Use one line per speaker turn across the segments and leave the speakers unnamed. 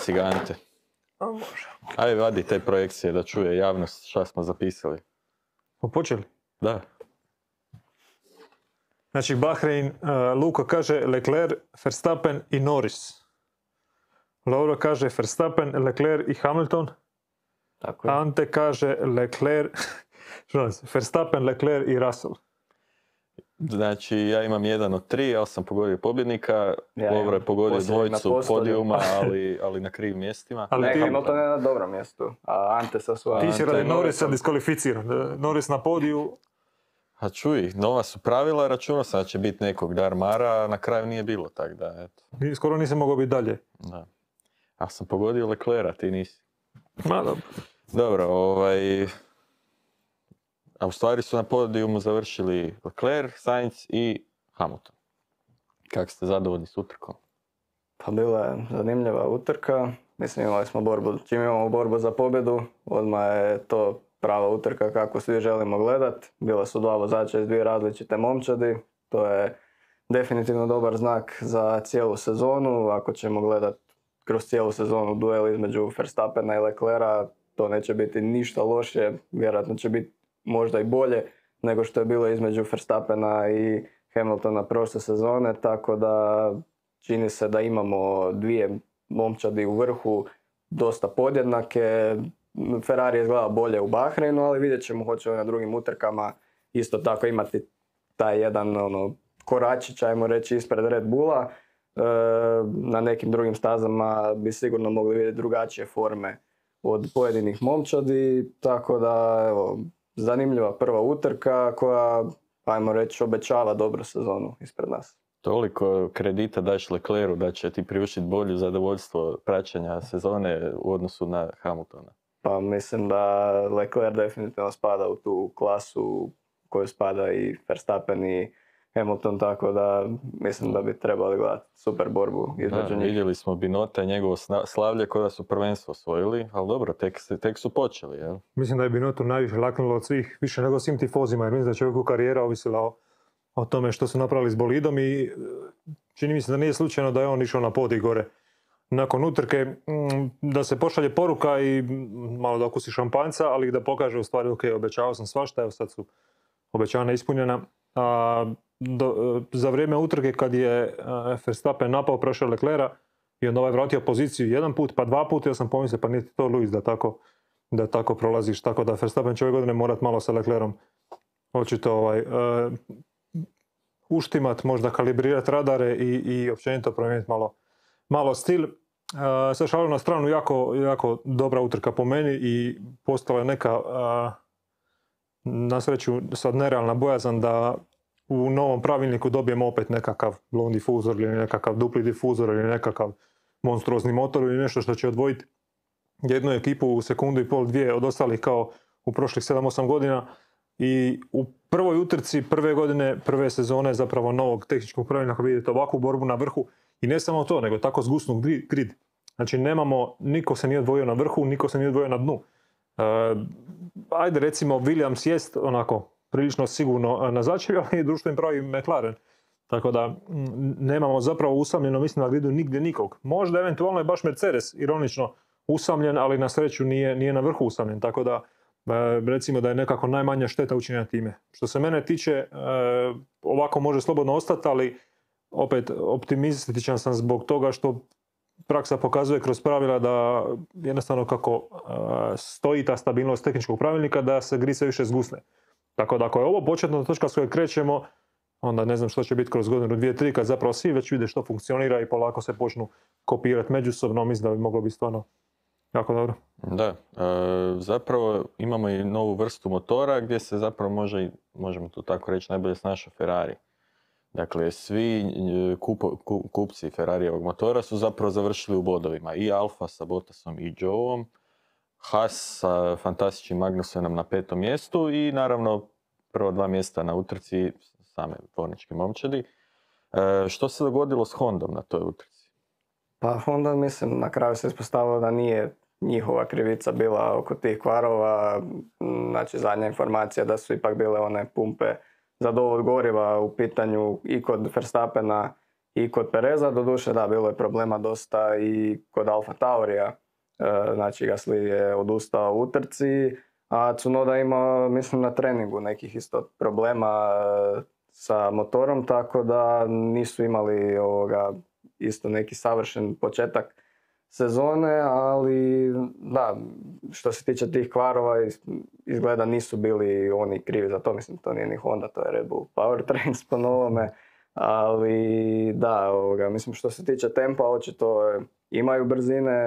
Baci ga, Ante.
A može.
Ajde, vadi te projekcije da čuje javnost šta smo zapisali.
Smo počeli?
Da.
Znači, Bahrein, Luka kaže Leclerc, Verstappen i Norris. Laura kaže Verstappen, Leclerc i Hamilton.
Tako je.
Ante kaže Leclerc, Verstappen, Leclerc i Russell.
Znači, ja imam 1 od 3, ja sam pogodio pobjednika, Lovro je pogodio
posljednji na
dvojicu
postolju.
podijuma, ali na krivim mjestima.
Ali ti-
Hamilton je na dobrom mjestu, a Ante sa svojom...
Ti si radi Norrisa diskvalificiran. Norris na podiju.
A čuj, nova su pravila, računao sam da će biti nekog Darmara, a na kraju nije bilo, tako da, eto.
Skoro nisam mogao biti dalje.
Da. A sam pogodio Leclerca, ti nisi.
Ma dobro.
Dobro, a u stvari su na podijumu završili Leclerc, Sainz i Hamilton. Kako ste zadovoljni s utrkom?
Pa bila je zanimljiva utrka. Mislim, imali smo borbu, čim imamo borbu za pobjedu, odmah je to prava utrka kako svi želimo gledat. Bila su 2 vozača iz 2 različite momčadi. To je definitivno dobar znak za cijelu sezonu. Ako ćemo gledat kroz cijelu sezonu duel između Verstappena i Leclerca, to neće biti ništa loše. Vjerojatno će biti možda i bolje nego što je bilo između Verstappena i Hamiltona prošle sezone. Tako da čini se da imamo 2 momčadi u vrhu, dosta podjednake. Ferrari je izgleda bolje u Bahreinu, ali vidjet ćemo hoće li na drugim utrkama isto tako imati taj jedan koračić, ajmo reći, ispred Red Bulla. Na nekim drugim stazama bi sigurno mogli vidjeti drugačije forme od pojedinih momčadi, tako da evo, zanimljiva prva utrka koja, ajmo reći, obećava dobru sezonu ispred nas.
Toliko kredita daš Leclercu da će ti priuštiti bolje zadovoljstvo praćenja sezone u odnosu na Hamiltona.
Pa mislim da Leclerc definitivno spada u tu klasu u koju spada i Verstappen i Hamilton, tako da mislim da bi trebali gledati super borbu između njih.
Vidjeli smo Binota i njegovo slavlje koje su prvenstvo osvojili, ali dobro, tek su počeli, jel?
Mislim da je Binotto najviše laknulo od svih, više nego svim tifozima, jer mislim da je čovjeku karijera ovisila o tome što su napravili s bolidom i čini mi se da nije slučajno da je on išao na podij gore. Nakon utrke da se pošalje poruka i malo da okusi šampanjca, ali da pokaže u stvari ok, obećavao sam svašta, evo sad su obećanja ispunjena. Za vrijeme utrke kad je Verstappen napao prošao Leclerca i onda vratio poziciju 1 put pa 2 puta, ja sam pomislio pa nije to Lewis da tako prolaziš, tako da Verstappen će ove godine morat malo sa Leclercom očito uštimat, možda kalibrirati radare i općenito promijeniti malo stil. Sad šalim na stranu, jako dobra utrka po meni i postala je neka na sreću sad nerealna bojazan da u novom pravilniku dobijemo opet nekakav blown difuzor ili nekakav dupli difuzor ili nekakav monstruozni motor ili nešto što će odvojiti jednu ekipu u sekundu i pol, 2 od ostalih kao u prošlih 7-8 godina. I u prvoj utrci prve godine, prve sezone zapravo novog tehničkog pravilnika vidite ovakvu borbu na vrhu i ne samo to, nego tako zgusnu grid. Znači niko se nije odvojio na vrhu, niko se nije odvojio na dnu. Ajde recimo Williams jest onako prilično sigurno na začelju, ali društvo pravi McLaren. Tako da nemamo zapravo usamljeno, mislim, na gridu nigdje nikog. Možda eventualno je baš Mercedes ironično usamljen, ali na sreću nije na vrhu usamljen. Tako da recimo da je nekako najmanja šteta učinjena time. Što se mene tiče, ovako može slobodno ostati, ali opet optimističan sam zbog toga što praksa pokazuje kroz pravila da jednostavno kako stoji ta stabilnost tehničkog pravilnika da se grid sve više zgusne. Tako da ako je ovo početna točka s kojoj krećemo, onda ne znam što će biti kroz godinu, 2, 3, kad zapravo svi već vide što funkcionira i polako se počnu kopirati međusobno, mislim da bi moglo biti stvarno jako dobro.
Da, zapravo imamo i novu vrstu motora gdje se zapravo možemo to tako reći, najbolje snašao Ferrari. Dakle, svi kupci Ferrarijevog motora su zapravo završili u bodovima. I Alfa sa Bottasom i Zhouom, Haas sa fantastičnim Magnusenom na 5. mjestu i naravno prvo 2 mjesta na utrci same tvorničke momčadi. Što se dogodilo s Hondom na toj utrci?
Pa Honda, mislim, na kraju se ispostavilo da nije njihova krivica bila oko tih kvarova. Znači, zadnja informacija da su ipak bile one pumpe za dovod goriva u pitanju i kod Verstappena i kod Pereza, doduše da, bilo je problema dosta i kod Alfa Taurija. Znači Gasly je odustao u utrci, a Tsunoda ima, mislim, na treningu nekih isto problema sa motorom, tako da nisu imali isto neki savršen početak sezone, ali da, što se tiče tih kvarova, izgleda nisu bili oni krivi za to, mislim, to nije ni Honda, to je Red Bull Powertrains po novome, ali da, mislim, što se tiče tempa, očito imaju brzine,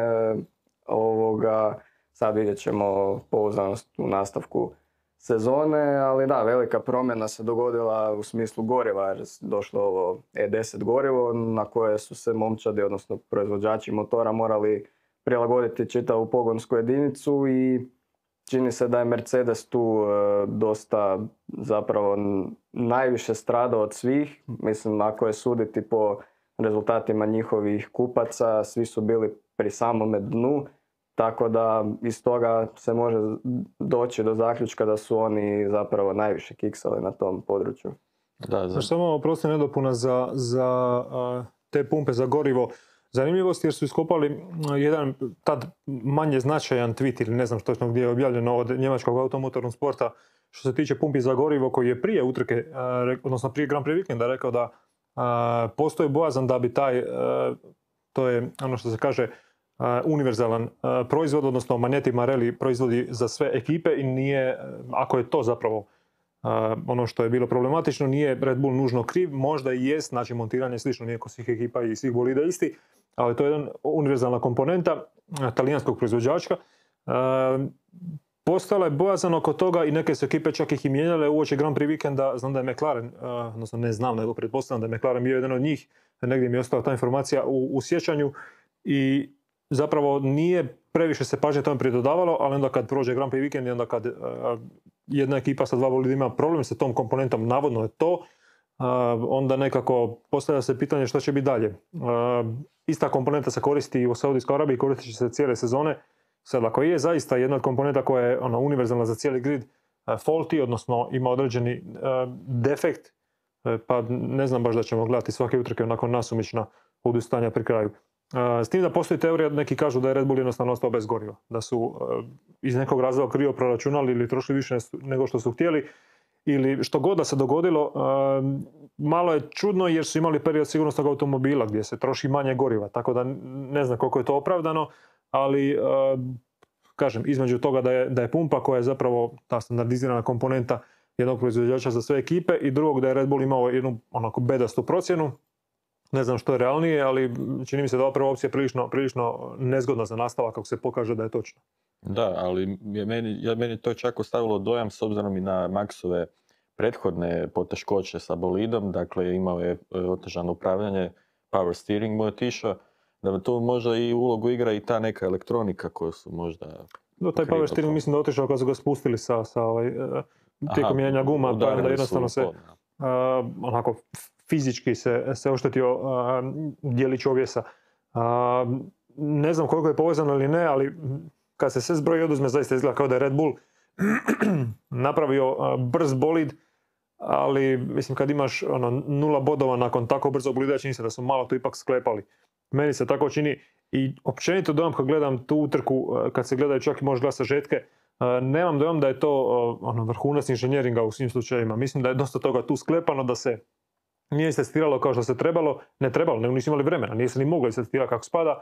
sad vidjet ćemo pouzdanost u nastavku sezone, ali da, velika promjena se dogodila u smislu goriva, jer je došlo ovo E10 gorivo na koje su se momčadi, odnosno proizvođači motora, morali prilagoditi čitavu pogonsku jedinicu i čini se da je Mercedes tu dosta zapravo najviše stradao od svih. Mislim, ako je suditi po rezultatima njihovih kupaca, svi su bili pri samome dnu. Tako da iz toga se može doći do zaključka da su oni zapravo najviše kiksali na tom području.
Samo oprosti nedopuna za te pumpe za gorivo. Zanimljivost jer su iskopali jedan tad manje značajan tweet ili ne znam točno gdje je objavljeno od njemačkog automotornog sporta što se tiče pumpi za gorivo koji je prije utrke, odnosno prije Grand Prix vikenda rekao da postoji bojazan da bi to je ono što se kaže univerzalan proizvod, odnosno Magneti Marelli proizvodi za sve ekipe i nije, ako je to zapravo ono što je bilo problematično, nije Red Bull nužno kriv, možda i jest, znači montiranje slično, nije kod svih ekipa i svih bolida isti, ali to je jedan univerzalna komponenta talijanskog proizvođača. Postala je bojazan oko toga i neke su ekipe čak ih i mijenjale uoči Grand Prix vikenda. Znam da je McLaren, odnosno ne znam, nego pretpostavljam da je McLaren bio jedan od njih, negdje mi je ostala ta informacija u sjećanju i zapravo nije previše se pažnje tome pridodavalo, ali onda kad prođe Grand Prix vikend i onda kad jedna ekipa sa dva bolida ima problem sa tom komponentom, navodno je to, onda nekako postavlja se pitanje što će biti dalje. Ista komponenta se koristi i u Saudijskoj Arabiji, koristit će se cijele sezone. Sad, ako je zaista jedna od komponenta koja je univerzalna za cijeli grid faulty, odnosno ima određeni defekt, pa ne znam baš da ćemo gledati svake utrke nakon nasumična odustajanja pri kraju. S tim da postoji teorija, neki kažu da je Red Bull jednostavno ostao bez goriva, da su iz nekog razloga krivo proračunali ili trošili više nego što su htjeli, ili što god da se dogodilo, malo je čudno jer su imali period sigurnosnog automobila gdje se troši manje goriva, tako da ne znam koliko je to opravdano, ali kažem, između toga da je pumpa koja je zapravo ta standardizirana komponenta jednog proizvođača za sve ekipe i drugog da je Red Bull imao jednu onako bedastu procjenu. Ne znam što je realnije, ali čini mi se da ova prva opcija je prilično nezgodna za nastavak ako se pokaže da je točno.
Da, ali meni to čak ostavilo dojam s obzirom i na Maxove prethodne poteškoće sa bolidom, dakle imao je otežano upravljanje, power steering mu je otišao, da tu možda i ulogu igra i ta neka elektronika koju su možda...
Taj power steering mislim da je otišao kad su ga spustili tijekom mijenjanja guma, pa da jednostavno se onako fizički se oštetio dijelić ovjesa. Ne znam koliko je povezano ili ne, ali kad se sve zbroji oduzme, zaista izgleda kao da je Red Bull napravio brz bolid, ali mislim kad imaš 0 bodova nakon tako brzog bolida, čini se da su malo to ipak sklepali. Meni se tako čini i općenito dojam kad gledam tu utrku, kad se gledaju čak i možda gleda sažetke, nemam dojam da je to vrhunac inženjeringa u svim slučajevima. Mislim da je dosta toga tu sklepano, da se nije istestiralo kao što se trebalo, nego nisu imali vremena, nije se ni moglo istestirati kako spada.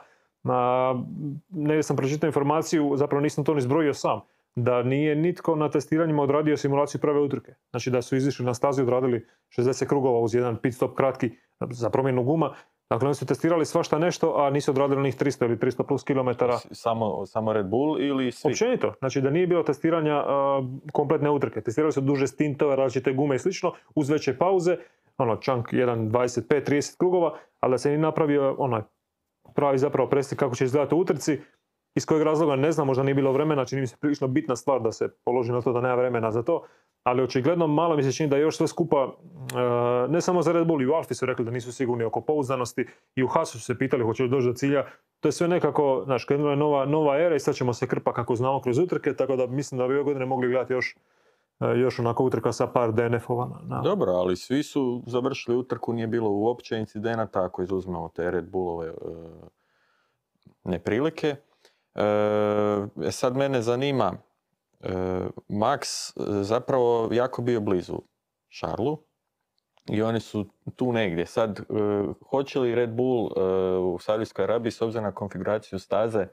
Negdje sam pročitao informaciju, zapravo nisam to ni zbrojio sam, da nije nitko na testiranjima odradio simulaciju prave utrke. Znači da su izišli na stazi, odradili 60 krugova uz jedan pit stop kratki za promjenu guma. Dakle, oni su testirali svašta nešto, a nisu odradili onih 300 ili 300 plus kilometara.
Samo Red Bull ili svi?
Općenito. Znači da nije bilo testiranja kompletne utrke. Testirali su duže stintove, različite gume i slično, uz veće pauze. Čank 1, 25, 30 krugova, ali da se nije napravio pravi zapravo preslik kako će izgledati u utrci. Iz kojeg razloga ne znam, možda nije bilo vremena, čini mi se prilično bitna stvar da se položi na to da nema vremena za to, ali očigledno malo mi se čini da je još sve skupa, ne samo za Red Bull, i u Alfi su rekli da nisu sigurni oko pouzdanosti, i u Haasu su se pitali hoće li doći do cilja. To je sve nekako, krenula je nova era i sad ćemo se krpa kako znamo kroz utrke, tako da mislim da bi ove godine mogli gledati još još onako utrka sa par DNF-ova.
Dobro, ali svi su završili utrku, nije bilo uopće incidenata ako izuzmemo te Red Bullove neprilike. Sad mene zanima, Max zapravo jako bio blizu Charlesu i oni su tu negdje. Sad, hoće li Red Bull u Saudijskoj Arabiji s obzirom na konfiguraciju staze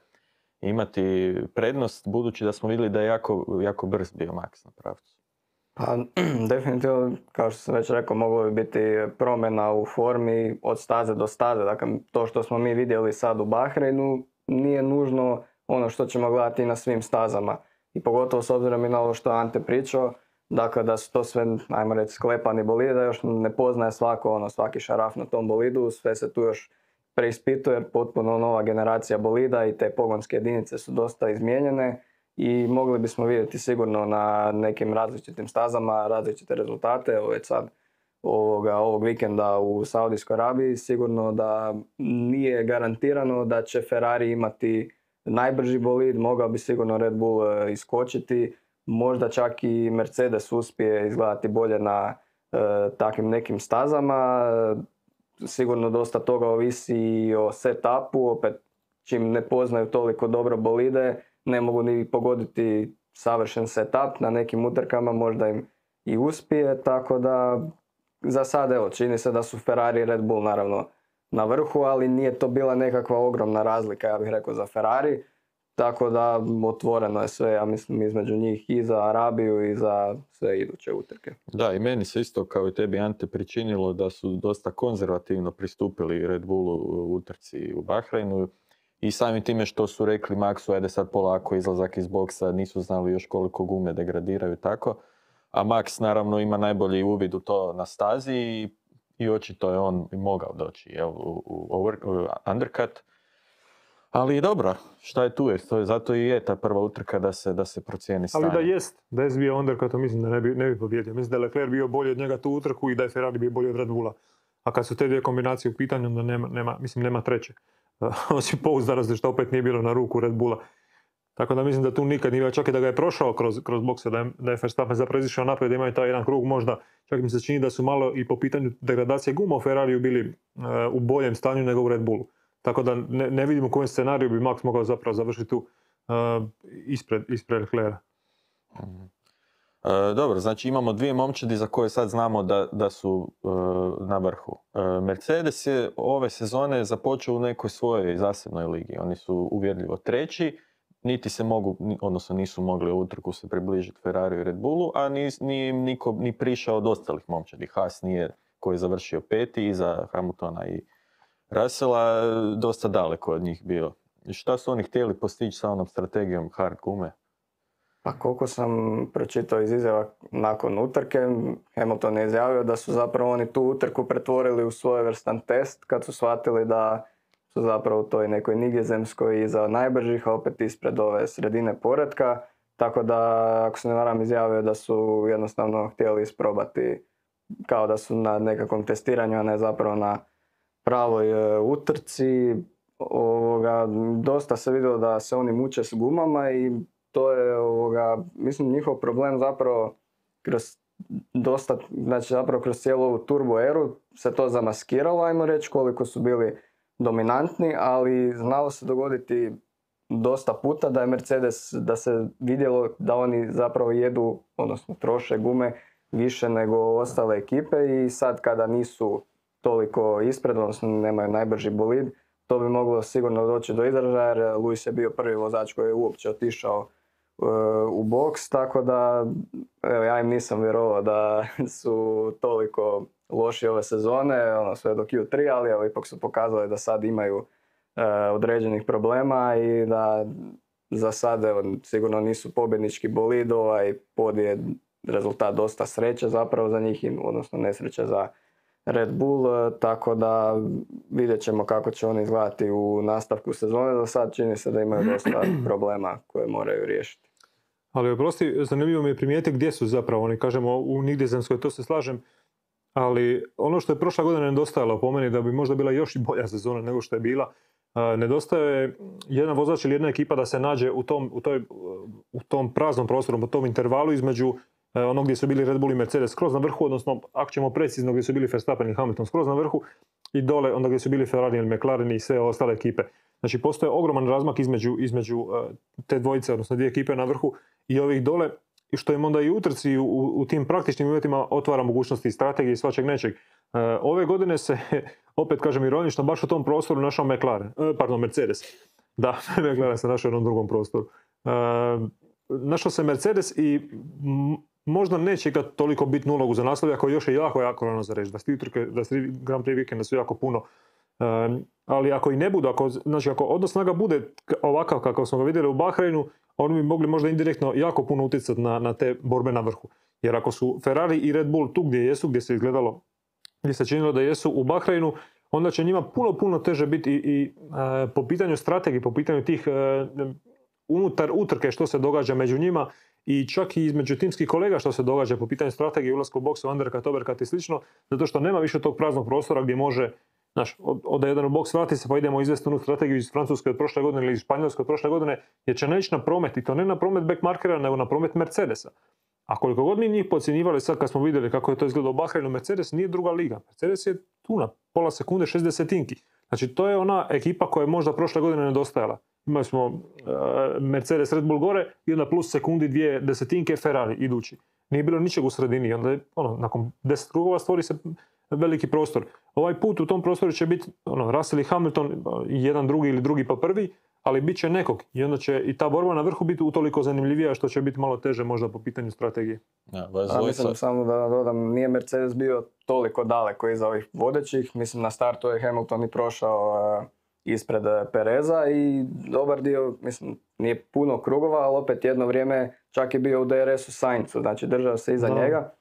imati prednost, budući da smo vidjeli da je jako brz bio Max na pravcu?
Pa, definitivno, kao što sam već rekao, moglo bi biti promjena u formi od staze do staze. Dakle, to što smo mi vidjeli sad u Bahreinu nije nužno ono što ćemo gledati na svim stazama. I pogotovo s obzirom i na ovo što je Ante pričao, dakle da su to sve, ajmo reći, sklepani bolide, da još ne poznaje svaki šaraf na tom bolidu, sve se tu još preispituje, potpuno nova generacija bolida i te pogonske jedinice su dosta izmijenjene i mogli bismo vidjeti sigurno na nekim različitim stazama različite rezultate. Evo već sad ovog vikenda u Saudijskoj Arabiji sigurno da nije garantirano da će Ferrari imati najbrži bolid, mogao bi sigurno Red Bull iskočiti, možda čak i Mercedes uspije izgledati bolje na takvim nekim stazama. Sigurno dosta toga ovisi i o setupu, opet čim ne poznaju toliko dobro bolide, ne mogu ni pogoditi savršen setup, na nekim utrkama možda im i uspije, tako da za sad evo, čini se da su Ferrari i Red Bull naravno na vrhu, ali nije to bila nekakva ogromna razlika, ja bih rekao, za Ferrari, tako da otvoreno je sve, ja mislim, između njih i za Arabiju i za sve iduće utrke.
Da, i meni se isto kao i tebi, Ante, pričinilo da su dosta konzervativno pristupili Red Bullu u utrci u Bahreinu i samim time što su rekli Maxu, ajde sad polako izlazak iz boksa, nisu znali još koliko gume degradiraju tako, a Max naravno ima najbolji uvid u to na stazi i očito je on mogao doći u undercut. Ali dobro, šta je tu je, zato i je ta prva utrka da se procijeni stanje.
Ali da jest bio undercut, mislim da ne bi pobjedio. Mislim da je Leclerc bio bolji od njega tu utrku i da je Ferrari bio bolji od Red Bulla. A kad su te dvije kombinacije u pitanju, onda nema treće. Osim pouzdanosti što opet nije bilo na ruku Red Bulla. Tako da mislim da tu nikad nije, čak i da ga je prošao kroz bokse, da je Verstappen zapravo izišao naprijed, da imaju taj jedan krug možda. Čak mi se čini da su malo i po pitanju degradacije guma u Ferrariju bili u boljem stanju nego u Red Bullu. Tako da ne vidim u kojem scenariju bi Max mogao zapravo završiti tu ispred Leclerca.
Dobro, znači imamo dvije momčadi za koje sad znamo da su na vrhu. Mercedes je ove sezone započeo u nekoj svojoj zasebnoj ligi. Oni su uvjerljivo treći, niti se mogu, odnosno nisu mogli u utrku se približiti Ferrariju i Red Bullu, a nije im niko ni prišao od ostalih momčadi. Haas nije, koji je završio peti, iza Hamiltona i Russella, dosta daleko od njih bio. I šta su oni htjeli postići sa onom strategijom hard gume?
Pa koliko sam pročitao iz izjava nakon utrke, Hamilton je izjavio da su zapravo oni tu utrku pretvorili u svojevrstan test kad su shvatili da su zapravo u toj nekoj nigezemskoj iza najbržih, a opet ispred ove sredine poretka. Tako da, ako se ne varam, izjavio da su jednostavno htjeli isprobati kao da su na nekakvom testiranju, a ne zapravo na pravoj utrci. Dosta se vidjelo da se oni muče s gumama i to je, mislim, njihov problem zapravo kroz cijelu ovu turbo eru se to zamaskiralo, ajmo reći, koliko su bili dominantni, ali znalo se dogoditi dosta puta da je Mercedes, da se vidjelo da oni zapravo jedu, odnosno troše gume više nego ostale ekipe i sad kada nisu toliko ispred, odnosno nemaju najbrži bolid, to bi moglo sigurno doći do izražaja jer Lewis je bio prvi vozač koji je uopće otišao u boks, tako da evo, ja im nisam vjerovao da su toliko loši ove sezone, sve do Q3, ali evo, ipak su pokazali da sad imaju određenih problema i da za sad evo, sigurno nisu pobjednički bolid, pod je rezultat dosta sreće zapravo za njih, odnosno nesreće za Red Bull, tako da vidjet ćemo kako će oni izgledati u nastavku sezone. Za sad čini se da imaju dosta problema koje moraju riješiti.
Ali oprosti, zanimljivo mi je primijeti gdje su zapravo oni, kažemo u nigdezemskoj, to se slažem, ali ono što je prošla godina nedostajalo po meni da bi možda bila još i bolja sezona nego što je bila, nedostaje jedan vozač ili jedna ekipa da se nađe u tom praznom prostoru, u tom intervalu između ono gdje su bili Red Bull i Mercedes skroz na vrhu, odnosno ako ćemo precizno gdje su bili Verstappen i Hamilton skroz na vrhu i dole onda gdje su bili Ferrari i McLaren i sve ostale ekipe. Znači postoje ogroman razmak između te dvojice, odnosno dvije ekipe na vrhu i ovih dole, i što im onda i utrci u tim praktičnim uvjetima otvara mogućnosti i strategije i svačeg nečeg. Ove godine se, opet kažem ironično, baš u tom prostoru našao Mercedes. Da, McLaren se našao u jednom drugom prostoru. Našao se Mercedes i možda neće igrati toliko bitnu ulogu za naslov, ako još je jako rano za reći. Da se Grand Prix vikenda su jako puno. Ali ako i ne budu, ako odnos snaga bude ovakav kakav smo ga vidjeli u Bahreinu, oni bi mogli možda indirektno jako puno utjecati na te borbe na vrhu. Jer ako su Ferrari i Red Bull tu gdje jesu, gdje se činilo da jesu u Bahreinu, onda će njima puno teže biti i po pitanju strategije, po pitanju tih unutar utrke što se događa među njima i čak i između timskih kolega što se događa po pitanju strategije ulaska u boksu, undercut, overcut i slično, zato što nema više tog praznog prostora gdje može, ode jedan u boks, vrati se pa idemo izvesti onu strategiju iz Francuske od prošle godine ili iz Španjolske od prošle godine, jer će neći na promet, i to ne na promet backmarkera, nego na promet Mercedesa. A koliko god mi njih podcjenjivali sad kad smo vidjeli kako je to izgledalo u Bahreinu, Mercedes nije druga liga. Mercedes je tu na pola sekunde 60-tinki. Znači to je ona ekipa koja je možda prošle godine nedostajala. Imali smo Mercedes, Red Bull gore i onda plus sekundi 2/10 Ferrari idući. Nije bilo ničeg u sredini i onda je, nakon 10 krugova stvori se veliki prostor. Ovaj put u tom prostoru će biti Russell i Hamilton, jedan drugi ili drugi pa prvi, ali bit će nekog i onda će i ta borba na vrhu biti utoliko zanimljivija što će biti malo teže možda po pitanju strategije.
Mislim samo da dodam, nije Mercedes bio toliko daleko iza ovih vodećih. Mislim na startu je Hamilton i prošao ispred Pereza i dobar dio, mislim nije puno krugova, ali opet jedno vrijeme čak je bio u DRS-u Sainzu, znači držao se iza njega.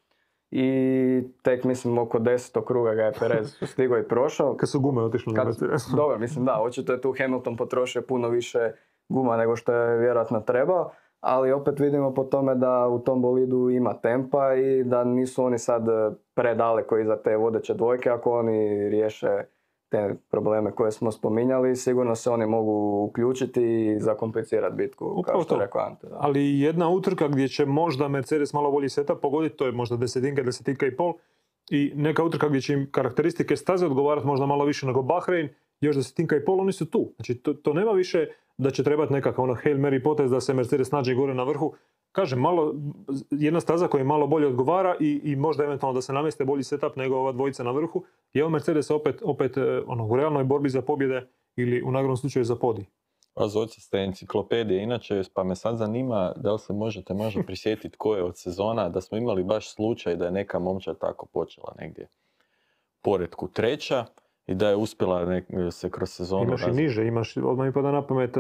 I tek mislim oko 10. kruga ga je Perez stigao i prošao.
Kad su gume otišle na Mercedesu.
Dobro, mislim da, očito je tu Hamilton potrošio puno više guma nego što je vjerojatno trebao, ali opet vidimo po tome da u tom bolidu ima tempa i da nisu oni sad predaleko iza te vodeće dvojke. Ako oni riješe te probleme koje smo spominjali, sigurno se oni mogu uključiti i zakomplicirati bitku,
upravo
kao što je rekao Ante. Da.
Ali jedna utrka gdje će možda Mercedes malo bolji setup pogoditi, to je možda 10-10,5 i neka utrka gdje će im karakteristike staze odgovarati možda malo više nego Bahrein, još 10,5, oni su tu. Znači to nema više da će trebati nekakav Hail Mary potez da se Mercedes nađe gore na vrhu. Kažem, jedna staza koja im malo bolje odgovara i možda eventualno da se namjeste bolji setup nego ova dvojica na vrhu. I evo Mercedes opet u realnoj borbi za pobjede ili u nagradnom slučaju za podij.
Vas oci ste enciklopedije, inače, pa me sad zanima da li se možete možda prisjetiti koje od sezona da smo imali baš slučaj da je neka momčad tako počela negdje poredku treća i da je uspjela se kroz sezonu...
Imaš i niže, odmah mi pada na pamet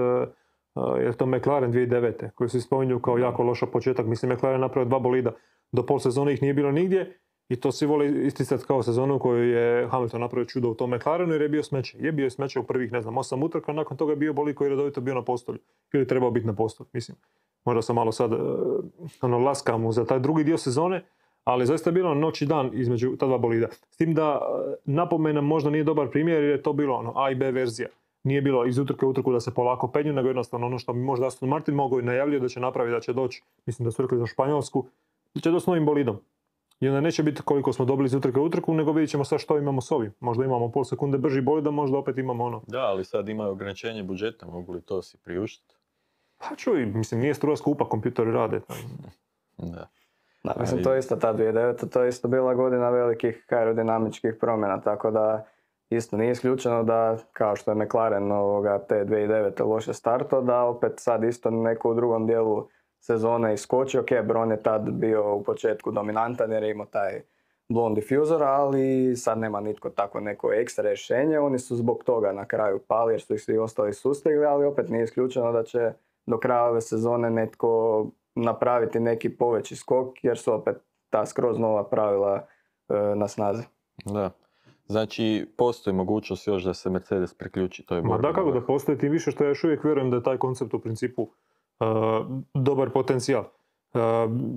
je to McLaren 2009. koji se spominju kao jako loša početak. Mislim, McLaren napravio 2 bolida. Do pol sezone ih nije bilo nigdje i to svi vole isticati kao sezonu u kojoj je Hamilton napravio čudo u tom McLarenu jer je bio smeće. Je bio smeće u prvih, 8 utrka, nakon toga je bio bolid koji je redovito bio na postolju. Ili trebao biti na postolju, mislim. Možda sam malo sad laskam mu za taj drugi dio sezone, ali zaista je bilo noć i dan između ta 2 bolida. S tim da napomena možda nije dobar primjer jer je to bilo A i B verzija. Nije bilo iz utrke u utrku da se polako penju, nego jednostavno ono što bi možda Aston Martin mogao i najavljuje da će napraviti, da će doći, mislim da su rekli za Španjolsku, da će doći s novim bolidom. I onda neće biti koliko smo dobili iz utrke u utrku, nego vidjet ćemo sad što imamo s ovim. Možda imamo pol sekunde brži bolid, a možda opet imamo
Da, ali sad imaju ograničenje budžeta, mogu li to si priuštiti?
Pa čuj, mislim, nije struja skupa, kompjuteri rade.
Da.
Da, mislim, to je isto ta 2009. To je isto bila godina velikih aerodinamičkih promjena, tako da isto nije isključeno da, kao što je McLaren te 2009. loše starto, da opet sad isto neko u drugom dijelu sezone iskoči. Ok, Brown je tad bio u početku dominantan jer je imao taj blond diffuser, ali sad nema nitko tako neko ekstra rješenje. Oni su zbog toga na kraju pali jer su ih svi ostali sustigli, ali opet nije isključeno da će do kraja ove sezone netko napraviti neki poveći skok jer su opet ta skroz nova pravila na snazi.
Da. Znači, postoji mogućnost još da se Mercedes priključi toj borbi.
Ma da, kako da postoji, tim više što ja još uvijek vjerujem da je taj koncept u principu dobar potencijal.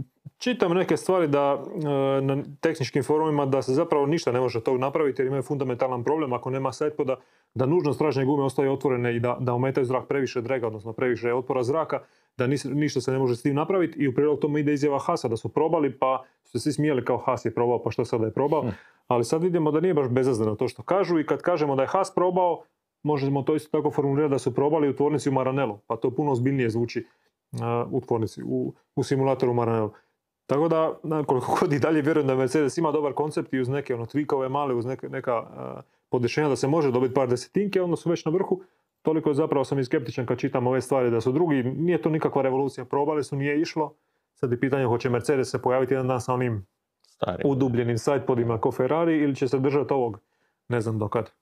čitam neke stvari da na tehničkim forumima da se zapravo ništa ne može tog napraviti jer imaju fundamentalan problem ako nema sidepoda, da nužno stražnje gume ostaju otvorene i da ometaju zrak previše drega, odnosno previše otpora zraka, da ništa se ne može s tim napraviti i u prilog tome ide izjava Haasa da su probali pa su se svi smijeli kao Haas je probao pa što sad da je probao. Ali sad vidimo da nije baš bezazleno to što kažu i kad kažemo da je Haas probao, možemo to isto tako formulirati da su probali u tvornici u Maranellu, pa to puno ozbiljnije zvuči u tvornici, u simulatoru Maranellu. Tako da, koliko god i dalje vjerujem da Mercedes ima dobar koncept i uz neke tweakove male, uz neka podešenja da se može dobiti par desetinke, onda su već na vrhu. Toliko je zapravo sam i skeptičan kad čitam ove stvari da su drugi, nije to nikakva revolucija, probali su, nije išlo. Sad je pitanje hoće Mercedes se pojaviti jedan dan sa onim udubljenim sidepodima ko Ferrari ili će se držati ovog, ne znam do kad.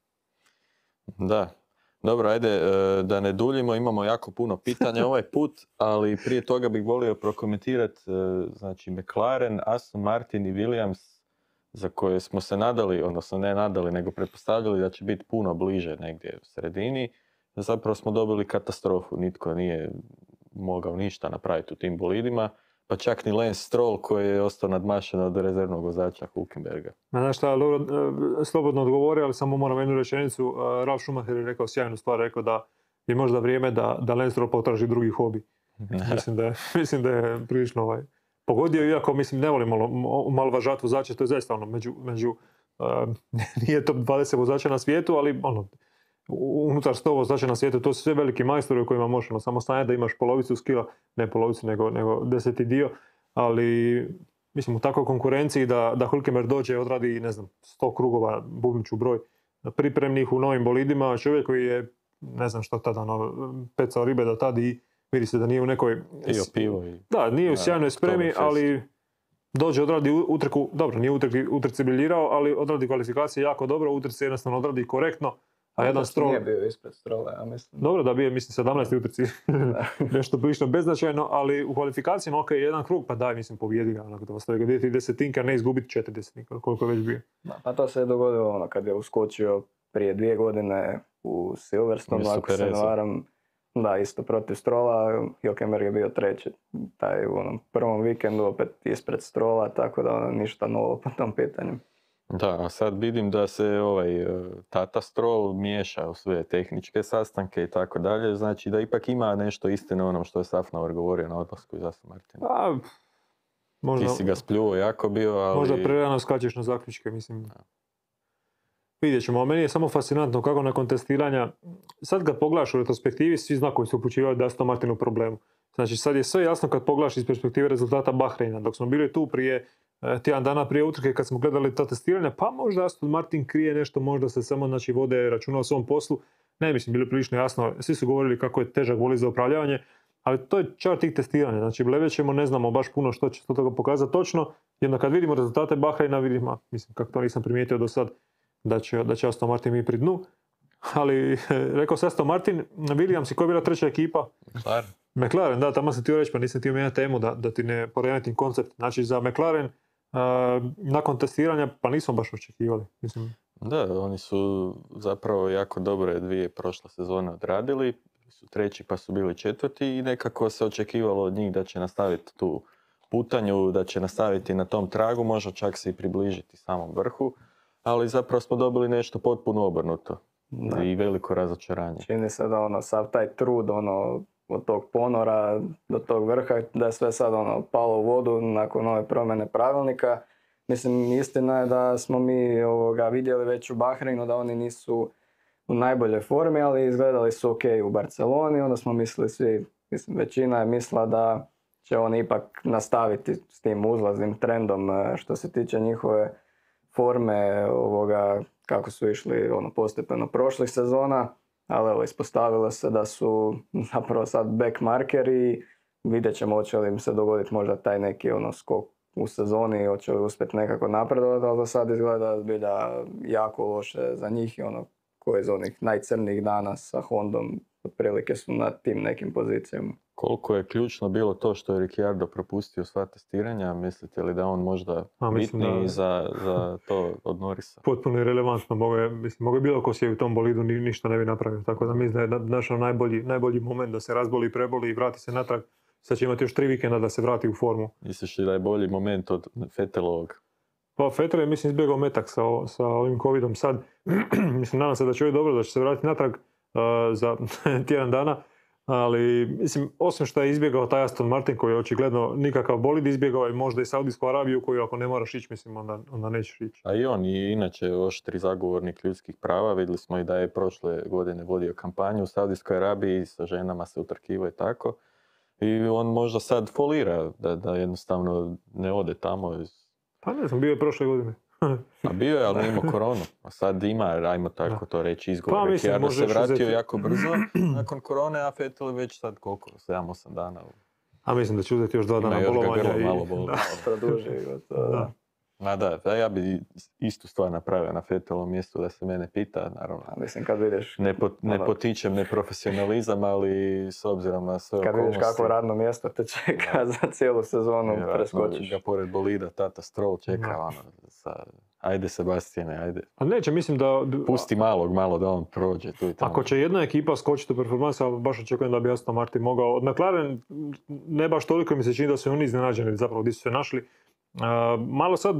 Da. Dobro, ajde, da ne duljimo, imamo jako puno pitanja ovaj put, ali prije toga bih volio prokomentirati, znači McLaren, Aston Martin i Williams, za koje smo se nadali, odnosno ne nadali, nego pretpostavljali da će biti puno bliže negdje u sredini. Zapravo smo dobili katastrofu, nitko nije mogao ništa napraviti u tim bolidima, pa čak ni Lance Stroll koji je ostao nadmašen od rezervnog vozača Hülkenberga.
Znaš šta, slobodno odgovori, ali samo moram jednu rečenicu. Ralf Schumacher je rekao sjajnu stvar, rekao da je možda vrijeme da Lance Stroll potraži drugi hobi. Mislim da je prilično pogodio, iako mislim ne volim omalovažavati vozače, to je zaista među nije top 20 vozača na svijetu, ali unutar 100 vozača na svijetu, to su sve veliki majstori u kojima možeš samo stanjati da imaš polovicu skila, ne polovicu nego 10 dio, ali mislim u takvoj konkurenciji da Hülkenberg dođe i odradi, ne znam, 100 krugova, bubniću broj, pripremnih u novim bolidima, čovjek koji je, ne znam što tada, pecao ribe do tada i vidi se da nije u nekoj...
Pio pivo i...
Da, nije u sjajnoj spremi, ali dođe, odradi utrku, dobro, nije utrci briljirao, ali odradi kvalifikacije jako dobro, utrci jednostavno odradi korektno, a jedan Stroll...
Nije bio ispred Strolla, ja mislim.
Dobro da bio, mislim, 17. utrci, nešto prilično beznačajno, ali u kvalifikacijama, ok, jedan krug, pa daj, mislim, pobijedi ga, onako da ostaje ga 2 desetinke, a ne izgubiti 4 desetinke, koliko je već bio.
Pa to se je dogodilo kad je uskočio prije 2 godine u Silverstone, ako se ne varam. Da, isto protiv Strolla, Hülkenberg je bio treći, taj u onom prvom vikendu opet ispred Strolla, tako da ništa novo po tom pitanju.
Da, a sad vidim da se tata Stroll miješa u sve tehničke sastanke i tako dalje, znači da ipak ima nešto istine onom što je Safnauer govorio na odlasku iz Aston Martina.
Možda,
ti si ga spljuo jako bio, ali...
Možda prerano skačeš na zaključke, mislim. Da. Vidjet ćemo, a meni je samo fascinantno kako nakon testiranja, sad ga pogledaš u retrospektivi, svi znakovi su upućivali da je Aston Martin u problemu. Znači sad je sve jasno kad pogledaš iz perspektive rezultata Bahreina. Dok smo bili tu prije tjedan dana prije utrke kad smo gledali ta testiranja, pa možda Aston Martin krije nešto, možda se samo vode računa o svom poslu. Ne, mislim, bilo je prilično jasno, svi su govorili kako je težak bolid za upravljanje, ali to je čar tih testiranja. Znači, gledat ćemo, ne znamo baš puno što će to toga pokazati točno, jer kad vidimo rezultate Bahreina, vidimo, mislim, kako to nisam primijetio do sad, da će Aston Martin mi pri dnu. Ali, rekao se Aston Martin, Williams i koja je bila treća ekipa? McLaren, da, tamo sam htio reći, pa nisam htio mijenjati temu da ti ne poremetim koncept. Znači, za McLaren, nakon testiranja, pa nismo baš očekivali. Mislim.
Da, oni su zapravo jako dobre 2 prošle sezone odradili, su treći pa su bili 4. i nekako se očekivalo od njih da će nastaviti tu putanju, da će nastaviti na tom tragu, možda čak se i približiti samom vrhu, ali zapravo smo dobili nešto potpuno obrnuto i veliko razočaranje.
Čini se da sav taj trud od tog ponora do tog vrha, da je sve sad palo u vodu nakon ove promjene pravilnika. Mislim, istina je da smo mi vidjeli već u Bahreinu da oni nisu u najboljoj formi, ali izgledali su ok u Barceloni. Onda smo mislili svi, većina je mislila da će oni ipak nastaviti s tim uzlaznim trendom što se tiče njihove forme kako su išli postepeno prošlih sezona. Ali ispostavilo se da su zapravo sad back marker i vidjet ćemo hoće li im se dogoditi možda taj neki skok u sezoni, hoće li uspjeti nekako napredovati, ali za sad izgleda zbilja jako loše za njih i koji iz onih najcrnijih dana sa Hondom otprilike su na tim nekim pozicijama.
Koliko je ključno bilo to što je Ricciardo propustio sva testiranja, mislite li da on možda bitniji za to od Norrisa?
Potpuno je relevantno, mogu je bilo ko sjedi u tom bolidu, ništa ne bi napravio, tako da mislim da je našao najbolji moment da se razboli i preboli i vrati se natrag sad će imati još 3 vikenda da se vrati u formu.
Misliš li da je bolji moment od Vettelovog?
Pa Vettel je, mislim, izbjegao metak sa ovim covidom sad. Mislim, nadam se da će dobro, da će se vratiti natrag za tjedan dana. Ali, mislim, osim što je izbjegao taj Aston Martin koji je očigledno nikakav bolid, izbjegao je možda i Saudijsku Arabiju koju ako ne moraš ići, mislim, onda nećeš ići.
A i on je inače oštri zagovornik ljudskih prava. Vidjeli smo i da je prošle godine vodio kampanju u Saudijskoj Arabiji, sa ženama se utrkivo i tako. I on možda sad folira da jednostavno ne ode tamo.
Pa ne znam, bio je prošle godine.
A bio je, ali nije imao koronu. A sad ima, ajmo tako to reći, izgovor.
Pa, mislim,
Ricciardo se
možeš
vratio
uzeti.
jako brzo nakon korone, a Vettel već sad koliko? 7-8 dana.
A mislim da će uzeti još 2 dana
Ima još ga
bolovanja.
grlo malo boli.
Produži gotovo.
Da.
Ma da, ja bi istu stvar napravio na Vettelovom mjestu da se mene pita, naravno.
A mislim, kad vidiš,
Ne potičem neprofesionalizam, ali s obzirom na sve
kad vidiš
okolnosti.
kakvo radno mjesto te čeka za cijelu sezonu, preskočiš.
Ga pored bolida tata Stroll čeka, ono, ajde Sebastijane, ajde.
A neće, mislim da...
Pusti malo da on prođe tu i tamo.
Ako će jedna ekipa skočiti u performansa, baš očekujem da bi Aston Martin mogao. Od McLaren ne baš toliko mi se čini da su oni iznenađeni zapravo gdje su se našli. Malo sad,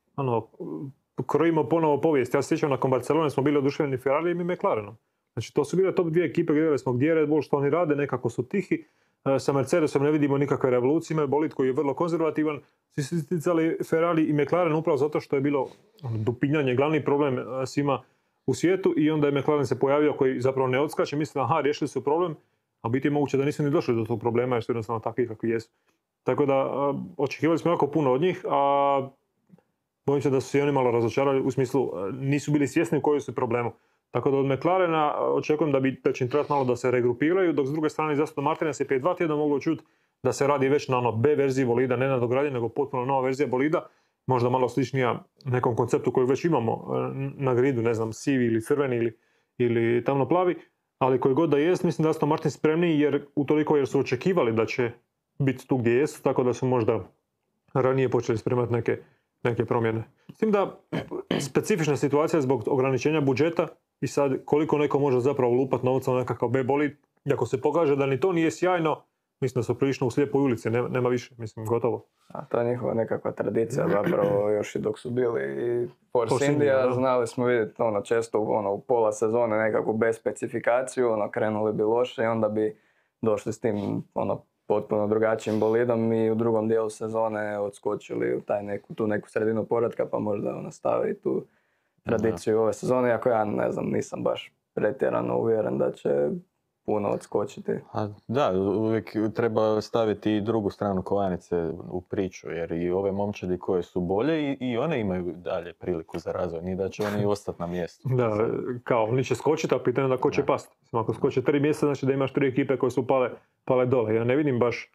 krojimo ponovo povijest. Ja se sjećam nakon Barcelone smo bili oduševljeni Ferrarijem i McLarenom. Znači to su bile top 2 ekipe, gledali smo gdje je Red Bull, što oni rade, nekako su tihi. Sa Mercedesom ne vidimo nikakve revolucije, imaju bolid koji je vrlo konzervativan. Svi su isticali Ferrari i McLaren upravo zato što je bilo dupinjanje glavni problem svima u svijetu i onda je McLaren se pojavio koji zapravo ne odskače. Mislim, riješili su problem, a biti je moguće da nisu ni došli do tog problema jer su jednostavno takvi kakvi jesu. Tako da očekivali smo jako puno od njih, a bojim se da su se i oni malo razočarali u smislu nisu bili svjesni u kojoj su problemu. Tako da od McLarena očekujem da će im trebati malo da se regrupiraju, dok s druge strane iz Aston Martina se prije 2 tjedna moglo čuti da se radi već na B verziji bolida, ne na dogradnje, nego potpuno nova verzija bolida, možda malo sličnija nekom konceptu koji već imamo na gridu, ne znam, sivi ili crveni ili tamno plavi, ali koji god da jest, mislim da Aston Martin spremniji jer su očekivali da će biti tu gdje jesu, tako da su možda ranije počeli spremati neke promjene. S tim da specifična situacija zbog ograničenja budžeta i sad koliko neko može zapravo lupati novca na nekakav B bolid, i ako se pokaže da ni to nije sjajno, mislim da su prilično u slijepoj ulici, nema više, mislim, gotovo.
A to je njihova nekakva tradicija zapravo, još i dok su bili i Force India,
da.
znali smo vidjeti često u pola sezone nekakvu bez specifikaciju, krenuli bi loše i onda bi došli s tim potpuno drugačijim bolidom i u drugom dijelu sezone odskočili u tu neku sredinu poretka pa možda stavi tu tradiciju ove sezone, iako ja ne znam, nisam baš pretjerano uvjeren da će puno odskočiti.
Da, uvijek treba staviti i drugu stranu kovanice u priču, jer i ove momčadi koje su bolje i one imaju dalje priliku za razvoj, ni da će oni ostati na mjestu.
Da, kao oni će skočiti, a pitanje da ko će pasti. Ako skoče 3 mjeseca, znači da imaš 3 ekipe koje su pale dole. Ja ne vidim baš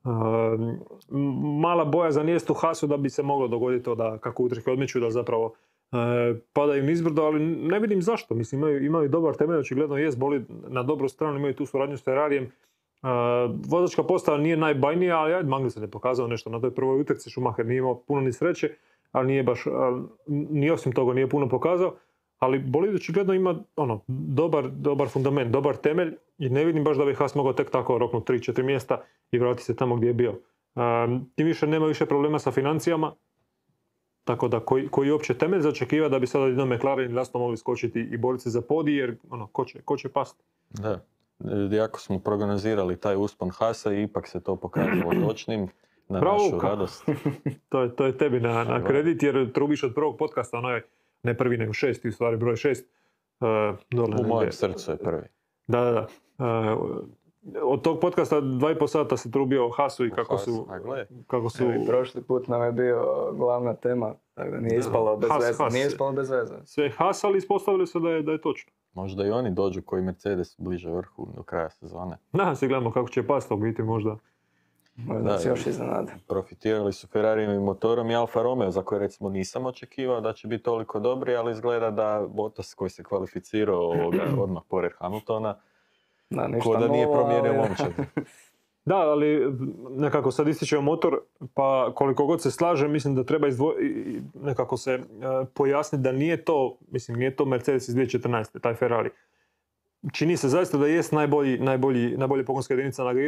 mala bojazan jest u Haasu da bi se moglo dogoditi to da kako utrke odmiču da zapravo padaju nizbrdo, ali ne vidim zašto. Mislim, imaju dobar temelj, očigledno jest bolid na dobru stranu, imaju tu suradnju s Ferrarijem. Vozačka postava nije najbajnija, ali Magnussen je pokazao nešto na toj prvoj utrci, Schumacher nije imao puno ni sreće, ali nije baš, ni osim toga nije puno pokazao, ali bolid očigledno ima dobar fundament, dobar temelj i ne vidim baš da bi Haas mogao tek tako roknuti 3-4 mjesta i vratiti se tamo gdje je bio. Tim više nema više problema sa financijama, tako da koji je uopće temelj za očekiva da bi sada jednom McLaren ili Aston mogli skočiti i boriti se za podij, jer ko će pasti.
Da, jako smo prognozirali taj uspon Haasa i ipak se to pokazalo točnim na našu radost.
To je tebi na kredit, jer trubiš od prvog podcasta, ne prvi nego 6, u stvari broj 6.
U mojem srcu je prvi.
Da. Od tog podcasta 2,5 sata se trubio o Haasu i kako su...
I prošli put nam je bio glavna tema, tako da nije ispalo bez veze. Nije ispalo bez veze.
Sve Haas, ali ispostavili se da je točno.
Možda i oni dođu koji Mercedes bliže vrhu do kraja sezone.
Se gledamo kako će pasti, biti možda.
Možda se još iznenade.
Profitirali su Ferrarijevim motorom i Alfa Romeo, za koje recimo nisam očekivao da će biti toliko dobri, ali izgleda da Bottas koji se kvalificirao odmah pored Hamiltona, ko da nije promijenio momčad.
Da, ali nekako sad ističemo motor, pa koliko god se slaže, mislim da treba nekako se pojasniti da nije to Mercedes iz 2014. taj Ferrari. Čini se zaista da jest najbolji pogonska jedinica na gridu,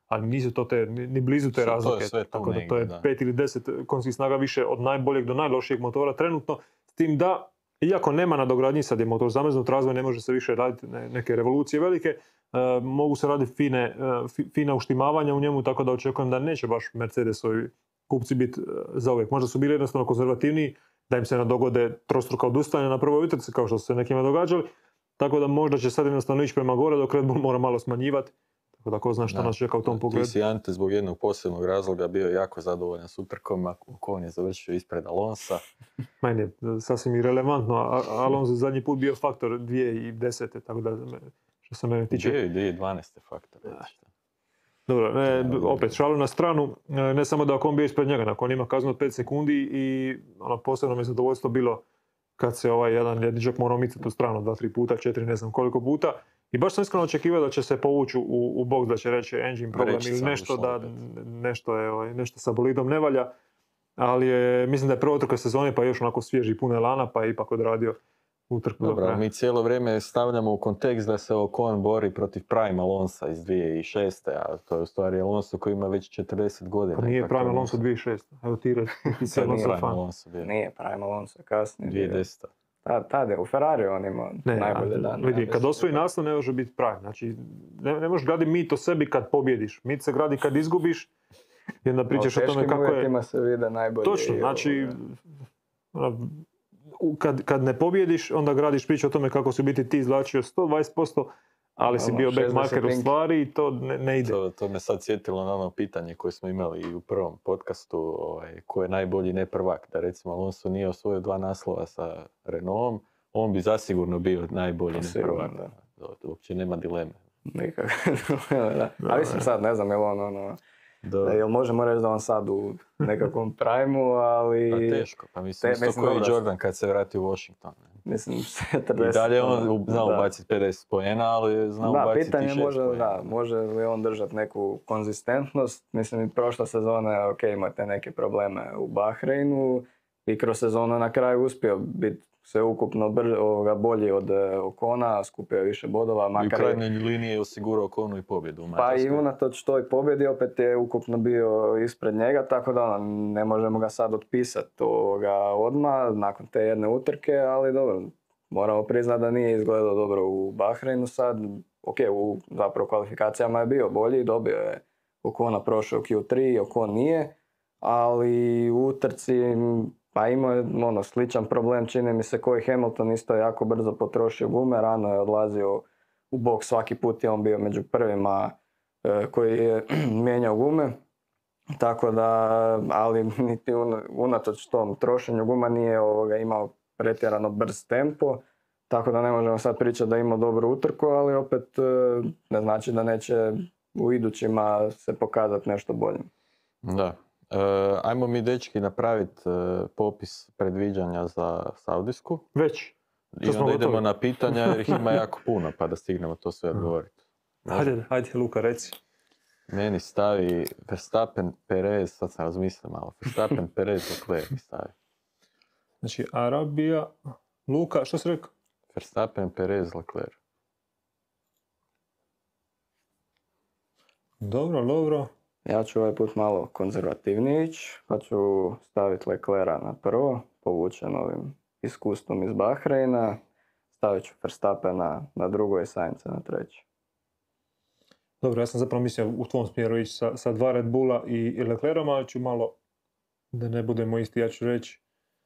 ali nisu to ni blizu te
To je
razlike.
sve tu
Tako da to
negdje,
je
da.
5 ili 10 konjskih snaga više od najboljeg do najlošijeg motora trenutno. S tim da, iako nema nadogradnji, sad je motor zamrznut, razvoj ne može se više raditi neke revolucije velike, mogu se raditi fina uštimavanja u njemu, tako da očekujem da neće baš Mercedesovi kupci biti za uvijek. Možda su bili jednostavno konzervativniji, da im se ne dogode trostruka odustajanja na prvoj utrci, kao što su se nekima događali. Tako da možda će sad jednostavno ići prema gore, dok Red Bull mora malo smanjivati. Tako da ko zna šta nas čeka u tom pogledu.
Ti si, Ante, zbog jednog posebnog razloga bio jako zadovoljan s utrkom, ako on je završio ispred Alonsa.
Meni je sasvim irelevantno, Alonso zadnji put bio faktor 2010. Tako da, što se mene tiče...
2012. faktor.
Dobro, opet šalu na stranu, ne samo da ako on bio ispred njega, ako on ima kaznu od 5 sekundi i posebno mi je zadovoljstvo bilo kad se ovaj jedan jedničak morao micati u stranu 2-3 puta, 4 ne znam koliko puta. I baš sam iskreno očekivao da će se povući u boks, da će reći engine problem ili nešto, da nešto sa bolidom ne valja. Ali mislim da je prva utrka sezone pa još onako svježi i puno elana pa je ipak odradio utrku.
Dobro, mi cijelo vrijeme stavljamo u kontekst da se Ocon bori protiv Prime Alonsa iz 2006. A to je u stvari Alonso koji ima već 40 godina.
Pa nije Prime Alonso 2006. Evo ti si Alonso fan.
Nije Prime Alonso kasnije.
2010.
Tada je u Ferrari on ima najbolje dane.
Vidi, kad osvoji naslov ne može biti Prime. Znači, ne možeš graditi mit o sebi kad pobjediš. Mit se gradi kad izgubiš. I onda pričaš o tome kako je...
U teškim uvjetima se vide najbolje.
Točno, znači... Kad ne pobjediš, onda gradiš priču o tome kako si biti ti izvlačio 120%, ali si bio backmarker u stvari i to ne ide.
To me sad sjetilo na ono pitanje koje smo imali i u prvom podcastu, ko je najbolji ne prvak. Da recimo Alonso nije osvojio 2 naslova sa Renaultom, on bi zasigurno bio najbolji ne prvak. Uopće nema dileme.
Nikako. A mislim sad, ne znam, je li on jel možemo reći da on sad u nekakvom prime-u, ali...
Pa teško, pa mislim isto koji Jordan kad se vrati u Washington.
Mislim, 40...
I dalje on zna ubaciti 50 poena, ali zna ubaciti 6 poena.
Pitanje može li on držati neku konzistentnost. Mislim, i prošla sezona, imate neke probleme u Bahreinu i kroz sezonu na kraju uspio biti sve ukupno bolji od Ocona, skupio više bodova.
I u krajnjoj liniji je osigurao Oconu i pobjedu u
Mađarskoj. Pa i unatoč toj pobjedi opet je ukupno bio ispred njega, tako da ne možemo ga sad otpisati odmah nakon te jedne utrke, ali dobro, moramo priznati da nije izgledao dobro u Bahreinu sad. U zapravo kvalifikacijama je bio bolji, dobio je Ocona, prošao Q3, Ocon nije, ali u utrci pa imao je sličan problem, čini mi se, koji Hamilton, isto jako brzo potrošio gume, rano je odlazio u boks, svaki put je on bio među prvima koji je mijenjao gume. Tako da, ali niti unatoč tom trošenju guma nije imao pretjerano brz tempo, tako da ne možemo sad pričati da ima dobru utrku, ali opet ne znači da neće u idućima se pokazati nešto bolje.
Da. Ajmo mi, dečki, napraviti popis predviđanja za Saudijsku.
Već.
I onda idemo na pitanja jer ih ima jako puno pa da stignemo to sve odgovoriti.
Hajde, Luka, reci.
Meni stavi Verstappen, Perez, sad sam razmislio malo. Verstappen, Perez, Leclerc mi stavi.
Znači, Arabija, Luka, što si rekao?
Verstappen, Perez, Leclerc.
Dobro.
Ja ću ovaj put malo konzervativnije ići, pa ću staviti Leclerca na prvo, povučen ovim iskustvom iz Bahreina. Stavit ću Verstappena na drugo i Sainza na treće.
Dobro, ja sam zapravo mislio u tvom smjeru ići sa 2 Red Bulla i Leclercom, ali ću malo, da ne budemo isti, ja ću reći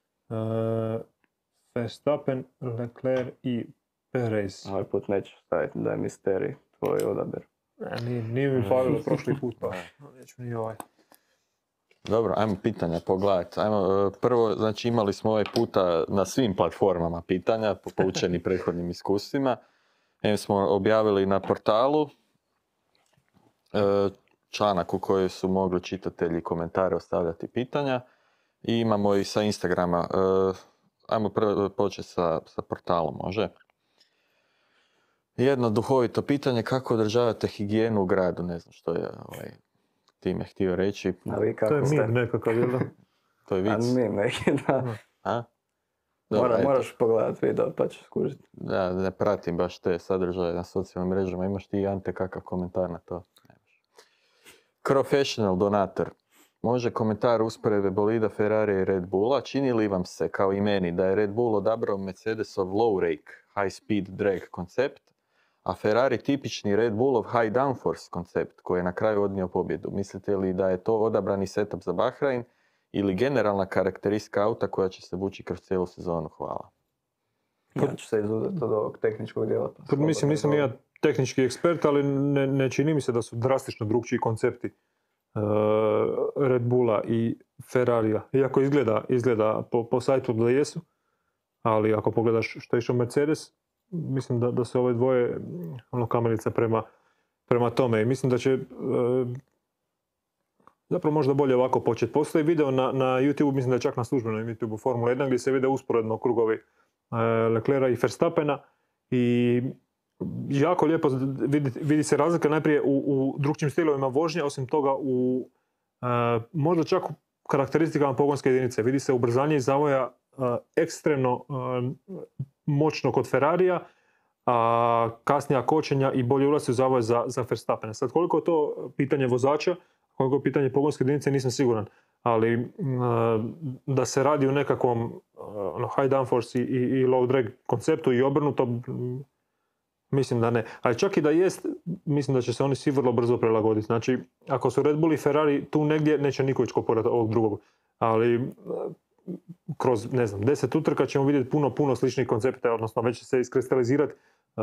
Verstappen, Leclerc i Perez.
Ovaj put neću staviti da je misterij tvoj odabir.
Nije mi falilo prošli put, pa neću ni ovaj.
Dobro, ajmo pitanja pogledati. Prvo, znači imali smo ovaj puta na svim platformama pitanja, poučeni prethodnim iskustvima. Smo objavili na portalu članak u kojoj su mogli čitatelji komentare ostavljati pitanja. I imamo i sa Instagrama. Ajmo prvo početi sa portalom, može? Jedno duhovito pitanje, kako održavate higijenu u gradu? Ne znam što je time htio reći.
A vi kako
to je
ste?
Mim nekakav, jel da?
To je vic.
A Mim neki, da.
A? Dobro,
moraš pogledati video pa ćeš skužiti.
Da, ne pratim baš te sadržaje na socijalnim mrežama. Imaš ti, Ante, kakav komentar na to? Professional donator. Može komentar usporedbe bolida Ferrari i Red Bulla. Čini li vam se, kao i meni, da je Red Bull odabrao Mercedesov low rake, high speed drag koncept, a Ferrari tipični Red Bullov high downforce koncept koji je na kraju odnio pobjedu? Mislite li da je to odabrani setup za Bahrain ili generalna karakteristika auta koja će se vući kroz cijelu sezonu? Hvala.
Ja ću se izuzeti od ovog tehničkog dijela.
Mislim, nisam ja tehnički ekspert, ali ne čini mi se da su drastično drugčiji koncepti Red Bulla i Ferrarija. Iako izgleda po sajtu da jesu, ali ako pogledaš što je išao Mercedes, mislim da se ove dvoje kamilice prema tome. I mislim da će zapravo možda bolje ovako početi. Postoji video na YouTube, mislim da je čak na službenom YouTube Formula 1 gdje se vide usporedno krugovi Leclerca i Verstappena i jako lijepo vidi se razlika najprije u drugčijim stilovima vožnje, osim toga u možda čak u karakteristikama pogonske jedinice. Vidi se ubrzanje iz zavoja ekstremno moćno kod Ferrarija, a kasnija kočenja i bolje ulazi u zavoj za Verstappena. Sad koliko je to pitanje vozača, koliko je pitanje pogonske jedinice nisam siguran, ali da se radi o nekakvom high downforce i low drag konceptu i obrnuto, mislim da ne. Ali čak i da jest, mislim da će se oni svi vrlo brzo prilagoditi. Znači, ako su Red Bull i Ferrari tu negdje, neće niko ići kopirati ovog drugog. Ali kroz, 10 utrka ćemo vidjeti puno sličnih koncepta, odnosno već će se iskristalizirati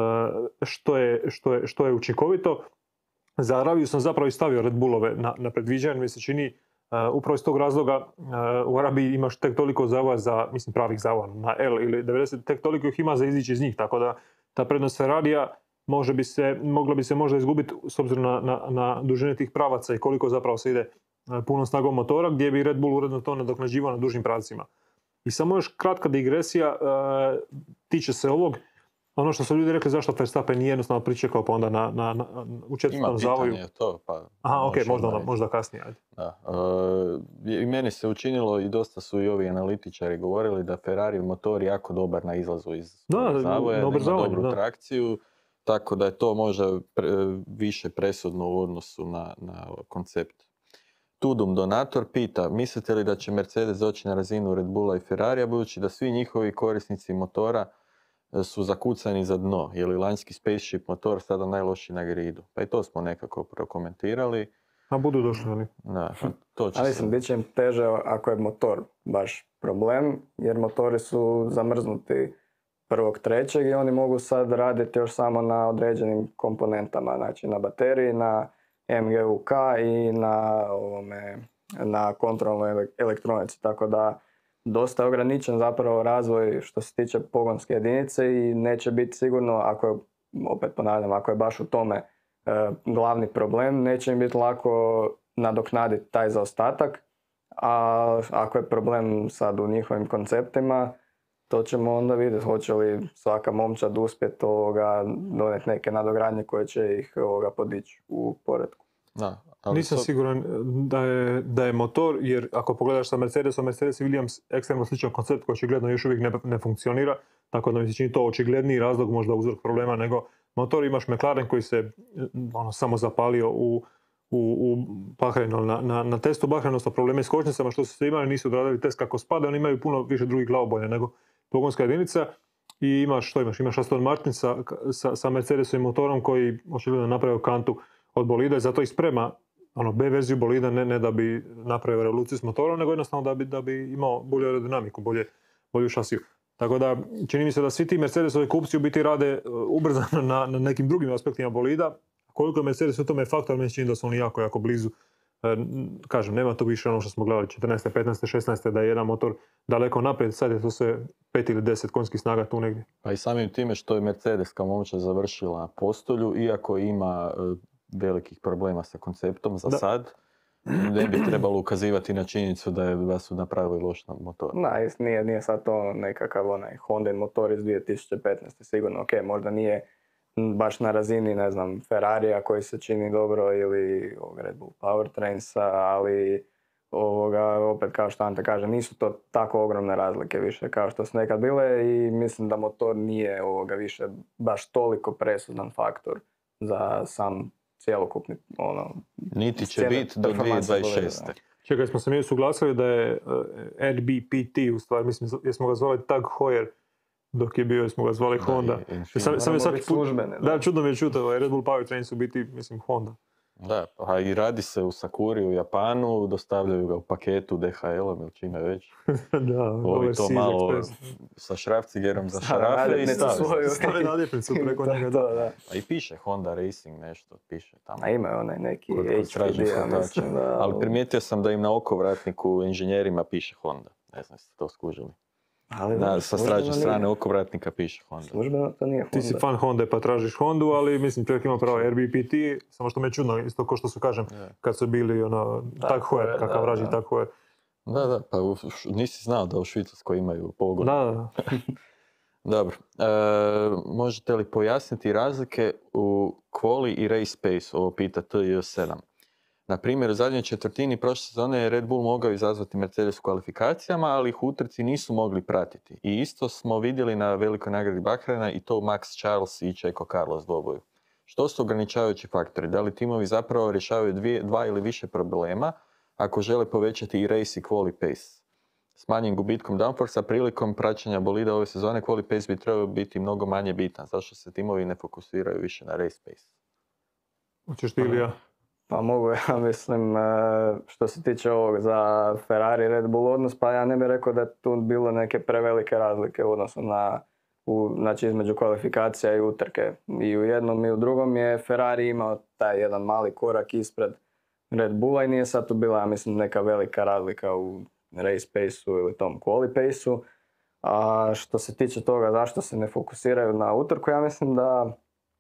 što je učinkovito. Za Arabiju sam zapravo i stavio Red Bullove na predviđanje, mi se čini upravo iz tog razloga u Arabiji imaš tek toliko zavoja pravih zavoja na L ili 90, tek toliko ih ima za izići iz njih, tako da ta prednost Ferrarija mogla bi se možda izgubiti s obzirom na dužine tih pravaca i koliko zapravo se ide punom snagom motora, gdje bi Red Bull uredno to nadoknađivao na dužim pravcima. I samo još kratka digresija tiče se ovog. Ono što su ljudi rekli zašto Verstappen nije jednostavno pričekao pa onda u četvrtom zavoju.
Ima pitanje to, pa...
Aha, ok, možda kasnije. Ajde.
Da. I meni se učinilo i dosta su i ovi analitičari govorili da Ferrari motor jako dobar na izlazu iz zavoja, ima dobru trakciju, tako da je to možda više presudno u odnosu na koncept. Tudum donator pita, mislite li da će Mercedes doći na razinu Red Bulla i Ferrarija, budući da svi njihovi korisnici motora su zakucani za dno? Je li lanjski Spaceship motor sada najlošiji na gridu? Pa i to smo nekako prokomentirali.
A budu došli oni.
Da, to će
ali mislim, bit će im teže ako je motor baš problem, jer motori su zamrznuti 1.3. i oni mogu sad raditi još samo na određenim komponentama, znači na bateriji, na MGUK i na kontrolnoj elektronici, tako da dosta je ograničen zapravo razvoj što se tiče pogonske jedinice i neće biti sigurno, ako je baš u tome glavni problem, neće im biti lako nadoknaditi taj zaostatak, a ako je problem sad u njihovim konceptima, to ćemo onda vidjeti hoće li svaka momčad uspjeti donijeti neke nadogradnje koje će ih podići u poretku.
Da,
nisam siguran da je motor, jer ako pogledaš sa Mercedesom, Mercedes i Williams ekstremno sličan koncept koji očigledno još uvijek ne funkcionira, tako da mi se čini to očigledniji razlog možda uzrok problema nego motor. Imaš McLaren koji se samo zapalio u Bahreinu, na testu Bahreinu, odnosno probleme s kočnicama što su se imali, nisu odradili test kako spada, oni imaju puno više drugih glavobolja nego pogonska jedinica. I imaš Aston Martin sa Mercedesovim motorom koji očigledno napravio kantu od bolida i zato ih sprema B verziju bolida, ne da bi napravio revoluciju s motorom, nego jednostavno da bi imao bolju aerodinamiku, bolju šasiju. Tako da čini mi se da svi ti Mercedesovi kupci u biti rade ubrzano na nekim drugim aspektima bolida. Koliko je Mercedes u tome faktor, meni se čini da su oni jako blizu. Kažem, nema to više ono što smo gledali 14. 15. 16. da je jedan motor daleko naprijed, sad je to sve 5 ili 10 konjskih snaga tu negdje.
Pa i samim time što je Mercedes kao momčad završila postolju, iako ima velikih problema sa konceptom za sad, ne bi trebalo ukazivati na činjenicu da su napravili loš motor.
Nije sad to nekakav Hondin motor iz 2015. Sigurno, možda nije baš na razini, Ferrarija koji se čini dobro ili Red Bull Powertrainsa, ali opet kao što Ante kaže, nisu to tako ogromne razlike više kao što su nekad bile i mislim da motor nije više baš toliko presudan faktor za sam cjelokupni
Niti će
cijele
biti do
performanse
2026.
bolida.
Čekaj, smo se mi usuglasili da je RBPT, u stvari, mislim, jesmo ga zvali Tag Heuer dok je bio, jesmo ga zvali Honda. Sam je
Moramo
svaki
biti
put,
službeni,
da, čudno mi je čuti, Red Bull Powertrain su biti, mislim, Honda.
Da, a i radi se u Sakuri u Japanu, dostavljaju ga u paketu DHL-om ili čime već.
Da,
Ovi to
Overseas
malo
Express.
sa šrafcigerom za
Stave
šarafe i
naljepnicu
stavi.
svoju.
Stavi naljepnicu preko njega,
To,
da.
da.
A i piše Honda Racing nešto, piše tamo.
A ima onaj neki
Kod
HPD,
tražnih
ja
kotača.
mislim da...
Ali primijetio sam da im na okovratniku inženjerima piše Honda. Ne znam, jeste to skužili.
Ali
Da, sa
službeno
stražne strane
nije.
okovratnika piše Honda.
Službeno to nije Honda.
Ti si fan Honda pa tražiš Hondu, ali mislim čovjek ima pravo RBPT, samo što me je čudno, isto kao što su kažem, kad su bili Tag Heuer, kakav vraži Tag Heuer.
Da, pa nisi znao da u Švicarskoj imaju pogon.
Da.
Dobro. Možete li pojasniti razlike u quali i race pace? Ovo pita TJ7. Na primjer, u zadnjoj četvrtini prošle sezone je Red Bull mogao izazvati Mercedes u kvalifikacijama, ali ih u utrci nisu mogli pratiti. I isto smo vidjeli na velikoj nagradi Bahreina i to Max Charles i Checo Carlos dvoboju. Što su ograničavajući faktori? Da li timovi zapravo rješavaju dva ili više problema ako žele povećati i race i quali pace? S manjim gubitkom downforcea prilikom praćenja bolida ove sezone quali pace bi trebao biti mnogo manje bitan. Zašto se timovi ne fokusiraju više na race pace?
Hoćeš ti ili ja?
Pa mogu ja mislim, što se tiče ovog za Ferrari i Red Bull odnos, pa ja ne bih rekao da je tu bilo neke prevelike razlike u odnosu znači između kvalifikacija i utrke. I u jednom i u drugom je Ferrari imao taj jedan mali korak ispred Red Bulla i nije sad tu bila, ja mislim, neka velika razlika u race pace-u ili tom quali pace-u. A što se tiče toga zašto se ne fokusiraju na utrku, ja mislim da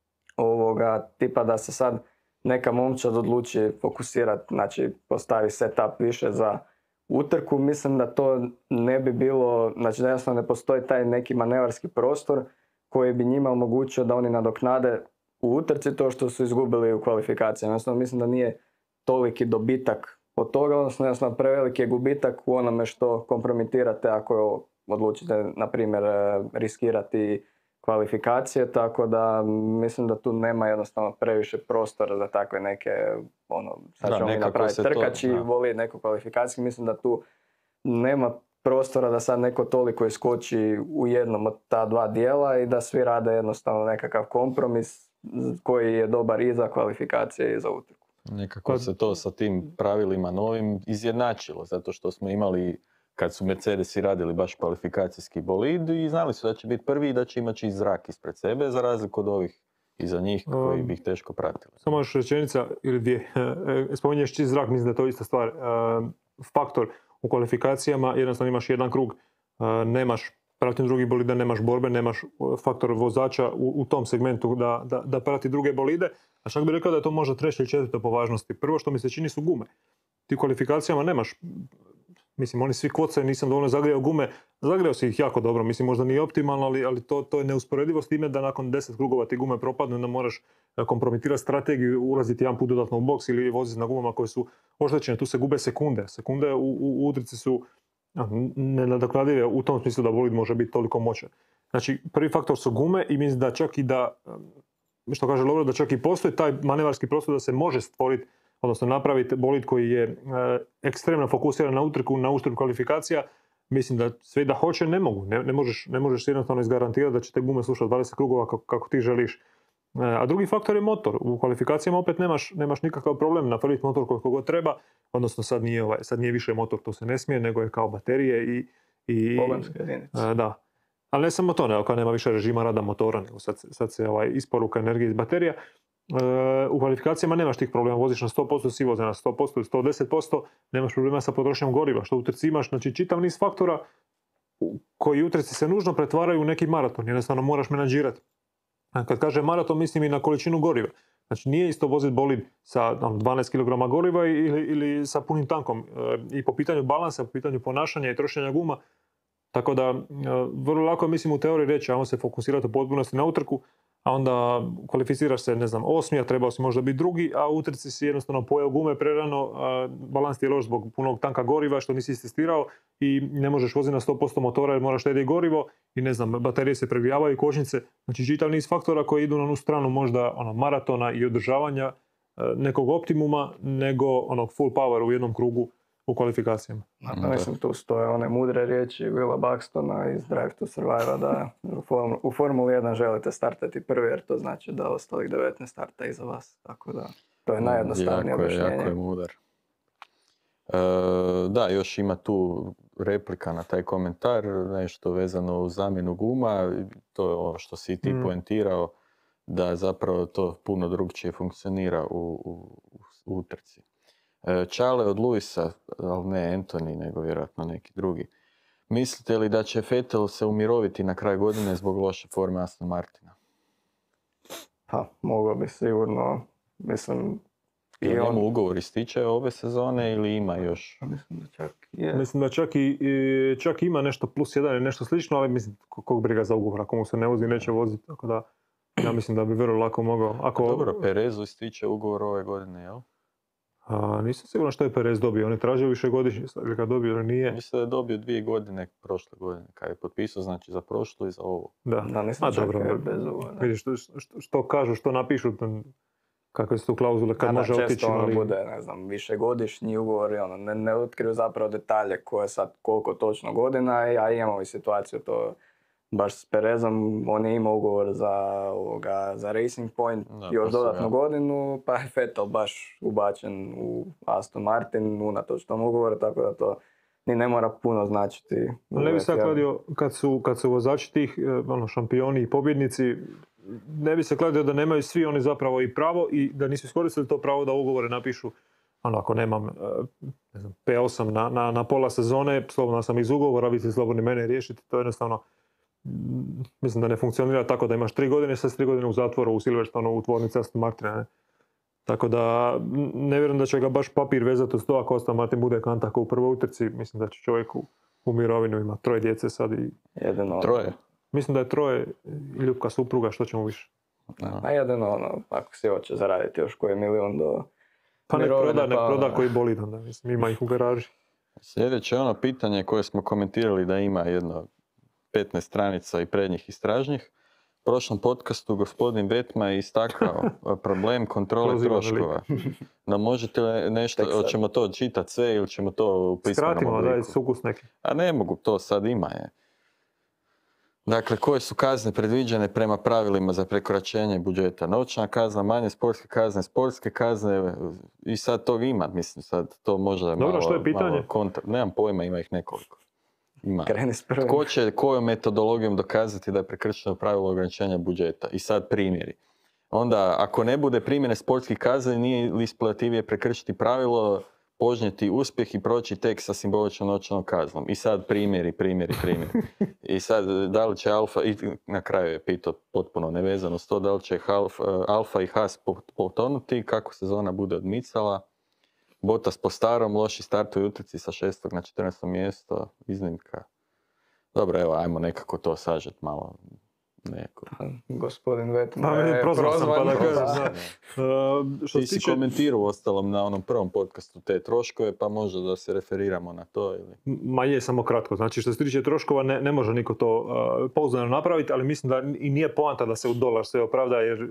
tipa da se sad neka momčad odluči fokusirati, znači postavi setup više za utrku, mislim da to ne bi bilo, znači da jednostavno ne postoji taj neki manevarski prostor koji bi njima omogućio da oni nadoknade u utrci to što su izgubili u kvalifikacijama. Jednostavno mislim da nije toliki dobitak od toga, odnosno jednostavno preveliki je gubitak u onome što kompromitirate ako odlučite, na primjer, riskirati kvalifikacije, tako da mislim da tu nema jednostavno previše prostora za takve neke, sad ćemo mi napraviti trkač i voli neku kvalifikaciju, mislim da tu nema prostora da sad neko toliko iskoči u jednom od ta dva dijela i da svi rade jednostavno nekakav kompromis koji je dobar i za kvalifikacije i za utrku.
Nekako se to sa tim pravilima novim izjednačilo, zato što smo imali kad su Mercedesi radili baš kvalifikacijski bolid i znali su da će biti prvi i da će imati čist zrak ispred sebe, za razliku od ovih iza njih koji bi ih teško pratili.
Samo još rečenica ili dvije. Spominješ čist zrak, mislim da je to ista stvar. Faktor u kvalifikacijama, jednostavno imaš jedan krug, nemaš pratim drugi bolida, nemaš borbe, nemaš faktor vozača u tom segmentu da prati druge bolide, a čak bih rekao da je to možda treće ili četvrto po važnosti. Prvo što mi se čini su gume. Ti u kvalifikacijama nemaš, mislim, oni svi kocaju, nisam dovoljno zagrijao gume. Zagrijao si ih jako dobro, mislim, možda nije optimalno, ali to je neusporedivo s time da nakon 10 krugova ti gume propadnu, onda moraš kompromitirati strategiju, ulaziti jedan put dodatno u boks ili voziti na gumama koje su oštećene. Tu se gube sekunde. Sekunde u utrci su nenadoknadive u tom smislu da bolid može biti toliko moćan. Znači, prvi faktor su gume i mislim da čak i što kaže Lovro, da čak i postoji taj manevarski prostor da se može stvoriti, odnosno napraviti bolid koji je ekstremno fokusiran na utrku, na uštrb kvalifikacija. Mislim da sve da hoće ne mogu. Ne možeš jednostavno izgarantirati da će te gume slušati 20 krugova kako ti želiš. A drugi faktor je motor. U kvalifikacijama opet nemaš nikakav problem na prvi motor koliko god treba, odnosno sad nije više motor, to se ne smije, nego je kao baterije i
pogonske jedinice.
Da. Ali ne samo to, kao nema više režima rada motora, nego sad se isporuka energije iz baterija. U kvalifikacijama nemaš tih problema, voziš na 100%, si voze na 100% ili 110%, nemaš problema sa potrošnjom goriva, što u trci imaš, znači čitav niz faktora koji u trci se nužno pretvaraju u neki maraton, jednostavno moraš menadžirati. Kad kažem maraton, mislim i na količinu goriva. Znači nije isto voziti bolid sa 12 kg goriva ili sa punim tankom. I po pitanju balansa, po pitanju ponašanja i trošenja guma. Tako da vrlo lako mislim u teoriji reći, ajmo se fokusirati u potpunosti na utrku, a onda kvalificiraš se, 8. a trebao si možda biti drugi, a u utrci si jednostavno pojeo gume prerano, balans ti je loš zbog punog tanka goriva što nisi istestirao i ne možeš voziti na 100% motora jer moraš štediti gorivo i baterije se pregrijavaju, kočnice, znači čitav niz faktora koji idu na onu stranu možda maratona i održavanja nekog optimuma, nego onog full power u jednom krugu u kvalifikacijama.
Mislim, tu stoje one mudre riječi Willa Buxtona iz Drive to Survive da u Formuli 1 želite startati prvi, jer to znači da ostalih 19 starta iza vas. Tako da, to je najjednostavnije objašnjenje.
Jako je mudar. Da, još ima tu replika na taj komentar, nešto vezano uz zamjenu guma, to je ono što si ti poentirao, da zapravo to puno drugčije funkcionira u utrci. Čale od Luisa, ali ne Anthony, nego vjerojatno neki drugi. Mislite li da će Vettel se umiroviti na kraj godine zbog loše forme Aston Martina?
Pa, moglo bi sigurno, mislim...
I on ugovor ističe ove sezone ili ima još?
Mislim da čak je.
Mislim da čak ima nešto +1 ili nešto slično, ali mislim kog briga za ugovor. Ako mu se ne vozi, neće voziti. Tako da ja mislim da bi vrlo lako mogao.
Dobro, Perezu ističe ugovor ove godine, jel?
Nisam siguran što je Perez dobio. On je tražio višegodišnji, ili ga dobio ili nije.
Mislim da je dobio 2 godine prošle godine. Kad je potpisao, znači za prošlu i za ovu.
Da,
nisam čekao bez ugovora.
Vidiš što kažu, što napišu, kakve su tu klauzule, kad može otići.
Često ono bude, ne znam, višegodišnji ugovor i ono, ne otkriju zapravo detalje koje sad koliko točno godina, a imamo i situaciju to baš s Perezom, on je imao ugovor za Racing Point još dodatnu godinu, pa je Vettel baš ubačen u Aston Martin unatoč tom ugovoru, tako da to ni ne mora puno značiti.
Ne bi se kladio kad su vozači tih šampioni i pobjednici, ne bi se kladio da nemaju svi oni zapravo i pravo i da nisu iskoristili to pravo da ugovore napišu. Ako nemam P8 na pola sezone, slobodno sam iz ugovora, vi ste slobodni mene riješiti, to jednostavno mislim da ne funkcionira tako da imaš 3 godine, sad 3 godine u zatvoru u Silverstonu u tvornici Aston Martina. Ne? Tako da ne vjerujem da će ga baš papir vezati uz to ako Aston Martin bude kantako u prvoj utrci. Mislim da će čovjek u mirovinu, ima 3 djece sad i...
Jedino.
3?
Mislim da je 3 i ljubka supruga, što ćemo više.
A jedino, ako si hoće zaraditi još koji milion do
pa nek proda koji bolid onda, mislim, ima ih u garaži.
Sljedeće je ono pitanje koje smo komentirali da ima jedno 15 stranica i prednjih istražnjih. U prošlom podcastu gospodin Betma je istakao problem kontrole troškova. Da možete li nešto, hoćemo to čitati sve ili ćemo to u pismenom obliku?
Skratimo, daj sukus neki.
A ne mogu, to sad ima je. Dakle, koje su kazne predviđene prema pravilima za prekoračenje budžeta? Novčana kazna, manje sportske kazne i sad tog ima, mislim, sad to možda je malo...
Dobro, što je pitanje?
Nemam pojma, ima ih nekoliko. Ima.
Kreni s prvim.
Tko će kojom metodologijom dokazati da je prekršeno pravilo ograničenja budžeta? I sad primjeri. Onda, ako ne bude primjene sportskih kazni, nije li isplativije prekršiti pravilo, požnjeti uspjeh i proći tek sa simboličnom novčanom kaznom? I sad primjeri. I sad, da li će Alfa, i na kraju je pitao potpuno nevezano s to, da li će Alfa i Haas potonuti, kako sezona bude odmicala. Bottas po starom, loši startuju utrci sa 6. na 14. mjesto, iznimka. Dobro, evo, ajmo nekako to sažeti malo.
Gospodin Vettel
je prozvan. Pa da kažem,
Ti si komentirao ostalom na onom prvom podcastu te troškove, pa možda da se referiramo na to ili...
Ma je, samo kratko. Znači, što se tiče troškova, ne može niko to pouzdano napraviti, ali mislim da i nije poanta da se u dolar sve opravda, jer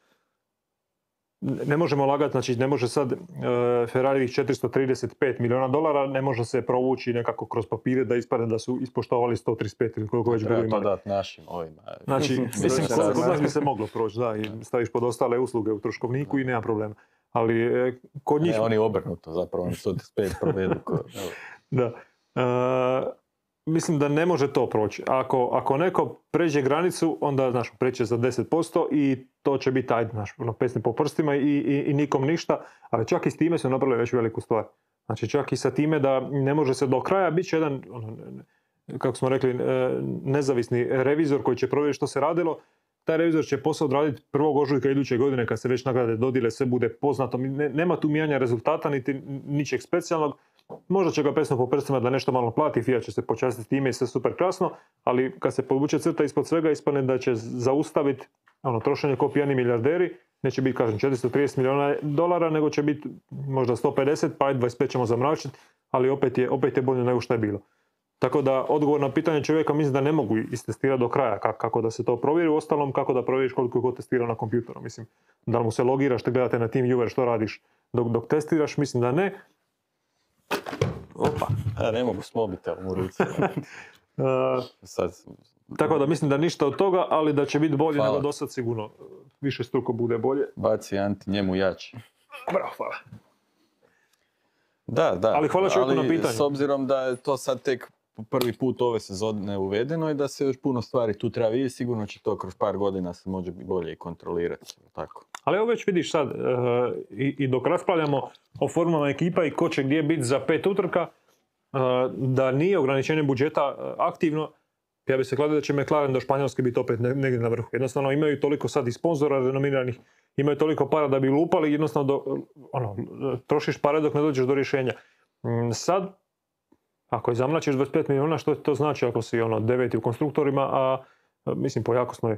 ne možemo lagati, znači ne može sad Ferrariovih $435 milijuna, ne može se provući nekako kroz papire da ispadne da su ispoštovali 135 ili koliko već budu imali.
Treba to dati našim ovima.
Znači, mislim, kod nas bi se moglo proći, da, i staviš pod ostale usluge u troškovniku i nema problema. Ali kod njih...
Ne, oni obrnuto, zapravo oni 135 provedu.
Da. Mislim da ne može to proći. Ako neko pređe granicu, onda pređe za 10% i to će biti pesni po prstima i nikom ništa, ali čak i s time su napravili već veliku stvar. Znači čak i sa time da ne može se do kraja, bit će jedan, kako smo rekli, nezavisni revizor koji će provjeriti što se radilo. Taj revizor će posao odraditi 1. ožujka iduće godine kad se već nagrade dodijele, sve bude poznato. Nema tu mijenja rezultata niti ničeg specijalnog. Možda će ga pesno po prstima da nešto malo plati, FIA će se počastiti time i sve super krasno, ali kad se podvuče crta ispod svega ispadne da će zaustaviti trošenje ko pijani milijarderi. Neće biti, kažem, $430 milijuna, nego će biti možda 150, pa 25 ćemo zamračiti, ali opet je bolje nego što je bilo. Tako da odgovor na pitanje čovjeka mislim da ne mogu istestirati do kraja kako da se to provjeri, u ostalom kako da provjeriš koliko je ko testirao na kompjuteru. Mislim, da li mu se logiraš, te gledate na TeamViewer što radiš dok testiraš, mislim da ne. Opa.
Ne mogu s mobitelom u ruci. Sad.
Tako da mislim da ništa od toga, ali da će biti bolje
Hvala.
nego do sad sigurno. Više struko bude bolje.
Baci Anti njemu jači.
Bravo, hvala.
Da.
Ali hvala čovjeku na pitanju.
S obzirom da je to sad tek prvi put ove sezone uvedeno i da se još puno stvari tu treba vidjeti, sigurno će to kroz par godina se može bolje i kontrolirati. Tako.
Ali evo već vidiš sad, i dok raspravljamo o formama ekipa i ko će gdje biti za 5 utrka, da nije ograničenje budžeta aktivno, ja bi se kladio da će McLaren do Španjolske biti opet negdje na vrhu. Jednostavno imaju toliko sad i sponzora renomiranih, imaju toliko para da bi lupali, jednostavno trošiš pare dok ne dođeš do rješenja. Sad, ako izamlačiš 25 milijuna, što to znači ako si deveti u konstruktorima, a mislim po jakosnoj,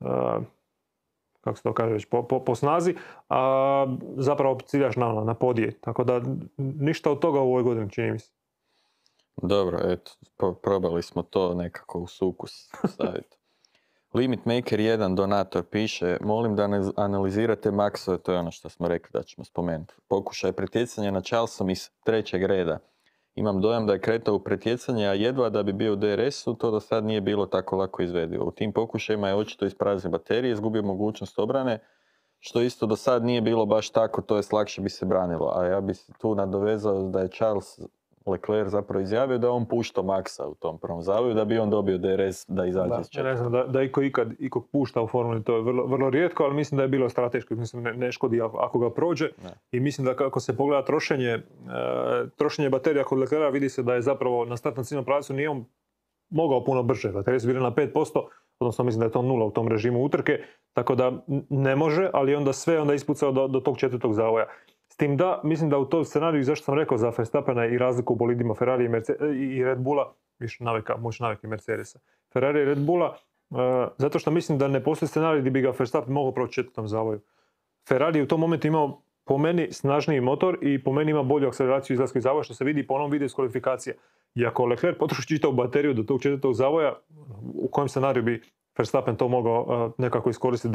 kako se to kaže već, po snazi, a zapravo ciljaš na podije. Tako da ništa od toga u ovoj godini, čini mi se.
Dobro, eto, probali smo to nekako u sukus staviti. Limit Maker 1 donator piše, molim da analizirate Maxove, to je ono što smo rekli da ćemo spomenuti. Pokušaj pretjecanja na Charlesom iz 3. reda. Imam dojam da je kretao u pretjecanje, a jedva da bi bio u DRS-u, to do sad nije bilo tako lako izvedivo. U tim pokušajima je očito ispraznio baterije, izgubio mogućnost obrane, što isto do sad nije bilo baš tako, to jest lakše bi se branilo. A ja bi se tu nadovezao da je Charles Leclerc zapravo izjavio da on puštao Maxa u tom prvom zavoju, da bi on dobio DRS da izađe iz četvrtog.
Ne znam da ikog pušta u formuli, to je vrlo rijetko, ali mislim da je bilo strateško, mislim ne škodi ako ga prođe. Ne. I mislim da kako se pogleda trošenje baterija kod Leclerca, vidi se da je zapravo na startnom ciljnom pravcu nije on mogao puno brže. Baterije su bile na 5%, odnosno mislim da je to 0 u tom režimu utrke, tako da ne može, ali onda sve ispucao do tog 4. zavoja. S tim da, mislim da u tom scenariju, zašto sam rekao za Verstappena i razliku u bolidima Ferrari i Red Bulla, više moć navike Mercedesa, Ferrari i Red Bulla, zato što mislim da ne postoji scenarij gdje bi ga Verstappen mogao proći 4. zavoju. Ferrari je u tom momentu imao po meni snažniji motor i po meni ima bolju akceleraciju izlaska iz zavoja, što se vidi po onom videu iz kvalifikacije. I ako Leclerc potroši čitavu bateriju do tog 4. zavoja, u kojem scenariju bi Verstappen to mogao nekako iskoristiti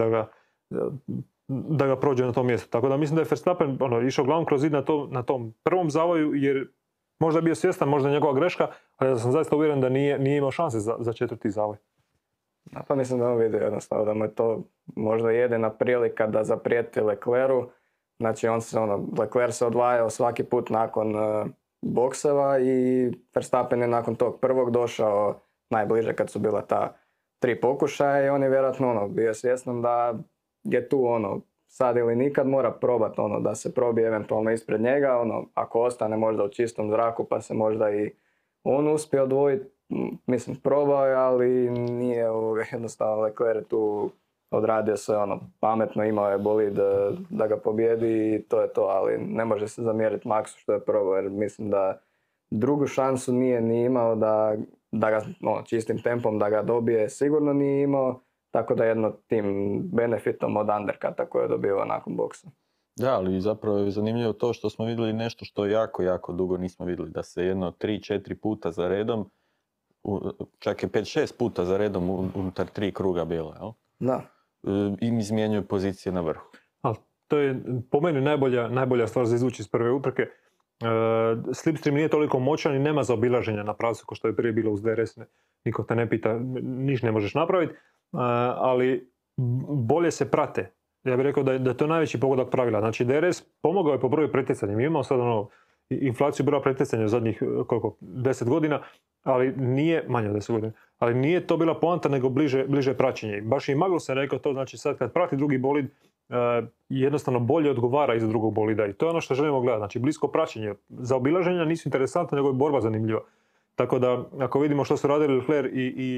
da ga prođe na tom mjestu. Tako da mislim da je Verstappen išao glavom kroz zid na tom prvom zavoju, jer možda je bio svjestan, možda je njegova greška, ali ja sam zaista uvjeren da nije imao šanse za 4. zavoj.
Pa mislim da on vidio jednostavno da mu je to možda jedina prilika da zaprijeti Leclercu. Znači Leclerc se odvajao svaki put nakon bokseva i Verstappen je nakon tog prvog došao najbliže kad su bila ta 3 pokušaja i on je vjerojatno bio svjestan da je tu sad ili nikad mora probati da se probije eventualno ispred njega, ako ostane možda u čistom zraku pa se možda i on uspije odvojiti, mislim probao je, ali nije jednostavno Leclerc tu odradio sve pametno, imao je bolid da ga pobjedi i to je to, ali ne može se zamjeriti Maxu što je probao, jer mislim da drugu šansu nije ni imao da ga čistim tempom da ga dobije, sigurno nije imao. Tako da jedno tim benefitom od undercuta koje je dobio nakon boksa.
Da, ali zapravo je zanimljivo to što smo vidjeli nešto što jako dugo nismo vidjeli. Da se 3-4 puta za redom, čak je 5-6 puta za redom unutar 3 kruga bilo, jel?
Da.
Im izmjenjuju pozicije na vrhu.
To je po meni najbolja stvar za izvući iz prve utrke. Slipstream nije toliko moćan i nema zaobilaženja na pravcu kao što je prije bilo uz DRS. Niko te ne pita, niš ne možeš napraviti. Ali bolje se prate. Ja bih rekao da je to najveći pogodak pravila. Znači DRS pomogao je po broju pretjecanja. Mi imamo sad inflaciju broja pretjecanja u zadnjih 10 godina, ali nije, manje od 10 godina, ali nije to bila poanta nego bliže praćenje. Baš i Magnussen rekao to, znači sad kad prati drugi bolid, jednostavno bolje odgovara iza drugog bolida i to je ono što želimo gledati. Znači blisko praćenje. Zaobilaženja nisu interesantne, nego je borba zanimljiva. Tako da ako vidimo što su radili Leclerc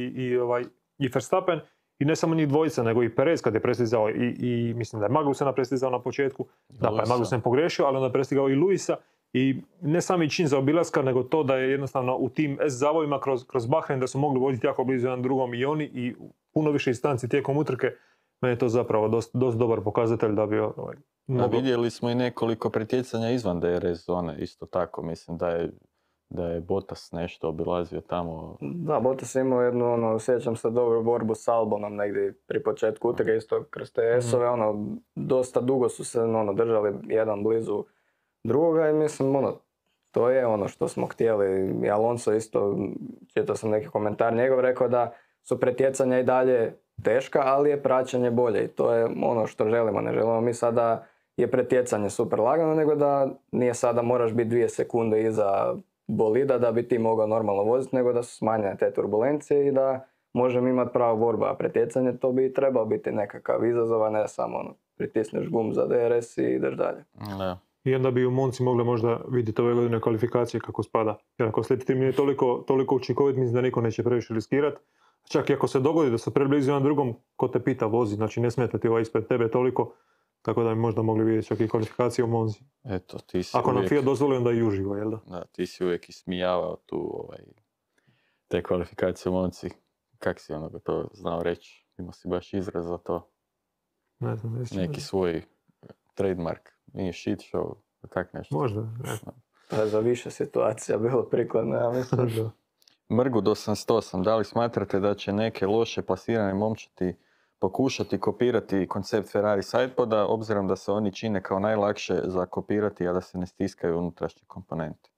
i Verstappen, i ne samo njih dvojica, nego i Perez kad je prestizao i mislim da je Magnussena prestizao na početku, da pa je Magnussen pogrešio, ali onda je prestigao i Luisa i ne sami čin za obilaska, nego to da je jednostavno u tim S zavojima kroz Bahrein da su mogli voziti jako blizu jedan drugom i oni i puno više distanci tijekom utrke. Meni je to zapravo dosta dobar pokazatelj da bi
vidjeli smo i nekoliko pretjecanja izvan DRS zone, isto tako, mislim da je da je Bottas nešto obilazio tamo.
Da, Bottas je imao jednu, sjećam se dobru borbu s Albonom negdje pri početku utrke, isto kroz te S-ove, dosta dugo su se držali jedan blizu drugoga i mislim, to je ono što smo htjeli. I Alonso isto, čitao sam neki komentar njegov, rekao da su pretjecanja i dalje teška, ali je praćenje bolje i to je ono što želimo. Ne želimo mi sada je pretjecanje super lagano, nego da nije sada moraš biti 2 sekunde iza bolida da bi ti mogao normalno voziti, nego da su smanjene te turbulencije i da možemo imati pravu borbu. A pretjecanje to bi trebao biti nekakav izazov, a ne samo pritisneš gum za DRS i ideš dalje.
Da.
I onda bi u Monci mogli možda vidjeti ove godine kvalifikacije kako spada. Jer ako sljedeći tim nije toliko učinkovit, mislim da niko neće previše riskirati. Čak i ako se dogodi da su preblizu jedan drugom, ko te pita vozi, znači ne smeta ti ovaj ispred tebe toliko, tako da bi možda mogli vidjeti čak i kvalifikacije u Monzi.
Eto, ti si
ako
uvijek,
nam Fiat dozvoli, onda i uživo, jel da?
Da, ti si uvijek ismijavao tu te kvalifikacije u Monci. Kak si to znao reći? Imao si baš izraz za to?
Ne znam,
neki svoj trademark. Nije shit show, tak nešto.
Možda, ne znam.
To je za više situacija bilo prikladno, ja mislim.
Mrgud 88, da li smatrate da će neke loše plasirane momčati pokušati kopirati koncept Ferrari sidepoda, obzirom da se oni čine kao najlakše za kopirati, a da se ne stiskaju unutrašnje komponente?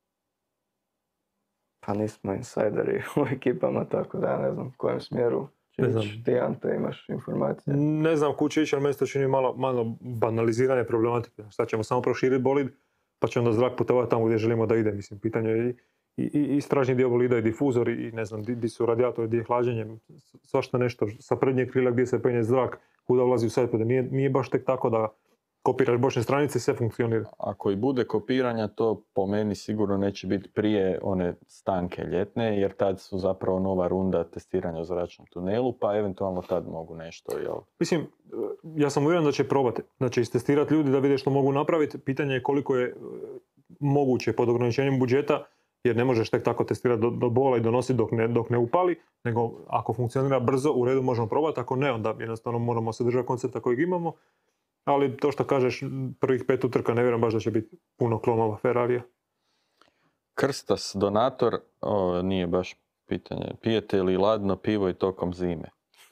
Pa nismo insideri u ekipama, tako da ja ne znam u kojem smjeru će ići. Ti, Ante, imaš informacije?
Ne znam kuće ići, ali meni se to čini malo banaliziranje problematike. Sad ćemo samo proširiti bolid, pa će onda zrak putovati tamo gdje želimo da ide. Mislim, pitanje je i stražnji dio bolida i difuzor i ne znam, di su radijatori, gdje je hlađenje, svašta nešto sa prednjeg krila gdje se penje zrak, kuda ulazi u sidepode. Nije baš tek tako da kopiraš bočne stranice i sve funkcionira.
Ako i bude kopiranja, to po meni sigurno neće biti prije one stanke ljetne, jer tad su zapravo nova runda testiranja u zračnom tunelu, pa eventualno tad mogu nešto, jel?
Mislim, ja sam uvjeren da će probati, da će istestirati ljudi da vide što mogu napraviti. Pitanje je koliko je moguće pod ograničenjem budžeta, jer ne možeš tek tako testirati do bola i donositi dok ne upali, nego ako funkcionira brzo, u redu možemo probati, ako ne, onda jednostavno moramo se držati koncepta kojeg imamo. Ali to što kažeš, prvih 5 utrka ne vjerujem baš da će biti puno klonova Ferrarija.
Krstas donator, nije baš pitanje. Pijete li ladno pivo i tokom zime?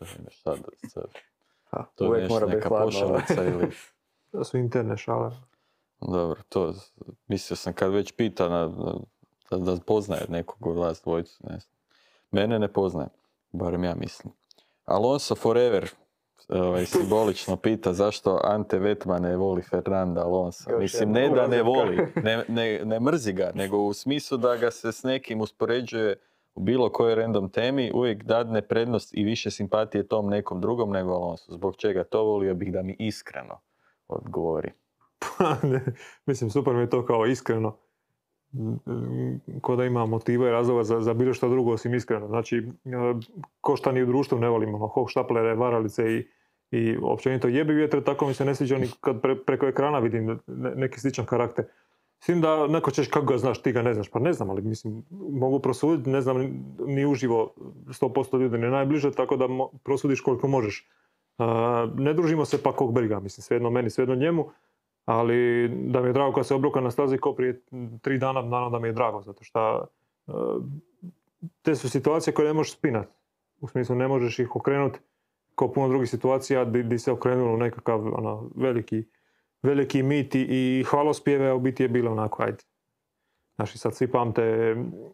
To uvijek mora biti hladno.
Ili...
To su interne šale.
Dobro, to mislio sam kad već pita da poznaje nekog od vas dvojicu. Ne znam. Mene ne poznaje, barem ja mislim. Alonso Forever simbolično pita zašto Ante Vetman ne voli Fernanda Alonso. Mislim, ne da ne voli, ne mrzi ga, nego u smislu da ga se s nekim uspoređuje u bilo kojoj random temi, uvijek dadne prednost i više simpatije tom nekom drugom nego Alonso. Zbog čega to volio bih da mi iskreno odgovori.
Mislim, super mi je to kao iskreno. Ko da ima motiva i razloga za bilo što drugo osim iskreno. Znači, ko šta ni u društvu ne volimo, hohštaplere, varalice i općenito jebi vjetre, tako mi se ne sviđa ni kad preko ekrana vidim neki sličan karakter. S tim da neko ćeš kako ga znaš, ti ga ne znaš, pa ne znam, ali mislim, mogu prosuditi, ne znam ni uživo 100% ljudi ni najbliže, tako da prosudiš koliko možeš. Ne družimo se pa kog briga, mislim, svejedno meni, svejedno njemu. Ali da mi je drago kad se obruka na stazi ko prije 3 dana, naravno da mi je drago, zato što te su situacije koje ne možeš spinati. U smislu ne možeš ih okrenuti kao puno drugih situacija di se okrenulo nekakav veliki mit i hvalospjeve, a u biti je bilo onako, ajde. Znači sad svi pamte,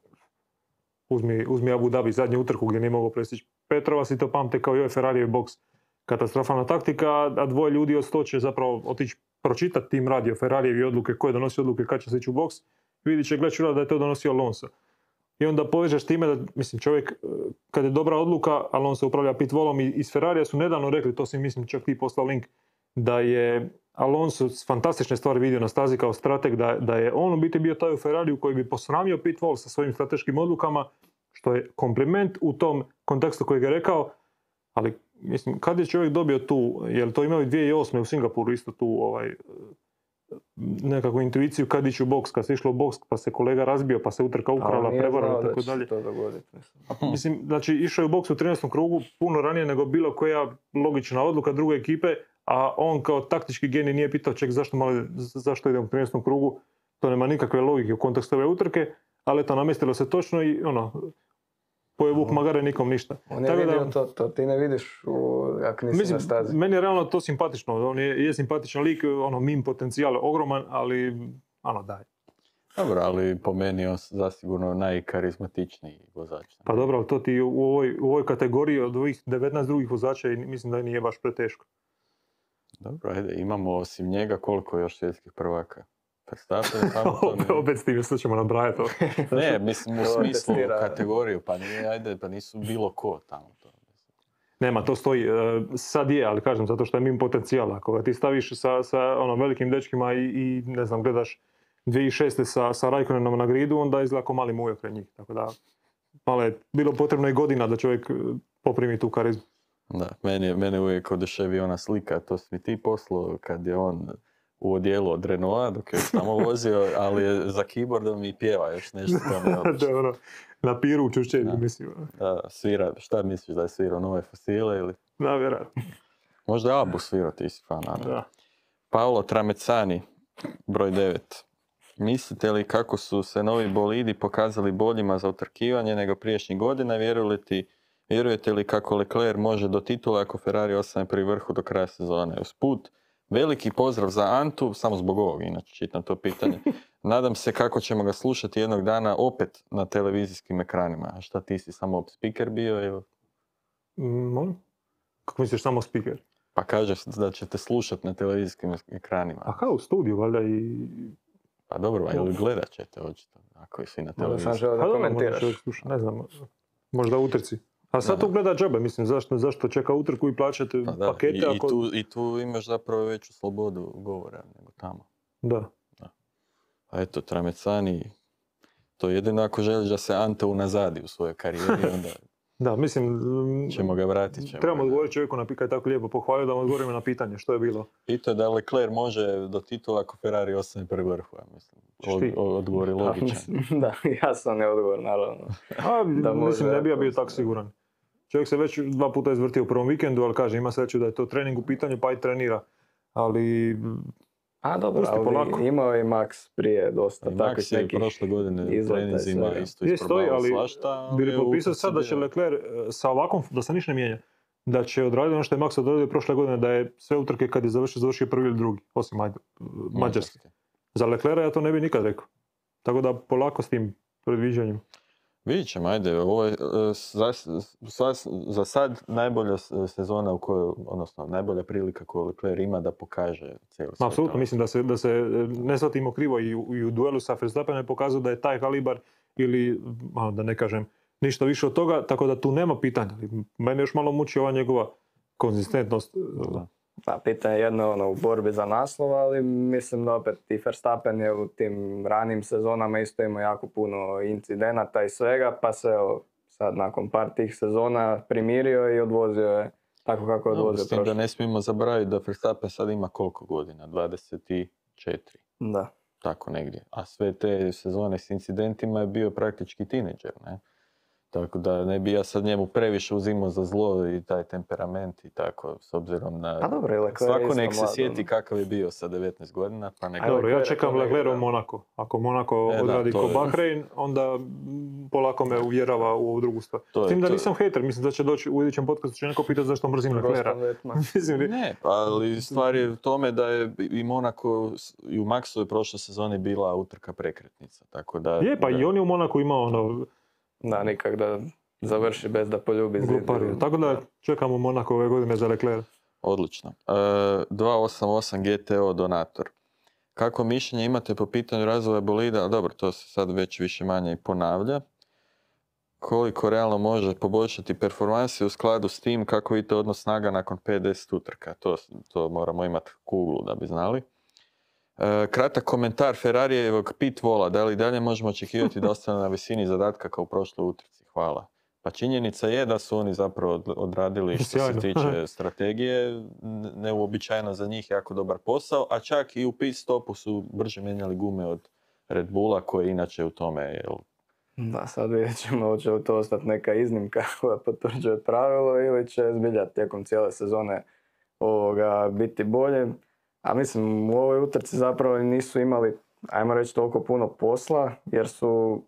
uzmi Abu Dhabi zadnju utrku gdje nije mogao prestići Petrova, svi to pamte kao joj Ferrarijev boks. Katastrofalna taktika, a 2 ljudi od 100 će zapravo otići pročitati tim radio Ferrarijevi odluke, koje donosi odluke, kad će se ići u boks, vidit će gledat da je to donosio Alonso. I onda povežeš time da, mislim, čovjek, kad je dobra odluka, Alonso upravlja pit volom i iz Ferrarija su nedavno rekli, to si mislim čak ti poslao link, da je Alonso fantastične stvari vidio na stazi kao strateg, da je on u biti bio taj u Ferrariju koji bi posramio pit vol sa svojim strateškim odlukama, što je kompliment u tom kontekstu koji ga je rekao, ali mislim, kad je čovjek dobio tu, jer to imao i 2008. u Singapuru isto tu nekakvu intuiciju kad ići u boks, kad se išlo u boks, pa se kolega razbio, pa se utrka ukrala, prevarala i tako dalje. Mislim, znači išao je u boks u 13. krugu puno ranije nego bilo koja logična odluka druge ekipe, a on kao taktički genij nije pitao zašto ide u 13. krugu, to nema nikakve logike u kontekstu ove utrke, ali eto, namjestilo se točno i pojeo vuk magare, nikom ništa.
On je
Tako da-
vidio to ti ne vidiš ako nisi
Mislim,
na stazi.
meni je realno to simpatično. On je simpatičan lik, mim potencijal ogroman, ali daj.
Dobro, ali po meni on zasigurno najkarizmatičniji vozač.
Pa dobro, ali to ti u ovoj kategoriji od ovih 19 drugih vozača i mislim da nije baš preteško.
Dobro, ajde, imamo osim njega koliko još svjetskih prvaka? Verstappen, Hamilton...
Opet s tim, sad ćemo nabrajati to.
Ne, mislim u
To
smislu
testira.
kategoriju, pa nije, ajde, pa nisu bilo ko tamo to.
Nema, to stoji. Sad je, ali kažem, zato što je mim potencijal. Ako ga ti staviš sa velikim dečkima i ne znam, gledaš 2006. sa Raikkonenom na gridu, onda izgleda kao mali mujok pred njih. Tako da, malo je bilo potrebno i godina da čovjek poprimi tu karizmu.
Da, mene uvijek oduševi ona slika, to si mi ti poslao kad je on u odijelu od Renaulta dok je tamo vozio, ali je za keyboardom i pjeva još nešto tome.
To je na piru u Čušćevi,
Da.
mislim.
Da, svira, šta misliš da je svirao, Nove fosile ili...
Da, vjerojatno.
Možda Abu svirao, ti si fan, Ana.
Da.
Paolo Tramezzani, broj 9. Mislite li kako su se novi bolidi pokazali boljima za utrkivanje nego prijašnjih godina? Vjerujete li kako Leclerc može do titula ako Ferrari ostane pri vrhu do kraja sezone? Usput, veliki pozdrav za Antu, samo zbog ovog, inače čitam to pitanje. Nadam se kako ćemo ga slušati jednog dana opet na televizijskim ekranima. A šta ti si samo speaker bio ili?
Molim? Kako misliš samo speaker?
Pa kaže da ćete slušati na televizijskim ekranima.
A kao u studiju, valjda i...
Pa dobro, ili gledat ćete očito, ako si na
Možda sam
televiziji.
želeo da
Pa dobro, možda
komentiraš.
čovjek sluša, ne znam, možda utrci. A sad tu gleda džabe, mislim, zašto čeka utrku i plaćate
Pa da,
pakete ako...
i tu imaš zapravo veću slobodu govora nego tamo.
Da.
A eto, Tramezzani, to jedino ako želiš da se Ante unazadi u svojoj karijeri, onda
Da, mislim,
ćemo ga vratiti.
trebamo odgovoriti čovjeku na pitanje, tako lijepo pohvalio da mu odgovorimo na pitanje što je bilo.
Pitao je da Leclerc može do titula ako Ferrari ostane pri vrhu, ja mislim.
Šti?
Odgovor je logičan.
Da, jasan je odgovor, naravno.
A,
Da može,
mislim, ne bi ja bio
ako
tako
se-
siguran. Čovjek se već 2 puta izvrtio u prvom vikendu, ali kaže, ima sreću da je to trening u pitanju, pa i trenira. Ali,
A dobro,
Pusti polako.
ali imao je Max prije dosta takvih
Max je
nekih...
prošle godine
izleta i
trenizima
svega.
isto
je stoji,
isprobavao
ali
svašta.
bi li
ali u
potpisao
utrci
sad da će
bio-
Leclerc sa ovakvom, da se ništa ne mijenja, da će odraditi ono što je Max odradio prošle godine, da je sve utrke kad je završio prvi ili drugi, osim Mađarske. Za Leclerca ja to ne bi nikad rekao. Tako da polako s tim predviđanjem.
Vidjet ćemo, ajde, ovo je za sad najbolja sezona u kojoj, odnosno najbolja prilika koju Leclerc ima da pokaže cijeli svoj
Apsolutno,
talent.
mislim da se ne shvatimo krivo i u duelu sa Verstappenom je pokazao da je taj kalibar ili, da ne kažem, ništa više od toga, tako da tu nema pitanja. Mene još malo muči ova njegova konzistentnost.
Da.
Pa, pitanje je jedno u borbi za naslov, ali mislim da opet i Verstappen je u tim ranim sezonama isto imao jako puno incidenata i svega, pa se sad nakon par tih sezona primirio i odvozio je tako kako je
Dobro,
odvozio
s tim da
prošle.
ne smijemo zaboraviti da Verstappen sad ima koliko godina? 24.
Da.
Tako negdje. A sve te sezone s incidentima je bio praktički tineđer, ne? Tako da ne bi ja sad njemu previše uzimao za zlo i taj temperament i tako, s obzirom na...
Pa dobro, i Leclerc je
Svako
isto
nek se
mlad,
sjeti kakav je bio sa 19 godina, pa nek...
Ajde.
Dobro, ja
Leclerc je
čekam
to
Leclerc u
igra.
Monako. Ako Monako
da,
odradi
to
ko
je-
Bahrein, onda polako me uvjerava u ovu drugu stvar.
To je
S tim da
to.
nisam hejter, mislim da će doći u idućem podcastu, će neko pitati zašto mrzim Leclerca.
Rostam Vetman.
Mislim,
Ne, ali stvar je u tome da je i Monako i u Maxovoj prošle sezoni bila utrka prekretnica, tako da...
je, pa
da,
i on je u Monaku imao
Da, nikak da završi bez da poljubi zid.
glupariju. Tako da čekamo Monako ove godine za Leclerc.
Odlično. 288 GTO donator. Kako mišljenje imate po pitanju razvoja bolida? Dobro, to se sad već više manje i ponavlja. Koliko realno može poboljšati performanse u skladu s tim kako vidite odnos snaga nakon 5-10 utrka? To moramo imati kuglu da bi znali. Kratak komentar Ferrarijevog pit vola. Da li dalje možemo očekivati da ostane na visini zadatka kao u prošloj utrci? Hvala. Pa činjenica je da su oni zapravo odradili što se
Sjajno.
tiče strategije, neuobičajeno za njih jako dobar posao, a čak i u pit stopu su brže mijenjali gume od Red Bulla koji inače u tome je...
Da, sad vidjet ćemo hoće li to ostati neka iznimka koja potvrđuje pravilo ili će zbilja tijekom cijele sezone biti bolje. A mislim, u ovoj utrci zapravo nisu imali, ajmo reći, toliko puno posla, jer su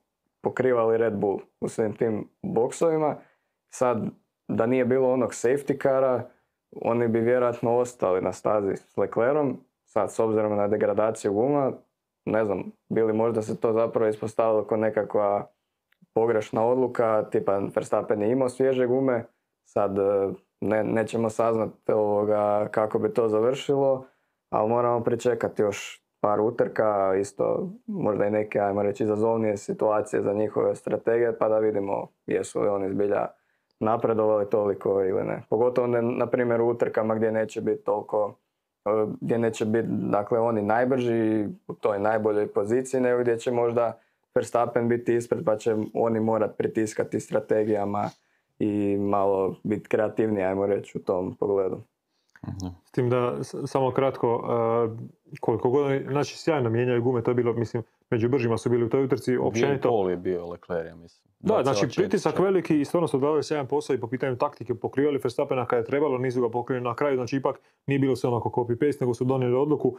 pokrivali Red Bull u svim tim boksovima. Sad, da nije bilo onog safety kara, oni bi vjerojatno ostali na stazi s Leclerom. Sad, s obzirom na degradaciju guma, ne znam, bili možda se to zapravo ispostavilo kao nekakva pogrešna odluka, tipa Verstappen je imao svježe gume, sad nećemo saznati kako bi to završilo, ali moramo pričekati još par utrka, isto možda i neke, ajmo reći, izazovnije situacije za njihove strategije, pa da vidimo jesu li oni zbilja napredovali toliko ili ne. Pogotovo na primjer u utrkama gdje neće biti toliko, gdje neće biti, dakle, oni najbrži u toj najboljoj poziciji, nego gdje će možda Verstappen biti ispred, pa će oni morat pritiskati strategijama i malo biti kreativniji, ajmo reći, u tom pogledu.
S tim da, samo kratko, koliko god, znači sjajno mijenjaju gume, to je bilo, mislim, među bržima su bili u toj utrci, općenito.
2,5 je bio Leclerc, ja mislim.
Da, znači pritisak veliki i stvarno su odradili sjajan posao i po pitanju taktike pokrivali Verstappena kada je trebalo, nisu ga pokrili na kraju, znači ipak nije bilo sve onako copy-paste, nego su donijeli odluku.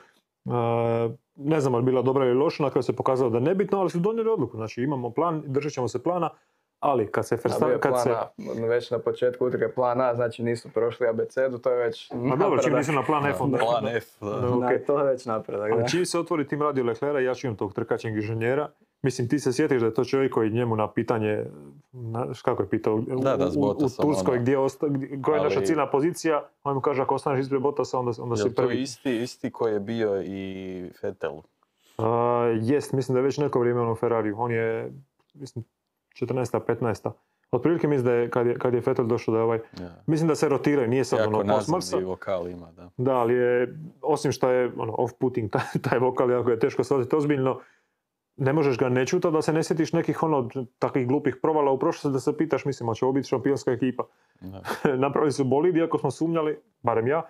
Ne znam ali bila dobra ili loša, na kraju se pokazalo da nebitno, ali su donijeli odluku. Znači imamo plan, držat ćemo se plana, ali kad se
već na početku utrke plan A, znači nisu prošli abecedu, to je već napredak.
Dobro, čim nisu na plan F onda.
Plan F, da.
Okay. To je već napredak.
Ali čim se otvori tim radio Leclerca, ja ću imam tog trkačeg inženjera. Mislim, ti se sjetiš da je to čovjek koji njemu na pitanje, kako je pitao, u Turskoj, koja je naša ciljna pozicija, on mu kaže ako ostaneš ispred Bottasa, onda si prvi.
Je to isti koji je bio i Vettel?
Jest, mislim da je već neko vrijeme on u Ferrariju. On je, mislim, 14. 15. Otprilike mislim da je, kad je Vettel došao da je ovaj... Yeah. Mislim da se rotiraju, nije sad ono postmarsa.
Jako vokal ima, da.
Da, ali je, osim što je off-putting, taj vokal jako je teško shvatiti ozbiljno, ne možeš ga ne čutati da se ne sjetiš nekih takvih glupih provala u prošlosti da se pitaš, mislim, će ovo biti šampionska ekipa. Napravili su bolid, iako smo sumnjali, barem ja.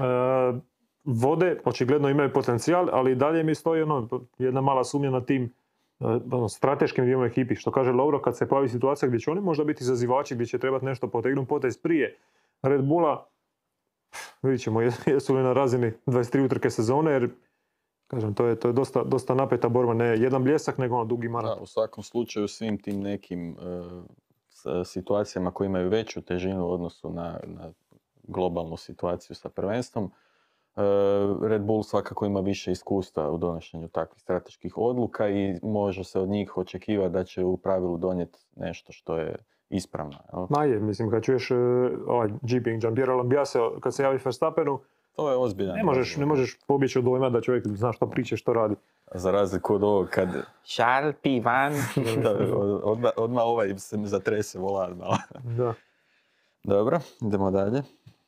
Vode, očigledno imaju potencijal, ali dalje mi stoji jedna mala sumnja na tim strateškim dijelom ekipi. Što kaže Lovro, kad se pojavi situacija gdje će oni možda biti izazivači, gdje će trebati nešto potegnuti potez prije Red Bulla, vidit ćemo jesu li na razini 23 utrke sezone, jer kažem, to je dosta napeta borba, ne jedan bljesak, nego dugi maraton.
U svakom slučaju, svim tim nekim situacijama koje imaju veću težinu u odnosu na globalnu situaciju sa prvenstvom, Red Bull svakako ima više iskustva u donošenju takvih strateških odluka i može se od njih očekivati da će u pravilu donijeti nešto što je ispravno.
Ma je, mislim, kad čuješ GP, Giampiero Lambiase, kad se javi Verstappenu,
to je ozbiljan.
Ne možeš pobjeći od dojma da čovjek zna što priča, što radi.
Za razliku od ovog kad Charles Pivan, odmah ovaj se zatrese volan.
Da.
Dobro, idemo dalje.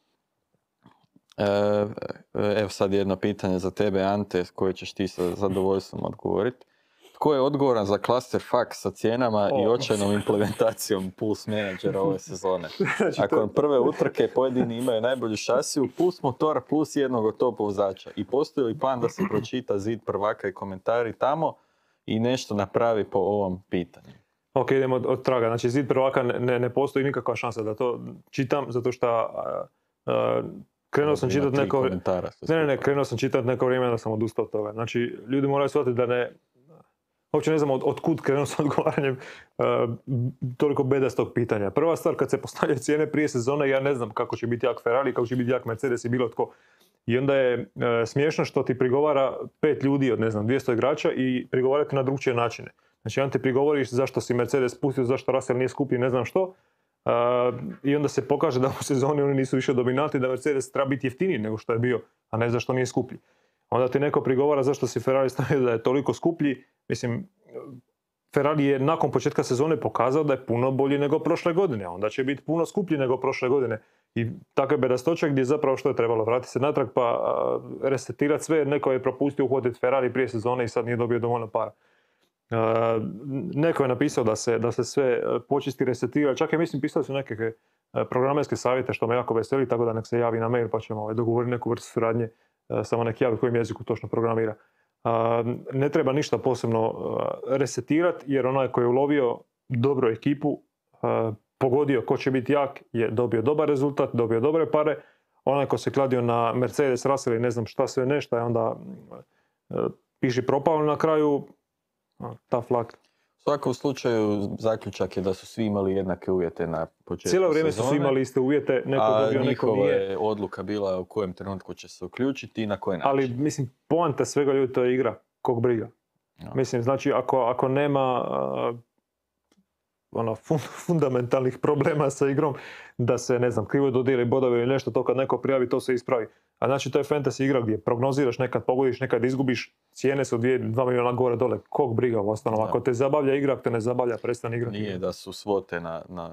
Evo sad jedno pitanje za tebe, Ante, koje ćeš ti sa zadovoljstvom odgovoriti. Tko je odgovoran za cluster fuck sa cijenama i očajnom implementacijom Pulse Managera ove sezone? Nakon prve utrke pojedini imaju najbolju šasiju, plus motor, plus jednog top vozača. I postoji li plan da se pročita zid prvaka i komentari tamo i nešto napravi po ovom pitanju?
Ok, idemo od traga. Znači, zid prvaka ne postoji nikakva šansa da to čitam, zato što krenuo sam čitati neko vrijeme da sam odustao od toga. Znači, ljudi moraju shvatiti da uopće ne znam od kud krenuo sa odgovaranjem toliko bedastog pitanja. Prva stvar, kad se postavljaju cijene prije sezone, ja ne znam kako će biti jak Ferrari, kako će biti jak Mercedes i bilo tko. I onda je smiješno što ti prigovara 5 ljudi od 200 igrača i prigovarati na drugčije načine. Znači, jedan ti prigovoriš zašto si Mercedes pustio, zašto Russell nije skuplji, ne znam što. I onda se pokaže da u sezoni oni nisu više dominantni, da Mercedes treba biti jeftiniji nego što je bio, a ne zašto nije skuplji. Onda ti neko prigovara zašto si Ferrari stavio da je toliko skuplji. Mislim, Ferrari je nakon početka sezone pokazao da je puno bolji nego prošle godine, a onda će biti puno skuplji nego prošle godine. I takav bedastočak gdje zapravo što je trebalo vratiti se natrag pa resetirati sve, jer neko je propustio uhvatiti Ferrari prije sezone i sad nije dobio dovoljno para. Neko je napisao da se sve počisti, resetira, čak je mislim pisali su neke programerske savjete što me jako veseli, tako da nek se javi na mail pa ćemo dogovoriti neku vrstu suradnje, samo nek javi kojim jeziku točno programira. Ne treba ništa posebno resetirati jer onaj koji je ulovio dobru ekipu, pogodio ko će biti jak, je dobio dobar rezultat, dobio dobre pare. Onaj ko se kladio na Mercedes, Russell i ne znam šta sve nešto, je onda piši propao na kraju, tough luck.
U svakom slučaju, zaključak je da su svi imali jednake uvjete na početku
Cijelo vrijeme su
sezone,
svi imali iste uvjete, neko dobio, neko
njihova
nije.
je odluka bila u kojem trenutku će se uključiti i na koji način.
Ali, mislim, poanta svega ljudi, to je igra, kog briga.
No.
Mislim, znači, ako nema fundamentalnih problema sa igrom, da se, ne znam, krivo dodijeli bodove ili nešto, to kad neko prijavi, to se ispravi. A znači, to je fantasy igra gdje prognoziraš, nekad pogodiš, nekad izgubiš, cijene su 2 milijuna gore dole, kog briga u osnovu. Ako te zabavlja igra, ako te ne zabavlja, prestani igrati.
Nije da su svote na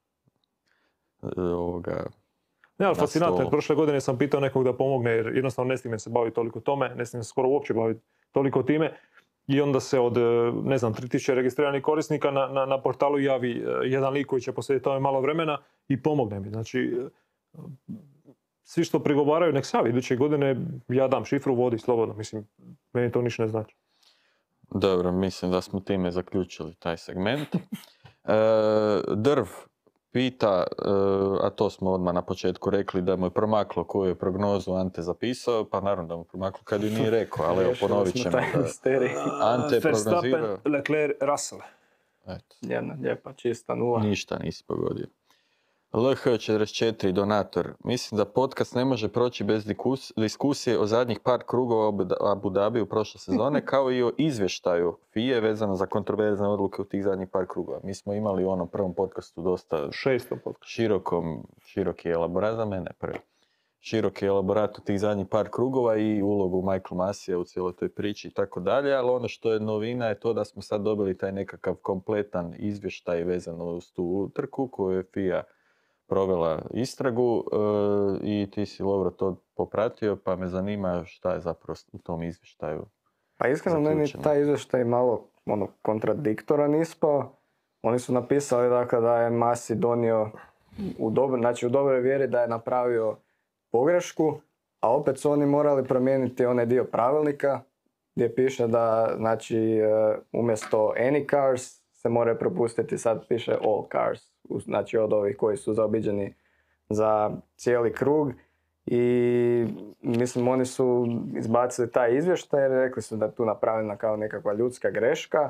ovoga...
Ne, ali fascinantno je.
stolu.
Prošle godine sam pitao nekog da pomogne, jer jednostavno ne stignem se baviti toliko tome, ne stignem se skoro uopće baviti toliko time. I onda se od, ne znam, 3000 registriranih korisnika na portalu javi jedan lik koji će posvetiti tome malo vremena i pomogne mi. Znači, svi što prigovaraju, nek savi, iduće godine ja dam šifru, vodi slobodno. Mislim, meni to ništa ne znači.
Dobro, mislim da smo time zaključili taj segment. Drv pita, a to smo odmah na početku rekli da mu je promaklo koju je prognozu Ante zapisao, pa naravno da mu je promaklo kad ju nije rekao, ali evo ponovit ćemo da Ante je prognozirao.
Verstappen, Leclerc, Russell.
Eto,
Jedna lijepa, čista nula.
ništa nisi pogodio. LH44 donator. Mislim da podcast ne može proći bez diskusije o zadnjih par krugova u Abu Dhabiju prošle sezone, kao i o izvještaju FIE vezano za kontroverzne odluke u tih zadnjih par krugova. Mi smo imali u onom prvom podcastu dosta
6. podcast.
široki elaborat za mene prvi. Široki elaborat u tih zadnjih par krugova i ulogu Michael Masija u cijeloj toj priči i tako dalje, ali ono što je novina je to da smo sad dobili taj nekakav kompletan izvještaj vezano uz tu utrku koju je FIA provela istragu i ti si, Lovro, to popratio, pa me zanima šta je zapravo u tom izvještaju.
Pa iskreno meni
zaključeno.
taj izvještaj malo kontradiktoran ispao. Oni su napisali dakle, da je Masi donio u dobroj vjeri da je napravio pogrešku, a opet su oni morali promijeniti onaj dio pravilnika gdje piše da znači, umjesto any cars se moraju propustiti, sad piše all cars, znači od ovih koji su zaobiđeni za cijeli krug. I mislim oni su izbacili taj izvještaj jer rekli su da je tu napravljena kao nekakva ljudska greška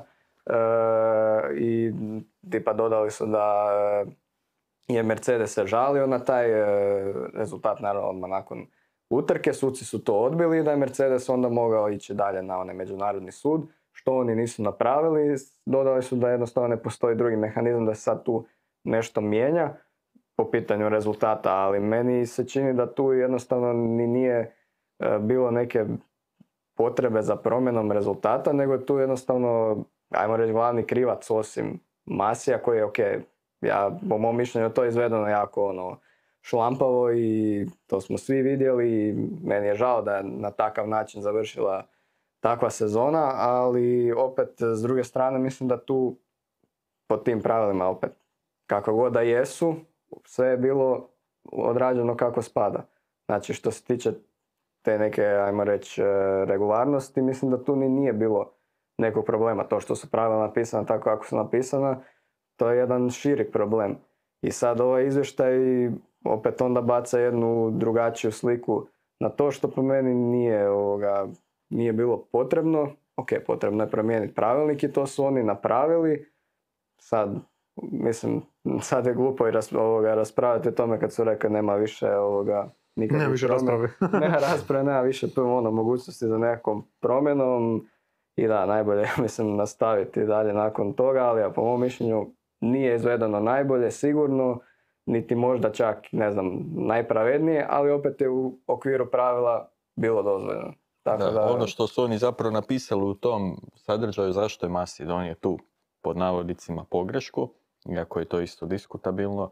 i tipa dodali su da je Mercedes se žalio na taj rezultat, naravno odmah nakon utrke, suci su to odbili i da je Mercedes onda mogao ići dalje na onaj međunarodni sud, što oni nisu napravili. Dodali su da jednostavno ne postoji drugi mehanizam da se sad tu nešto mijenja po pitanju rezultata, ali meni se čini da tu jednostavno ni nije bilo neke potrebe za promjenom rezultata, nego je tu jednostavno, ajmo reći, glavni krivac osim Masija koji je, ok, ja po mom mišljenju to je izvedeno jako šlampavo i to smo svi vidjeli i meni je žao da je na takav način završila takva sezona, ali opet s druge strane mislim da tu po tim pravilima opet kako god da jesu, sve je bilo odrađeno kako spada. Znači što se tiče te neke, ajmo reći, regularnosti, mislim da tu ni nije bilo nekog problema. To što su pravila napisana tako kako su napisana, to je jedan širi problem. I sad ovaj izvještaj opet onda baca jednu drugačiju sliku na to što po meni nije bilo potrebno. Ok, potrebno je promijeniti pravilnik i to su oni napravili. Sad, mislim, sad je glupo i raspravljati o tome kad su rekli nema više nikakvih
Nema više rasprave.
Nema rasprave, nema više tu mogućnosti za nekakvom promjenom. I da, najbolje mislim nastaviti dalje nakon toga, ali po mom mišljenju nije izvedeno najbolje, sigurno, niti možda čak, ne znam, najpravednije, ali opet je u okviru pravila bilo dozvoljeno. Tako da,
ono što su oni zapravo napisali u tom sadržaju, zašto je Masi donio tu, pod navodnicima, pogrešku, iako je to isto diskutabilno,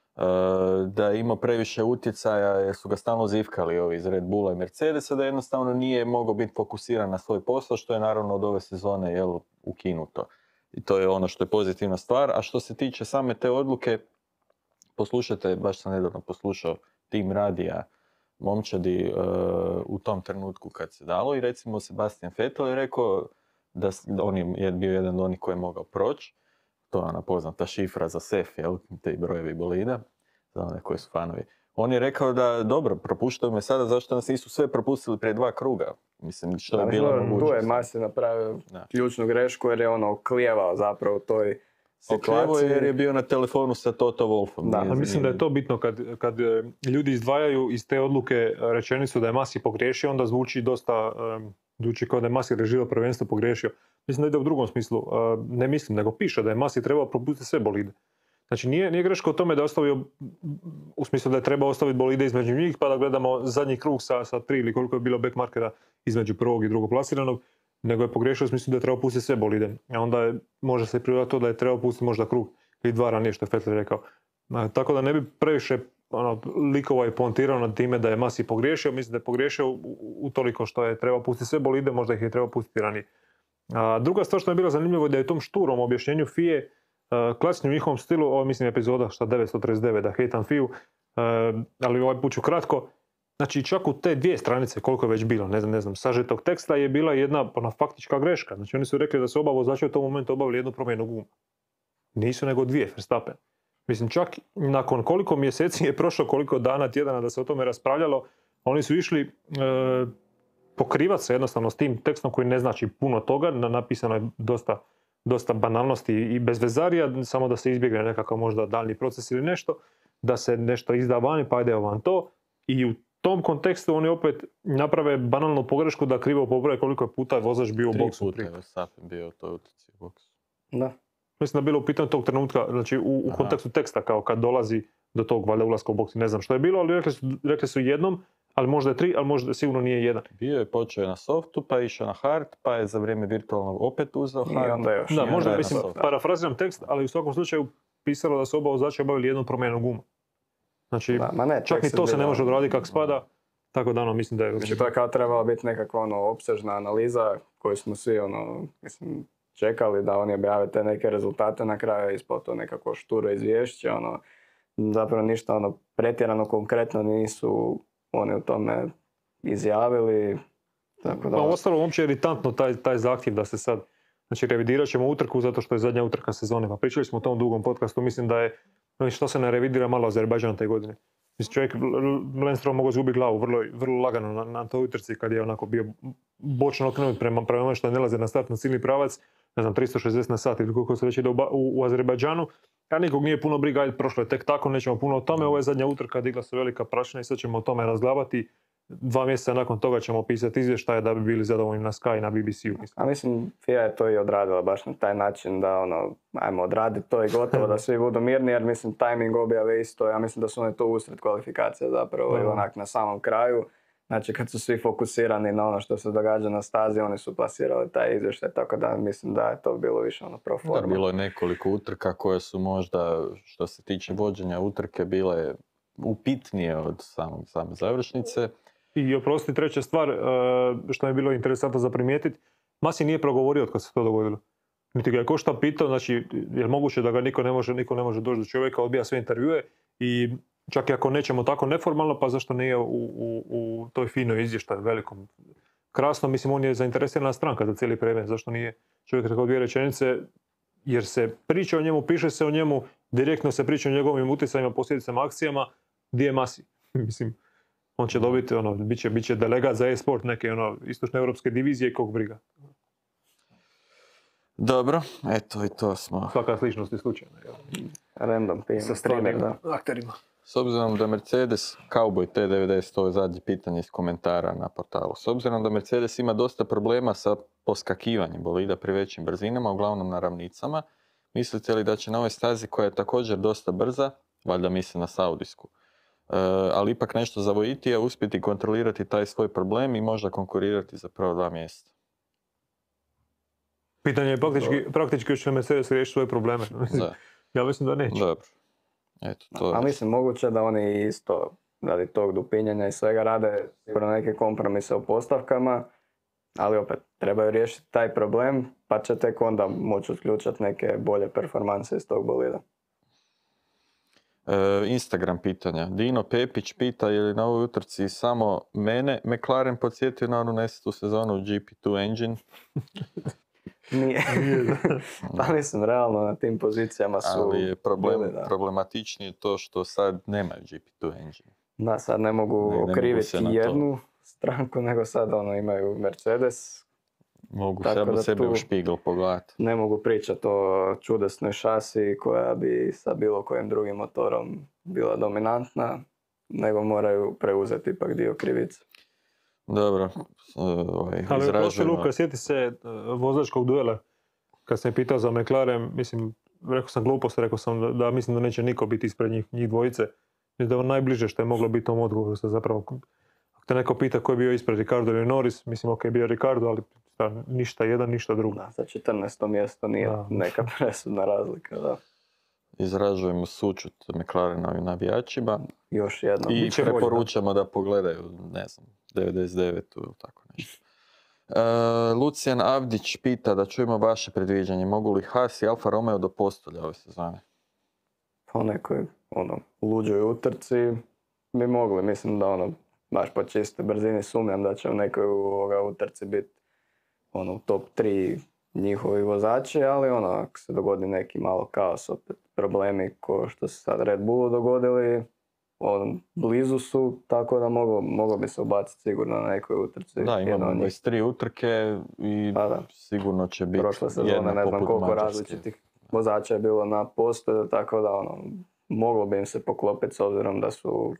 da je imao previše utjecaja jer su ga stalno zivkali ovi iz Red Bulla i Mercedesa, da jednostavno nije mogao biti fokusiran na svoj posao, što je naravno od ove sezone ukinuto. I to je ono što je pozitivna stvar. A što se tiče same te odluke, poslušajte, baš sam nedavno poslušao Tim Radija, momčadi u tom trenutku kad se dalo i recimo Sebastian Vettel je rekao da on je bio jedan od onih koji je mogao proći. To je ona poznata šifra za SEF, te brojevi bolida, za one koji su fanovi On je rekao da dobro, propuštaju me sada, zašto nas nisu sve propustili prije 2 kruga? Mislim, što je bilo mogućnost.
Tu je Masi napravio ključnu grešku jer je ono klijevao zapravo u toj
Oklevo
situaciji.
jer je bio na telefonu sa Toto Wolffom.
Da,
Ali mislim da je to bitno kad ljudi izdvajaju iz te odluke rečenicu da je Masi pogriješio, onda zvuči dosta, zvuči kao da je Masi režirao prvenstvo pogriješio. Mislim da ide u drugom smislu. Ne mislim, nego piše da je Masi trebao propustiti sve bolide. Znači nije greška u tome da je ostavio, u smislu da je trebao ostaviti bolide između njih, pa da gledamo zadnji krug sa 3 ili koliko je bilo back markera između prvog i drugog plasiranog, nego je pogriješio u smislu da je trebao pustiti sve bolide. A onda može se prirodati to da je trebao pustiti možda krug ili 2 ranije, što je Vettel rekao. Tako da ne bi previše likova i poentirao nad time da je Masi pogriješio. Mislim da je pogriješio utoliko što je trebao pustiti sve bolide, možda ih je trebao pustiti ranije. Druga stvar što je bilo zanimljivo je da je u tom šturom objašnjenju FIA klasični u njihovom stilu, ovo mislim epizoda 939, da hejtam FIA-u, ali ovaj put ću kratko. Znači čak u te 2 stranice, koliko je već bilo, ne znam, sažetog teksta je bila jedna faktička greška. Znači oni su rekli da su oba vozača u tom momentu obavili jednu promjenu guma. Nisu nego 2, Verstappen. Mislim, čak nakon koliko mjeseci je prošlo, koliko dana, tjedana da se o tome raspravljalo, oni su išli pokrivati se jednostavno s tim tekstom koji ne znači puno toga, napisano je dosta banalnosti i bezvezarija, samo da se izbjegne nekakav možda daljni proces ili nešto, da se nešto izda vani pa ide van to. I u tom kontekstu oni opet naprave banalnu pogrešku da krivo pobroje koliko je puta vozač bio u boksu.
3 puta je Verstappen bio u toj utrci u boksu.
Da.
Mislim da je bilo u pitanju tog trenutka, znači u kontekstu teksta, kao kad dolazi do tog valjda ulaska u boks. Ne znam što je bilo, ali rekli su jednom, ali možda je 3, ali možda sigurno nije 1.
Bio je, počeo na softu, pa je išao na hard, pa je za vrijeme virtualnog opet uzeo hard.
I onda još.
Da, možda, mislim,
soft.
parafraziram tekst, ali u svakom slučaju pisalo da su oba vozača obavili jednu promjenu gumu. Znači, čak ni to se ne može odraditi kako spada, tako da mislim da je...
Znači, to je kao trebala biti nekakva opsežna analiza koju smo svi čekali da oni objave te neke rezultate, na kraju je ispalo to nekako šturo izvješće, zapravo ništa pretjerano konkretno nisu oni u tome izjavili. Tako da...
Ostalo uopće iritantno taj zahtjev da se sad, znači revidirat ćemo utrku zato što je zadnja utrka sezone, pa pričali smo o tom dugom podcastu, mislim da je, što se ne revidira malo Azerbajdžan te godine. Mislim, čovjek Lance Stroll mogao izgubiti glavu vrlo lagano na toj utrci kad je onako bio bočno okrenut prema ono što ne laze na start na ciljni pravac, ne znam, 360 na sat ili koliko se već ide u Azerbajdžanu. A nikog nije puno briga, ajde, prošlo je tek tako, nećemo puno o tome. Ovo je zadnja utrka, digla se velika prašina i sad ćemo o tome razglabati. 2 mjeseca nakon toga ćemo pisati izvještaje da bi bili zadovoljni na Sky i na BBC-u.
A mislim, FIA je to i odradila baš na taj način da ajmo odraditi to i gotovo, da svi budu mirni, jer mislim timing objave isto, ja mislim da su oni to usred kvalifikacija zapravo i onak na samom kraju. Znači kad su svi fokusirani na ono što se događa na stazi, oni su plasirali taj izvještaj, tako da mislim da je to bilo više pro forma.
Da, bilo je nekoliko utrka koje su možda, što se tiče vođenja utrke, bile upitnije od same završnice.
I oprosti, treća stvar, što mi je bilo interesantno za primijetiti, Masi nije progovorio od kad se to dogodilo. Niti ga je ko šta pitao, znači, je moguće da ga niko ne može doći do čovjeka, odbija sve intervjue i čak i ako nećemo tako neformalno, pa zašto nije u toj finoj izvještaju velikom. Krasno, mislim, on je zainteresirana stranka za cijeli predmet, zašto nije čovjek rekao 2 rečenice, jer se priča o njemu, piše se o njemu, direktno se priča o njegovim utjecajima, posljedicama, akcijama, gdje je Masi. Mislim, on će dobiti, bit će delegat za e-sport neke istočne europske divizije, kog briga.
Dobro, eto i to smo.
Svaka sličnost je slučajna.
Random primjer, da.
Akterima.
S obzirom da Mercedes, Cowboy T90, to je zadnje pitanje iz komentara na portalu. S obzirom da Mercedes ima dosta problema sa poskakivanjem bolida pri većim brzinama, uglavnom na ravnicama, mislite li da će na ovoj stazi koja je također dosta brza, valjda misli na saudijsku, ali ipak nešto zavojitije, uspjeti kontrolirati taj svoj problem i možda konkurirati za prvo 2 mjesta?
Pitanje je praktički će Mercedes riješiti svoje probleme. Ja mislim da neće.
Dobro. Eto, to je.
A mislim, moguće da oni isto, radi tog dupinjenja i svega, rade sigurno neke kompromise u postavkama, ali opet, trebaju riješiti taj problem, pa će tek onda moći otključati neke bolje performanse iz tog bolida.
Instagram pitanja. Dino Pepić pita je li na ovoj utrci samo mene McLaren podsjetio na onu nesetu sezonu GP2 engine.
Nije. Pa mislim, realno na tim pozicijama su...
Ali je problematičnije to što sad nemaju GP2 engine.
Da, sad ne mogu
Ne mogu
okriviti
se na to.
jednu stranku, nego sad imaju Mercedes.
Mogu
Tako
treba
da
sebe u
tu-
špigl pogledati.
Ne mogu pričati o čudesnoj šasi koja bi sa bilo kojim drugim motorom bila dominantna, nego moraju preuzeti ipak dio krivice.
Dobro,
Ali prošli
izražujemo.
Luka, sjeti se vozačkog duela. Kad sam je pitao za McLaren, mislim, rekao sam glupost, rekao sam da mislim da neće niko biti ispred njih dvojice. Mislim da je ovo najbliže što je moglo biti tom odgovoru. Što zapravo, ako te neko pita ko je bio ispred, Ricardo ili Norris, mislim ok, bio Ricardo, ali ništa jedan, ništa drugo.
Da, za 14. mjesto nije
Da.
neka presudna razlika. Da.
Izražujemo sućut McLarenovim navijačima
Još jednom.
i
Biće bolje,
preporučamo da pogledaju, ne znam, 99. ili tako nešto. Lucijan Avdić pita da čujemo vaše predviđanje. Mogu li Haas i Alfa Romeo do postolja ove sezone?
Po nekoj luđoj utrci bi mogli. Mislim da baš po čistoj brzini sumnjam da će u nekoj utrci biti u top 3 njihovi vozači, ali ako se dogodi neki malo kaos, opet problemi ko što se sad Red Bullu dogodili, blizu su, tako da moglo bi se ubaciti sigurno na nekoj utrci.
Da,
jedna
imamo
od njih.
23 utrke i
Pa da.
sigurno će biti
Prošle sezone
jedna
ne znam
poput
koliko
Mađarske.
različitih vozača je bilo na postolju, tako da moglo bi im se poklopiti s obzirom da su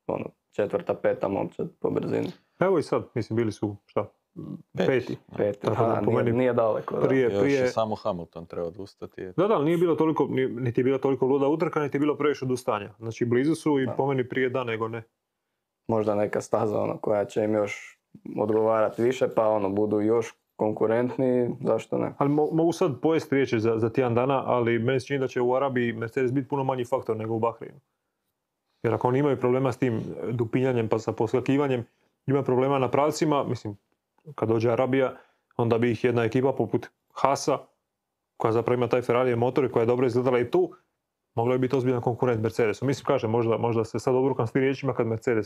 4., 5. momčad po brzini.
Evo i sad, mislim, bili su, šta, peti.
5.
Tako da po meni
Nije daleko. Da.
Još je
Prije,
samo Hamilton treba odustati.
da, nije bilo toliko, niti je bila toliko luda utrka, niti je bilo previše odustanja. Znači, blizu su i po meni prije da nego ne.
Možda neka staza koja će im još odgovarati više, pa budu još konkurentniji, zašto ne?
Ali mogu sad pojesti riječi za tjedan dana, ali meni se čini da će u Arabiji Mercedes biti puno manji faktor nego u Bahreinu. Jer ako oni imaju problema s tim dupinjanjem pa sa poskakivanjem, ima problema na pravcima, mislim, kad dođe Arabija, onda bi ih jedna ekipa poput Haasa, koja zapravo ima taj Ferrari motor i koja je dobro izgledala i tu, mogla je biti ozbiljan konkurent Mercedesu. Mislim, kažem, možda se sad obrukam s tim riječima kad Mercedes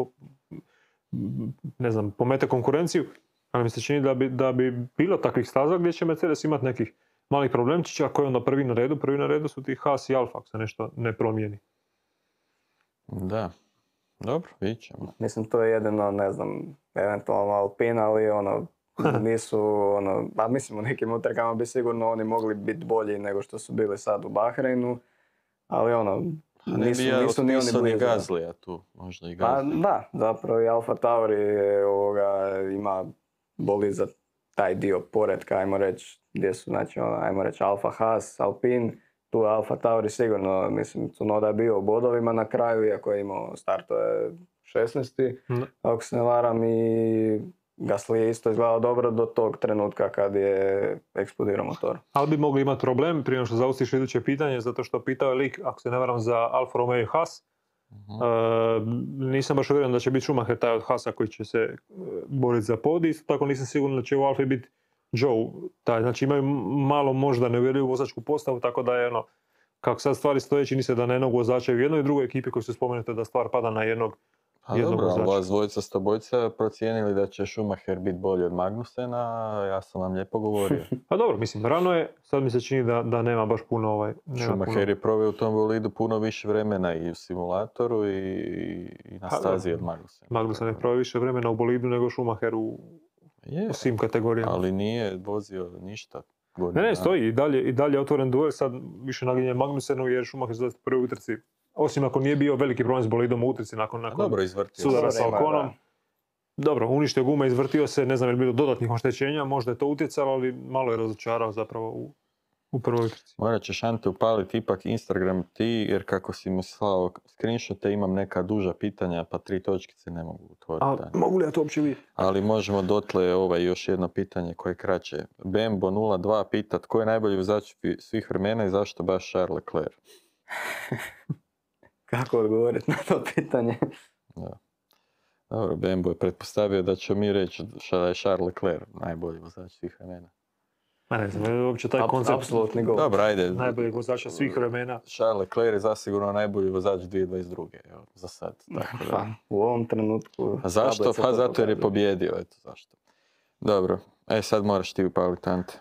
pomete konkurenciju, ali mi se čini da bi bilo takvih staza gdje će Mercedes imati nekih malih problemčića koji onda prvi na redu. Prvi na redu su ti Haas i Alfa, ako se nešto ne promijeni.
Da. Dobro, vidit ćemo.
Mislim, to je jedino, ne znam, eventualno Alpine, ali nisu, mislim, u nekim utrkama bi sigurno oni mogli biti bolji nego što su bili sad u Bahreinu, ali nisu ni oni blizu.
Gazlija tu, možda i
Pa
Gazlija.
da, zapravo i Alfa Tauri ima boli za taj dio poretka, ajmo reći, gdje su, znači, ajmo reći, Alfa Haas, Alpine, tu je Alfa Tauri sigurno, mislim, Tsunoda je bio u bodovima na kraju, iako je imao starto je 16. Ako se ne varam, i Gasly je isto izgledao dobro do tog trenutka kad je eksplodirao motor.
Ali bi mogli imati problem, prije nego što zaustiš iduće pitanje, zato što pitao je lik, ako se ne varam, za Alfa Romeo i Haas. Nisam baš uvjeren da će biti Schumacher taj od Haasa koji će se boriti za podij, isto tako nisam siguran da će u Alfi biti Joe taj, znači imaju malo možda neuvjerljivu vozačku postavu, tako da je kako sad stvari stoje, čini se da na jednog vozača u jednoj i drugoj ekipi koji su spomenute da stvar pada na jednog
Dobro,
vozača.
vas dvojica s tobojca procijenili da će Schumacher biti bolji od Magnusena, ja sam vam lijepo govorio.
Pa dobro, mislim, rano je, sad mi se čini da nema baš puno
Schumacher je proveo u tom bolidu puno više vremena i u simulatoru i na stazi od Magnusena.
Magnussen je proveo više vremena u bolidu nego Schumacher u svim kategorijama.
Ali nije vozio ništa.
Ne, stoji i dalje otvoren duel, sad više naginje Magnusenu jer Schumacher za prvi utrci, osim ako nije bio veliki problem s bolidom u utrci nakon sudara sa Oconom. Dobro, uništio gume, izvrtio se, ne znam je li bilo dodatnih oštećenja, možda je to utjecalo, ali malo je razočarao zapravo u prvoj utrci.
Morat ćeš, Ante, upaliti ipak Instagram ti, jer kako si mu slao screenshote, imam neka duža pitanja, pa 3 točkice ne mogu otvoriti.
Mogu li ja to uopće vidjeti?
Ali možemo dotle još jedno pitanje koje je kraće. Bembo 02 pita tko je najbolji vozač svih vremena i zašto baš Charles Leclerc?
Kako odgovoriti na to pitanje?
Da. Dobro, Bembo je pretpostavio da ćemo mi reći da je Charles Leclerc najbolji vozač svih vremena.
Ne znam, uopće taj koncept.
Apsolutni gol.
Dobro, ajde.
Najbolji vozača svih vremena.
Charles Leclerc je zasigurno najbolji vozač 2022. Evo, za sad. Tako da.
U ovom trenutku...
A zašto? Pa zato jer je pobjedio, eto zašto. Dobro, sad moraš ti upaliti, Ante.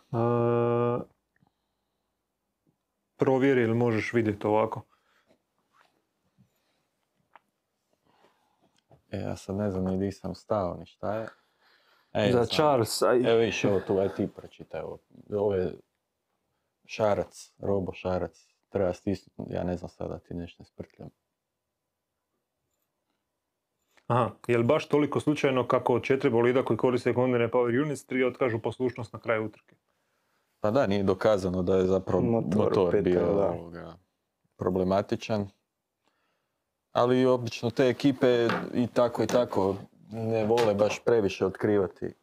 Provjeri ili možeš vidjeti ovako.
Ja sad ne znam ni di sam stao, ni šta je.
Za
znam.
Charles.
Evo viš ovo tu, aj ti pročitaj ovo. Ovo je Šarac, Robo Šarac. Treba stisnuti, ja ne znam sada ti nešto ne sprtljam.
Aha, je li baš toliko slučajno kako 4 bolida koji koriste kombinirane Power Units 3 otkažu poslušnost na kraju utrke?
Pa da, nije dokazano da je zapravo motor bio problematičan. Ali obično te ekipe i tako ne vole baš previše otkrivati.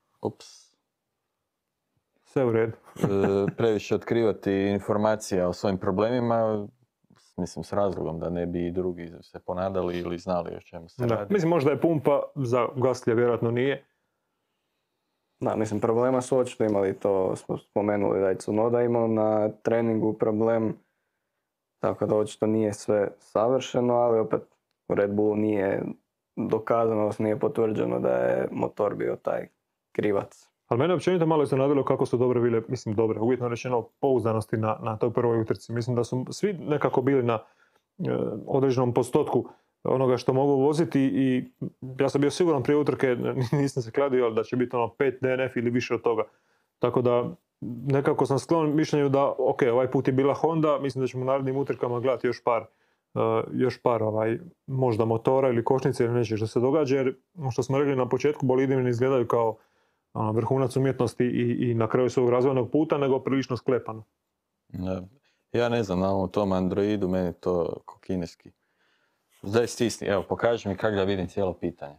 Sve u redu.
Previše otkrivati informacija o svojim problemima, mislim s razlogom da ne bi i drugi se ponadali ili znali o čemu se radi.
Mislim možda je pumpa, za Gaslyja vjerojatno nije.
Da, mislim problema su očito imali, to smo spomenuli da je Tsunoda imao na treningu problem, tako da očito nije sve savršeno, ali opet u Red Bullu nije dokazano, nije potvrđeno da je motor bio taj krivac.
Ali mene općenito malo iznenadilo kako su dobre bile, mislim dobre, uvjetno rečeno pouzdanosti na toj prvoj utrci. Mislim da su svi nekako bili na određenom postotku onoga što mogu voziti i ja sam bio siguran prije utrke, nisam se kladio da će biti 5 DNF ili više od toga. Tako da nekako sam sklon mišljenju da ok, ovaj put je bila Honda, mislim da ćemo u narednim utrkama gledati još par možda motora ili kočnice ili nešto što se događa, jer što smo rekli na početku, bolidi ne izgledaju kao vrhunac umjetnosti i na kraju svog razvojnog puta, nego prilično sklepano.
Ja ne znam, na ovom tom Androidu meni to ko kineski. Daj stisni, evo pokaži mi kako da vidim cijelo pitanje.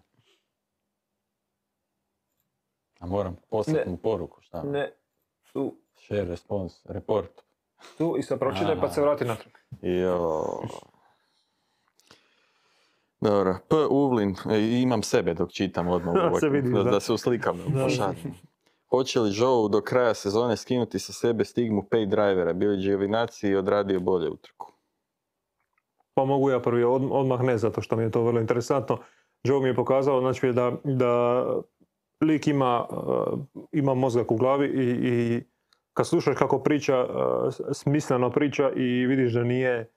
A moram poslati mu poruku, šta?
Ne, tu.
Share, response, report.
Tu i sad pročitaj pa se vrati natrag.
Dobro, P. Uvlin, imam sebe dok čitam odmah, da se uslikam. Hoće li Zhou do kraja sezone skinuti sa sebe stigmu pay drivera? Bio je Giovinazzi i odradio bolje utrku.
Pa mogu ja prvi, odmah ne, zato što mi je to vrlo interesantno. Zhou mi je pokazao znači, da lik ima mozak u glavi i kad slušaš kako priča, smisleno priča i vidiš da nije...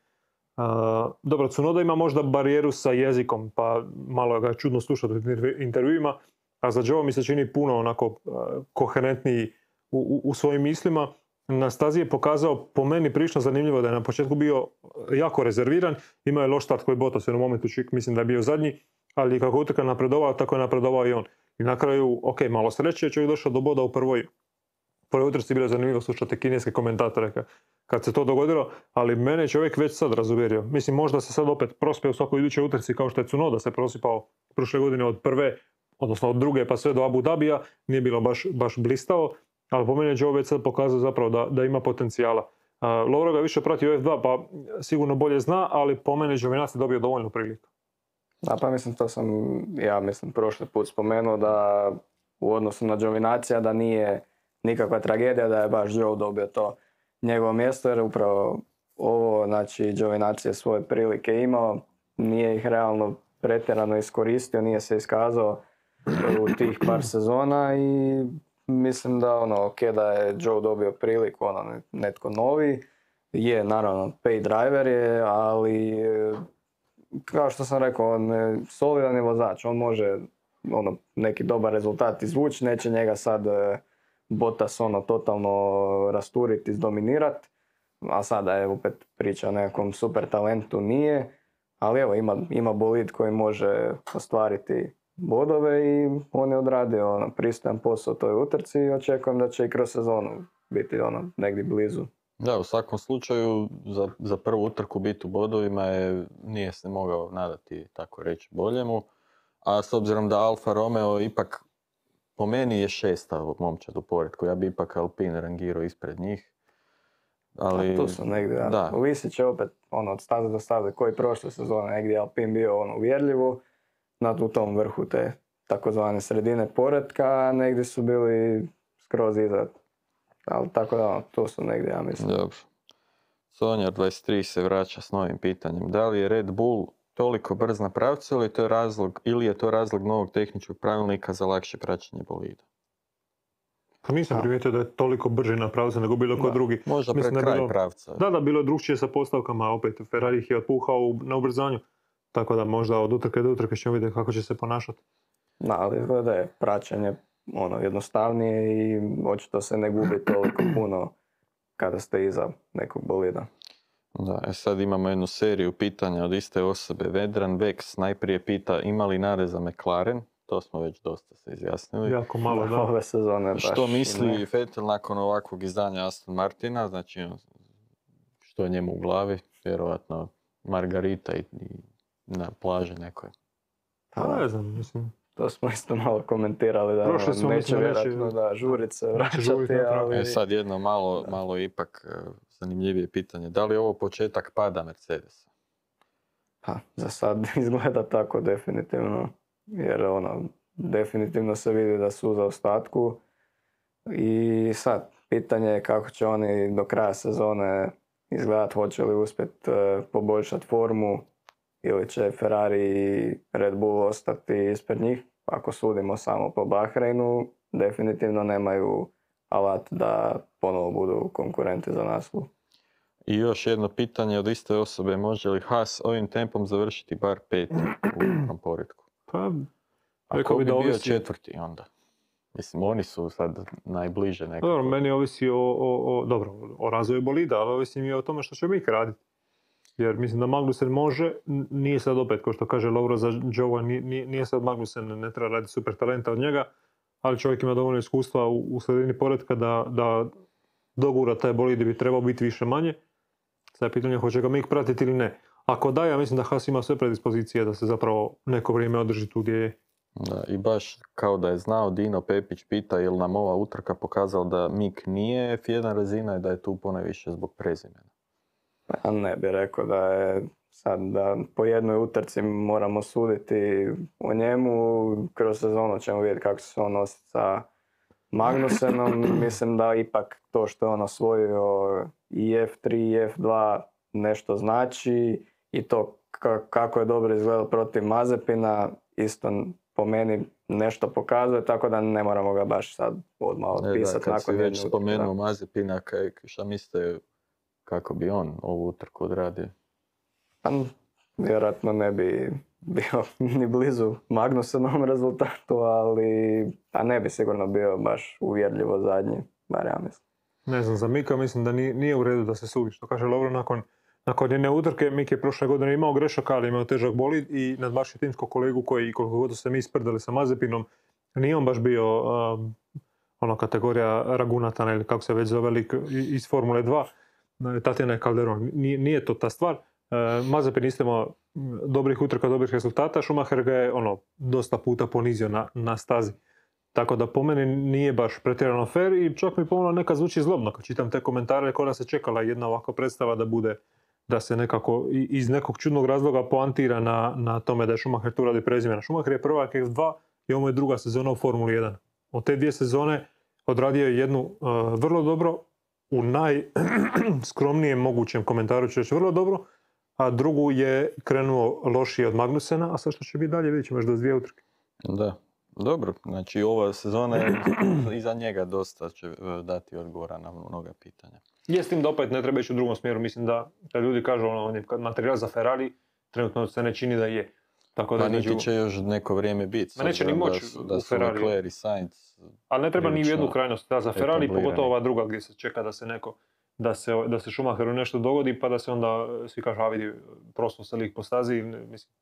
Dobro, Tsunoda ima možda barijeru sa jezikom, pa malo ga je čudno slušati u intervjuima, a za Zhou mi se čini puno onako koherentniji u svojim mislima. Na stazi je pokazao, po meni prilično zanimljivo da je na početku bio jako rezerviran, imao je loš start koji Bottas u jednom momentu, mislim da je bio zadnji, ali kako utrka napredovao, tako je napredovao i on. I na kraju, ok, malo sreće, čovjek došao do boda u prvoj utrci, bilo je zanimljivo slušati kineske komentatore kad se to dogodilo, ali mene je čovjek već sad razuvjerio. Mislim, možda se sad opet prospe u svakoj idućoj utrci kao što je Tsunoda se prosipao prošle godine od prve, odnosno od druge pa sve do Abu Dhabija, nije bilo baš blistavo, ali po meni je Zhou već sad pokazao zapravo da ima potencijala. Lovro ga više prati u F2 pa sigurno bolje zna, ali po meni Giovinazzi dobio dovoljno prilika.
Da, pa mislim, to sam prošli put spomenuo da u odnosu na Giovinazzija da nije nikakva tragedija da je baš Zhou dobio to njegovo mjesto, jer upravo ovo, znači Giovinazzi je svoje prilike imao, nije ih realno pretjerano iskoristio, nije se iskazao u tih par sezona i mislim da ok, da je Zhou dobio priliku, netko novi, je naravno pay driver je, ali kao što sam rekao, on je solidan je vozač, on može neki dobar rezultat izvući, neće njega sad Bottas totalno rasturiti, izdominirati, a sada je opet priča o nekom super talentu, nije, ali evo ima bolid koji može ostvariti bodove i on je odradio pristojan posao u toj utrci i očekujem da će i kroz sezonu biti negdje blizu.
Da, u svakom slučaju za prvu utrku biti u bodovima nije se mogao nadati, tako reći, boljemu, a s obzirom da Alfa Romeo ipak po meni je 6. momčad u poretku, ja bi ipak Alpine rangirao ispred njih. Ali,
tu su negdje, da. Ovisit će opet od staze do staze koji prošle sezone negdje Alpine bio uvjerljivo u tom vrhu te takozvane sredine poretka, a negdje su bili skroz iza. Ali tako da, to su negdje, ja mislim.
Dobro. Sonjar 23 se vraća s novim pitanjem. Da li je Red Bull toliko brz na pravcu ili je to razlog novog tehničkog pravilnika za lakše praćenje bolida?
Pa nisam primijetio da je toliko brži na pravcu nego bilo ko drugi.
Možda pred kraj pravca.
Da, bilo je drugčije sa postavkama, opet Ferrari ih je otpuhao na ubrzanju. tako da možda od utrke do utrke ćemo vidjeti kako će se ponašati.
Da, ali izgleda je praćenje jednostavnije i očito se ne gubi toliko puno kada ste iza nekog bolida.
Da, sad imamo jednu seriju pitanja od iste osobe. Vedran Vex najprije pita ima li nareza McLaren, to smo već dosta se izjasnili.
Jako malo, da.
Ove sezone baš
Što
i
misli
ne.
Vettel nakon ovakvog izdanja Aston Martina, znači što je njemu u glavi, vjerojatno Margarita i na plaži nekoj.
Pa ne znam, mislim.
To smo isto malo komentirali da
Prošli smo,
neće
mislim,
vjerojatno da žurit se vraćati,
napraviti.
ali...
Sad jedno malo ipak zanimljivije pitanje. Da li je ovo početak pada Mercedesa?
Pa, za sad izgleda tako definitivno, jer definitivno se vidi da su u zaostatku i sad pitanje je kako će oni do kraja sezone izgledati, hoće li uspjeti poboljšati formu ili će Ferrari i Red Bull ostati ispred njih. Ako sudimo samo po Bahreinu, definitivno nemaju alat da ponovo budu konkurenti za naslov.
I još jedno pitanje od iste osobe, može li Haas ovim tempom završiti bar 5. u ukupnom poretku?
Pa,
Ako bi
da
bio
ovisi.
4. onda? Mislim, oni su sad najbliže nekako.
Dobro, meni ovisi o razvoju bolida, ali ovisi mi o tome što će Mick raditi. Jer mislim da Magnussen može, nije sad opet, kao što kaže Lovro za Joe, nije sad Magnussen, ne treba raditi super talenta od njega, ali čovjek ima dovoljno iskustva u sredini poretka da dogura taj bolid bi trebao biti više manje. Sad je pitanje hoće ga Mick pratiti ili ne. Ako da, ja mislim da Haas ima sve predispozicije da se zapravo neko vrijeme održi tu gdje je.
Da, i baš kao da je znao, Dino Pepić pita je li nam ova utrka pokazala da Mick nije F1 razina i da je tu ponajviše zbog prezimena.
Ja ne bih rekao da je sad da po jednoj utrci moramo suditi o njemu. Kroz sezonu ćemo vidjeti kako će se on nositi sa Magnussenom. Mislim da ipak to što je on osvojio i F3 i F2 nešto znači i to kako je dobro izgledao protiv Mazepina isto po meni nešto pokazuje, tako da ne moramo ga baš sad odmah otpisati nakon jedne utrke.
Kad si već spomenuo Mazepina, šta mislite kako bi on ovu utrku odradio?
Pa, vjerojatno ne bi bio ni blizu Magnussenovom rezultatu, ali ne bi sigurno bio baš uvjerljivo zadnji, bar ja mislim.
Ne znam, za Mika mislim da nije u redu da se sudi. Što kaže Lovro, nakon jedne utrke, Mik je prošle godine imao grešaka, ali imao težak bolid i nadmašio timskog kolegu koji, koliko god se mi isprdali sa Mazepinom, nije on baš bio kategorija Ragunatana ili kako se već zove lik iz Formule 2. Tatjana Calderon. Nije to ta stvar. Mazepin isto imao dobrih utrka, dobrih rezultata. Schumacher ga je dosta puta ponizio na stazi. Tako da po meni nije baš pretjerano fair i čak mi pomalo nekad zvuči zlobno kad čitam te komentare koja se čekala jedna ovakva predstava da se nekako iz nekog čudnog razloga poantira na tome da je Schumacher tu radi prezimena. Schumacher je prvak F2 i ovo je druga sezona u Formuli 1. Od te 2 sezone odradio je jednu vrlo dobro, u najskromnijem mogućem komentaru ću reći vrlo dobro, a drugu je krenuo lošije od Magnussena, a sad što će biti dalje vidjet ćemo još do 2 utrke.
Da, dobro, znači ova sezona je iza njega dosta će dati odgovora na mnoga pitanja.
Je s tim da opet ne treba ići u drugom smjeru, mislim da ljudi kažu on je materijal za Ferrari, trenutno se ne čini da je. Tako da
niti će još neko vrijeme biti.
Neće ni moći
da
u
su
Ferrari.
Leclerc i Sainz.
Ali ne treba ni u jednu krajnost. Da, za Ferrari,
etablirani.
pogotovo ova druga gdje se čeka da se Schumacheru nešto dogodi, pa da se onda svi kažu, a vidi, prosto se lik po stazi. Mislim.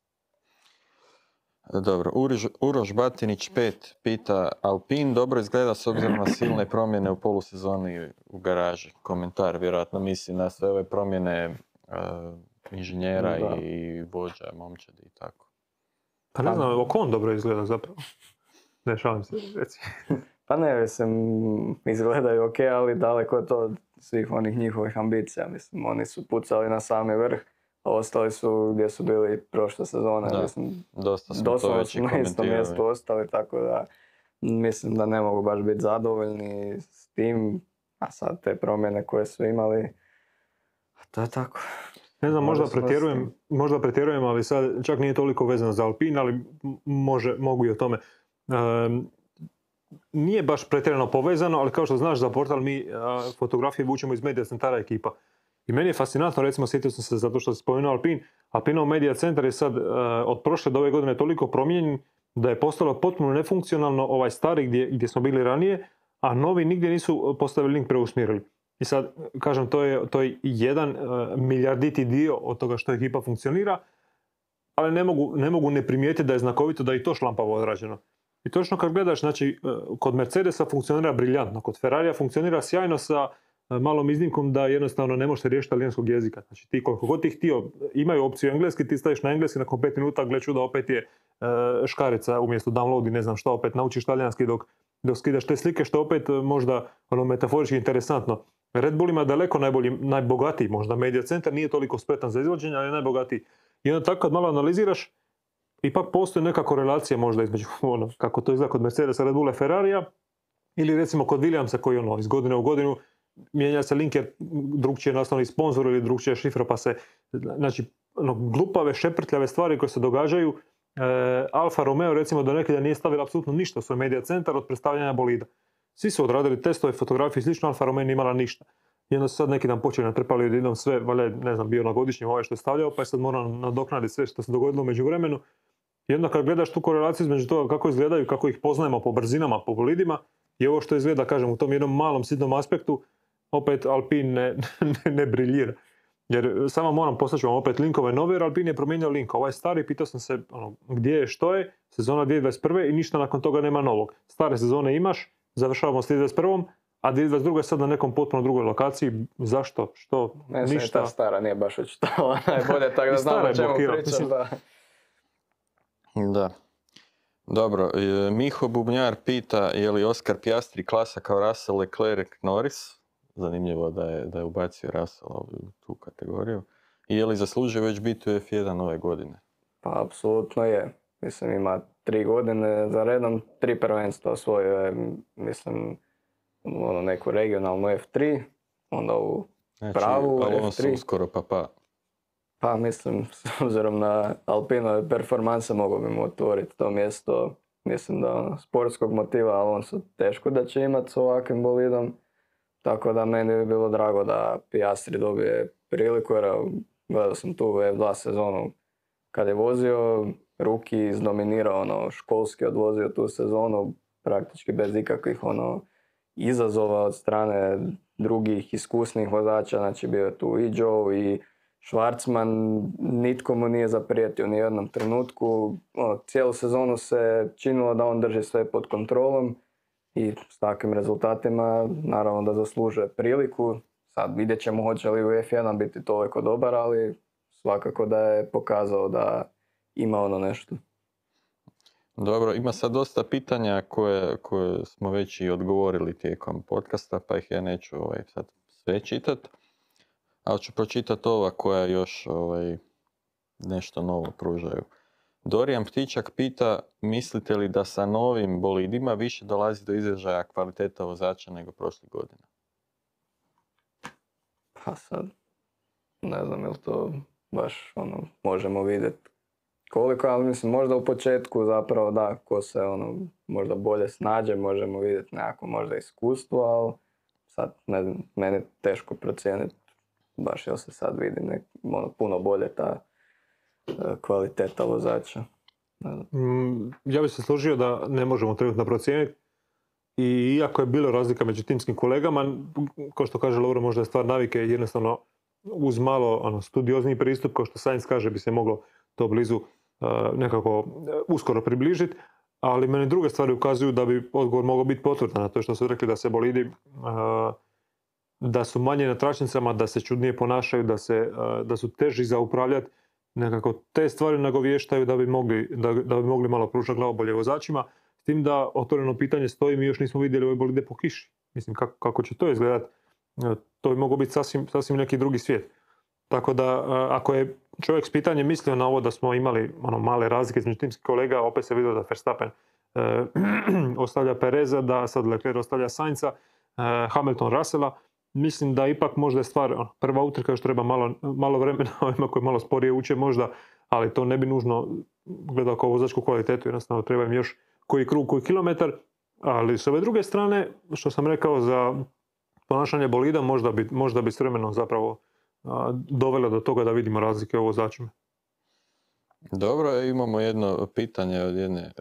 Dobro, Uroš Batinić 5 pita Alpine dobro izgleda s obzirom na silne promjene u polusezoni u garaži. Komentar, vjerojatno misli na sve ove promjene inženjera i vođa, momčadi i tako.
Pa ne znam, Ocon dobro izgleda zapravo. Ne, šalim se, reci.
Pa ne, mislim, izgledaju ok, ali daleko je to od svih onih njihovih ambicija. Mislim, oni su pucali na sami vrh, a ostali su gdje su bili prošle sezone.
Da,
mislim,
dosta smo to već i
na istom mjestu
komentirali.
ostali, tako da mislim da ne mogu baš biti zadovoljni s tim. A sad te promjene koje su imali, to je tako.
Ne znam, možda pretjerujem, ali sad čak nije toliko vezano za Alpine, ali mogu i o tome. Nije baš pretjerano povezano, ali kao što znaš za portal mi fotografije vučemo iz medija centara ekipa. I meni je fascinantno, recimo, sjetio sam se zato što se spomenuo Alpine. Alpinov Media Centar je sad od prošle do ove godine toliko promijenjen da je postalo potpuno nefunkcionalno ovaj stari gdje smo bili ranije, a novi nigdje nisu postavili link preusmjerili. I sad, kažem, to je jedan milijarditi dio od toga što ekipa funkcionira, ali ne mogu ne primijetiti da je znakovito da je i to šlampavo odrađeno. I točno kad gledaš, znači, kod Mercedesa funkcionira briljantno, kod Ferrarija funkcionira sjajno sa malom iznimkom da jednostavno ne možete riješiti talijanskog jezika. Znači ti koliko god ti htio, imaju opciju engleski, ti staviš na engleski, nakon 5 minuta gle čuda opet je škarica umjesto download i ne znam šta, opet naučiš talijanski dok skidaš te slike, što opet možda metaforički interesantno. Red Bull ima daleko najbogatiji, možda Media Center nije toliko spretan za izvođenje, ali je najbogatiji. I onda tako kad malo analiziraš, ipak postoji neka korelacija možda između kako to izgleda kod Mercedesa, Red Bulla, Ferrarija, ili recimo kod Williamsa koji iz godine u godinu mijenja se link jer drugčije nastavni sponzor ili drugčije šifra, pa se, znači, glupave, šeprtljave stvari koje se događaju. Alfa Romeo recimo do nekada nije stavila apsolutno ništa u svoj Media Centar od predstavljanja bolida. Svi su odradili testove, fotografije i slično, Alfa Romeo nije imala ništa. I onda su sad neki dan počeli natrpali odjednom sve, valjda, ne znam, bio na godišnjem ovaj što je stavljao, pa je sad mora nadoknaditi sve što se dogodilo u međuvremenu. I onda kad gledaš tu korelaciju između toga kako izgledaju, kako ih poznajemo po brzinama, po bolidima, i ovo što izgleda, kažem, u tom jednom malom sitnom aspektu, opet Alpine ne briljira. Jer samo moram poslati vam opet linkove nove, jer Alpine je promijenio link. Ovaj stari, pitao sam se gdje je, što je, sezona 2021. i ništa nakon toga nema novog. Stare sezone imaš, završavamo s 2021. A 2022. je sad na nekom potpuno drugoj lokaciji. Zašto? Što?
Meni
ništa.
Ta stara nije baš očitovala najbolje, tako da znam o čemu pričam.
Da. Dobro, Miho Bubnjar pita je li Oscar Piastri klasa kao Russell, Leclerc, Norris. Zanimljivo da je ubacio Russell u tu kategoriju. I je li zaslužio već biti u F1 ove godine?
Pa, apsolutno je. Mislim, ima 3 godine za redom, 3 prvenstva osvojio je, mislim, neku regionalnu F3, onda u pravu
F3.
F3.
Alonso uskoro pa.
Pa mislim, s obzirom na Alpinove performanse mogu bi mu otvoriti to mjesto. Mislim da sportskog motiva Alonso teško da će imati s ovakvim bolidom. Tako da meni bi bilo drago da Piastri dobije priliku, jer gledao sam tu F2 sezonu kad je vozio, Ruki izdominirao, školski odvozio tu sezonu praktički bez ikakvih izazova od strane drugih iskusnih vozača, znači bio je tu i Joe i Schwarzman, nitko mu nije zaprijetio ni u jednom trenutku. Cijelu sezonu se činilo da on drži sve pod kontrolom i s takvim rezultatima naravno da zaslužuje priliku. Sad vidjet ćemo hoće li u F1 biti toliko dobar, ali svakako da je pokazao da ima nešto.
Dobro, ima sad dosta pitanja koje smo već i odgovorili tijekom podcasta, pa ih ja neću sad sve čitati. Ali ću pročitati ova koja još nešto novo pružaju. Dorijan Ptičak pita, mislite li da sa novim bolidima više dolazi do izražaja kvaliteta vozača nego prošlih godina?
Pa sad, ne znam je li to baš možemo vidjeti koliko, ali mislim možda u početku zapravo da, ko se možda bolje snađe, možemo vidjeti nekako možda iskustvo, ali sad ne znam, meni je teško procijeniti baš jel se sad vidi puno bolje ta kvaliteta vozača.
Ja bih se složio da ne možemo trenutno procijeniti. I iako je bilo razlika među timskim kolegama, kao što kaže Lovro, možda je stvar navike, jednostavno uz malo studiozni pristup, kao što Sainz kaže, bi se moglo to blizu nekako uskoro približiti. Ali meni druge stvari ukazuju da bi odgovor mogao biti potvrdan na to što su rekli da se bolidi da su manje na tračnicama, da se čudnije ponašaju, da su teži za upravljati. Nekako te stvari nagovještaju da bi mogli malo pružati glavobolje vozačima. S tim da otvoreno pitanje stoji, mi još nismo vidjeli ove bolide po kiši. Mislim, kako će to izgledati, to bi moglo biti sasvim neki drugi svijet. Tako da, ako je čovjek s pitanjem mislio na ovo da smo imali male razlike između timskih kolega, opet se vidio da Verstappen ostavlja Pereza, da sad Leclerc ostavlja Sainza, Hamilton Russella. Mislim da ipak možda je stvar, prva utrka još treba malo vremena, ovima koji malo sporije uče možda, ali to ne bi nužno gledao kao vozačku kvalitetu, jednostavno treba im još koji krug, koji kilometar, ali s ove druge strane, što sam rekao za ponašanje bolida, možda bi s vremenom zapravo dovele do toga da vidimo razlike u vozačima.
Dobro, imamo jedno pitanje od jedne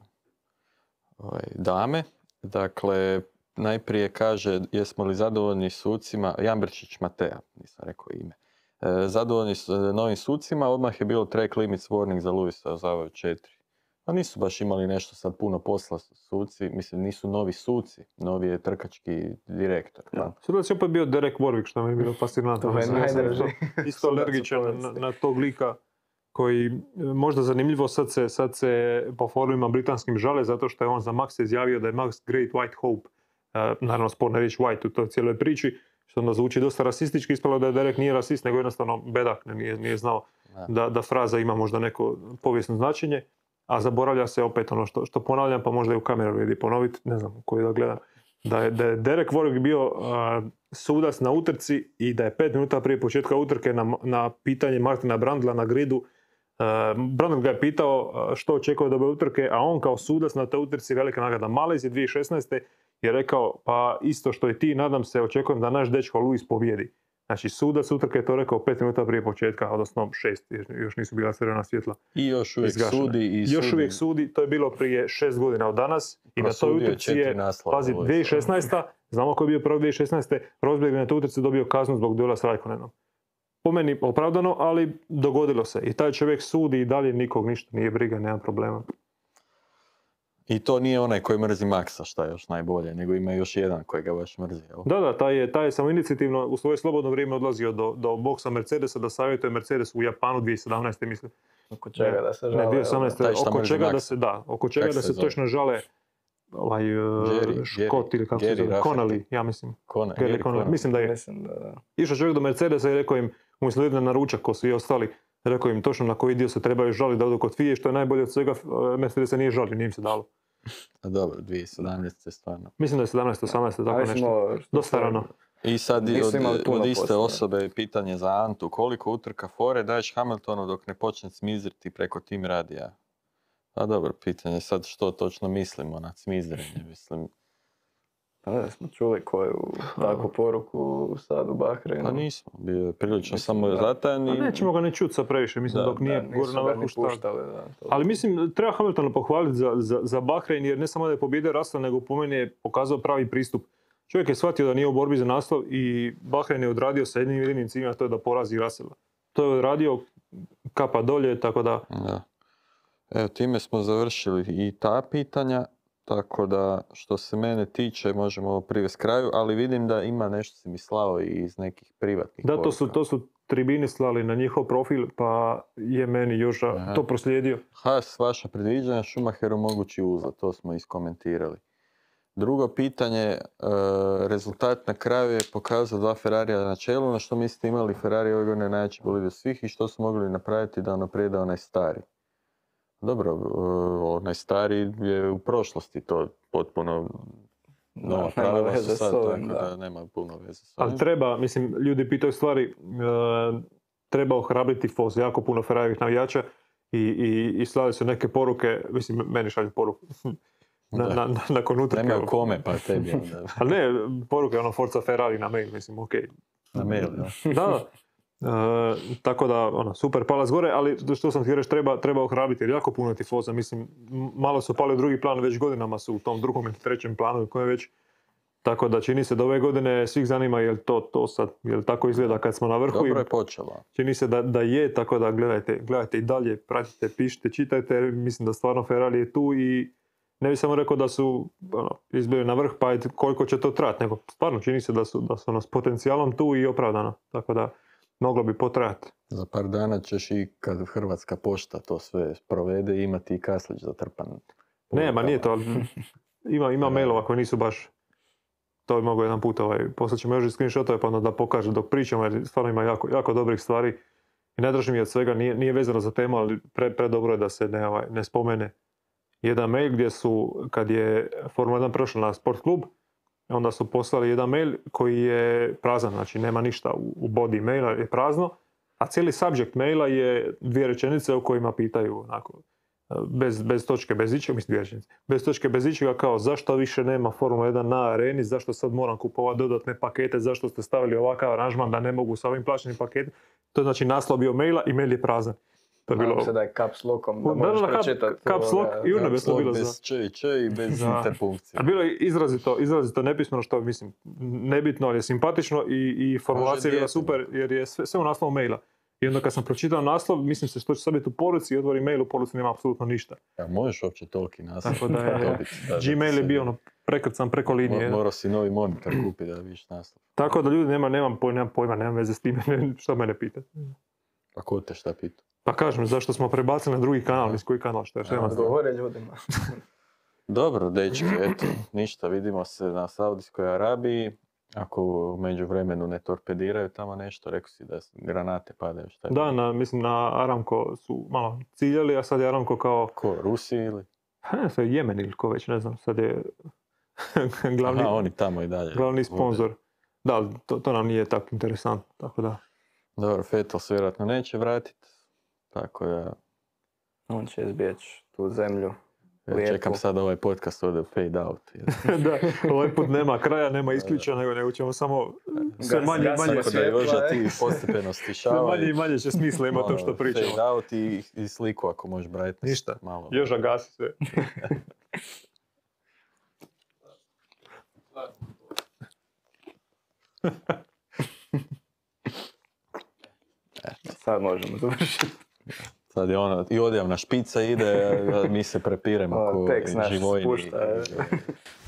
dame. Dakle, najprije kaže, jesmo li zadovoljni sucima, Jambrčić Mateja, nisam rekao ime. Zadovoljni s novim sucima, odmah je bilo track limits warning za Lewisa za 4. Pa nisu baš imali nešto sad puno posla suci, mislim nisu novi suci, novi je trkački direktor.
Da. Sudac je opet bio Derek Warwick, što mi je bilo fascinantno.
To je najdraži.
Isto alergičan na tog lika koji, možda zanimljivo, sad se po forumima britanskim žale zato što je on za Maxa izjavio da je Max Great White Hope. Naravno sporna riječ white u toj cijeloj priči, što onda zvuči dosta rasistički, ispalo da je Derek nije rasist, nego jednostavno bedak, nije znao da fraza ima možda neko povijesno značenje, a zaboravlja se opet ono što ponavljam, pa možda i u kameru vidi ponoviti, ne znam koji da gledam, da je Derek Warwick bio sudac na utrci i da je 5 minuta prije početka utrke na pitanje Martina Brandla na gridu, Brandl ga je pitao što očekuje od ove utrke, a on kao sudac na toj utrci velika nagrada Malezije 2016. je rekao, pa isto što i ti, nadam se, očekujem da naš dečko Lewis pobjedi. Znači, sudac utrke je to rekao 5 minuta prije početka, odnosno 6, još nisu bila crvena svjetla.
I još uvijek sudi.
Još uvijek sudi, to je bilo prije 6 godina od danas. I na toj utrci je, pazi, 2016. Znamo ko je bio prvog 2016. Rosberg na toj utrci dobio kaznu zbog duela s Raikkonenom. Po meni opravdano, ali dogodilo se. I taj čovjek sudi i dalje nikog ništa, nije briga, nema problema.
I to nije onaj koji mrzi Maxa, šta je još najbolje, nego ima još jedan koji ga baš mrzi. Jel?
Da, taj je samoinicijativno u svoje slobodno vrijeme odlazio do boksa Mercedesa da savjetuje Mercedes u Japanu 2017. mislim.
Oko čega da se žale?
Ne, 2018. Oko čega da se točno žale Škot ili kako se zove, Connolly, ja mislim. Connolly. Mislim da je. Išao čovjek do Mercedesa i rekao im, umjesto da ide na ručak ko su i ostali, rekao im točno na koji dio se trebaju žaliti da odu kod FIA, što je najbolje od svega, Mercedes nije žalio, nije im se dalo.
A dobro, 2017. stvarno.
Mislim da je 17. 18. tako nešto. Dosta rano.
I sad od iste osobe pitanje za Antu. Koliko utrka fore daješ Hamiltonu dok ne počne cmizriti preko Team Radija? A dobro, pitanje sad što točno mislimo na cmizrenje, mislim.
Da, smo čuli koju takvu poruku sad u Bahreinu.
Pa nismo, bio je prilično samo zatajan.
A nećemo ga ne čuti sa previše, mislim, dok nije gore na vrhu
puštali.
Ali mislim, treba Hamiltona pohvaliti za Bahrein, jer ne samo da je pobjedio Russell, nego po meni je pokazao pravi pristup. Čovjek je shvatio da nije u borbi za naslov i Bahrein je odradio sa jednim jedinim ciljem, a to je da porazi Russella. To je odradio, kapa dolje, tako da...
Evo, time smo završili i ta pitanja. Tako da, što se mene tiče, možemo ovo privesti kraju, ali vidim da ima nešto si mi slao i iz nekih privatnih poruka.
Da, to su tribini slali na njihov profil, pa je meni Joža to proslijedio.
Haas, vaša predviđanja, Schumacheru mogući uzlet, to smo iskomentirali. Drugo pitanje, rezultat na kraju je pokazao 2 Ferrarija na čelu, na što mislite imali Ferrari ove godine najjači bolid od svih i što su mogli napraviti da naprijede onaj stari? Dobro, onaj stari je u prošlosti, to potpuno nova pravila su sad, tako da nema puno veze s ovim.
Ali treba, mislim, ljudi pitaju stvari, treba ohrabriti Foz, jako puno Ferrarijevih navijača i slali su neke poruke, mislim, meni šalju poruku nakon utrke.
Nemaju kome, pa tebi.
Ali ne, poruke, Forza Ferrari na mail, mislim, okej.
Na mail, da.
Da. Tako da, super palac gore, ali što sam htio reći, treba ohrabriti jer jako puno tifoza, mislim, malo su pali u drugi plan, već godinama su u tom drugom ili trećem planu koje već, tako da čini se da ove godine svih zanima je li to sad, je li tako izgleda kad smo na vrhu.
Dobro je počelo.
Čini se da je, tako da gledajte i dalje, pratite, pišite, čitajte, mislim da stvarno Ferrari je tu i ne bi samo rekao da su izbili na vrh, pa koliko će to trajati, nego stvarno čini se da su s potencijalom tu i opravdano, tako da moglo bi potrajati.
Za par dana ćeš i kad Hrvatska pošta to sve provede imati i kaslić zatrpan.
Ne, ma nije to, ima mailova koji nisu baš, to bi mogo jedan put, poslat ćemo još i screenshotove pa onda da pokaže dok pričamo, jer stvarno ima jako dobrih stvari. I najdraži mi je od svega, nije vezano za temu, ali predobro je da se ne spomene jedan mail gdje su, kad je Formula 1 prošla na sport klub, onda su poslali jedan mail koji je prazan, znači nema ništa u body maila, je prazno, a cijeli subject maila je 2 rečenice u kojima pitaju bez točke, bez ičega, mislim vječnici, bez točke, bez ičega, kao zašto više nema Formula 1 na areni, zašto sad moram kupovati dodatne pakete, zašto ste stavili ovakav aranžman da ne mogu sa ovim plaćenim paketom. To je znači naslov bio maila i mail je prazan. To je bilo...
Nadam se da je caps lockom, da možeš pročitati.
Caps lock i ono to bilo
bez č i bez interpunkcije.
A bilo je izrazito nepismeno, što mislim, nebitno, ali je simpatično i formulacija je bila super, jer je sve u naslovu maila. I onda kad sam pročitao naslov, mislim se što će sad biti u poruci i otvori mail, u poruci nema apsolutno ništa.
Ja, možeš uopće toliki naslov.
Tako da je, Gmail je bio ono prekrcan preko linije.
Morao si novi monitor kupiti da vidiš naslov.
Tako da ljudi, nemam pojma, nemam veze s time, što mene pita.
A ko te šta pita?
Pa kažem, zašto smo prebacili na drugi kanal, iz koji kanal, što je sve.
Odgovore ljudima.
Dobro, dečki, eto, ništa, vidimo se na Saudijskoj Arabiji. Ako u međuvremenu ne torpediraju tamo nešto, rekao si da granate padaju, šta je?
Da, mislim na Aramco su malo ciljali, a sad je Aramco kao...
Ko, Rusi ili?
Sad je Jemen ili ko već, ne znam, sad je glavni...
Aha, oni tamo i dalje.
Glavni sponsor. Da, to nam nije tako interesantno, tako da...
Dobro, Vettel se vjerojatno neće vratiti, tako da...
On će izbjeći tu zemlju.
Ja čekam sad ovaj podcast ode fade out.
Da, ovaj put nema kraja, nema isključena, nego ćemo samo sve manje i manje...
Tako da Joža ti postepeno stišava.
Sve manje i manje će smisla ima to što pričamo.
Fade out i sliku ako možeš brightness.
Ništa,
malo.
Joža gasi sve.
Sad možemo završiti.
Sad je ono, i odjavna špica ide, a mi se prepiremo ko
Tekst naš
živojni.
spušta.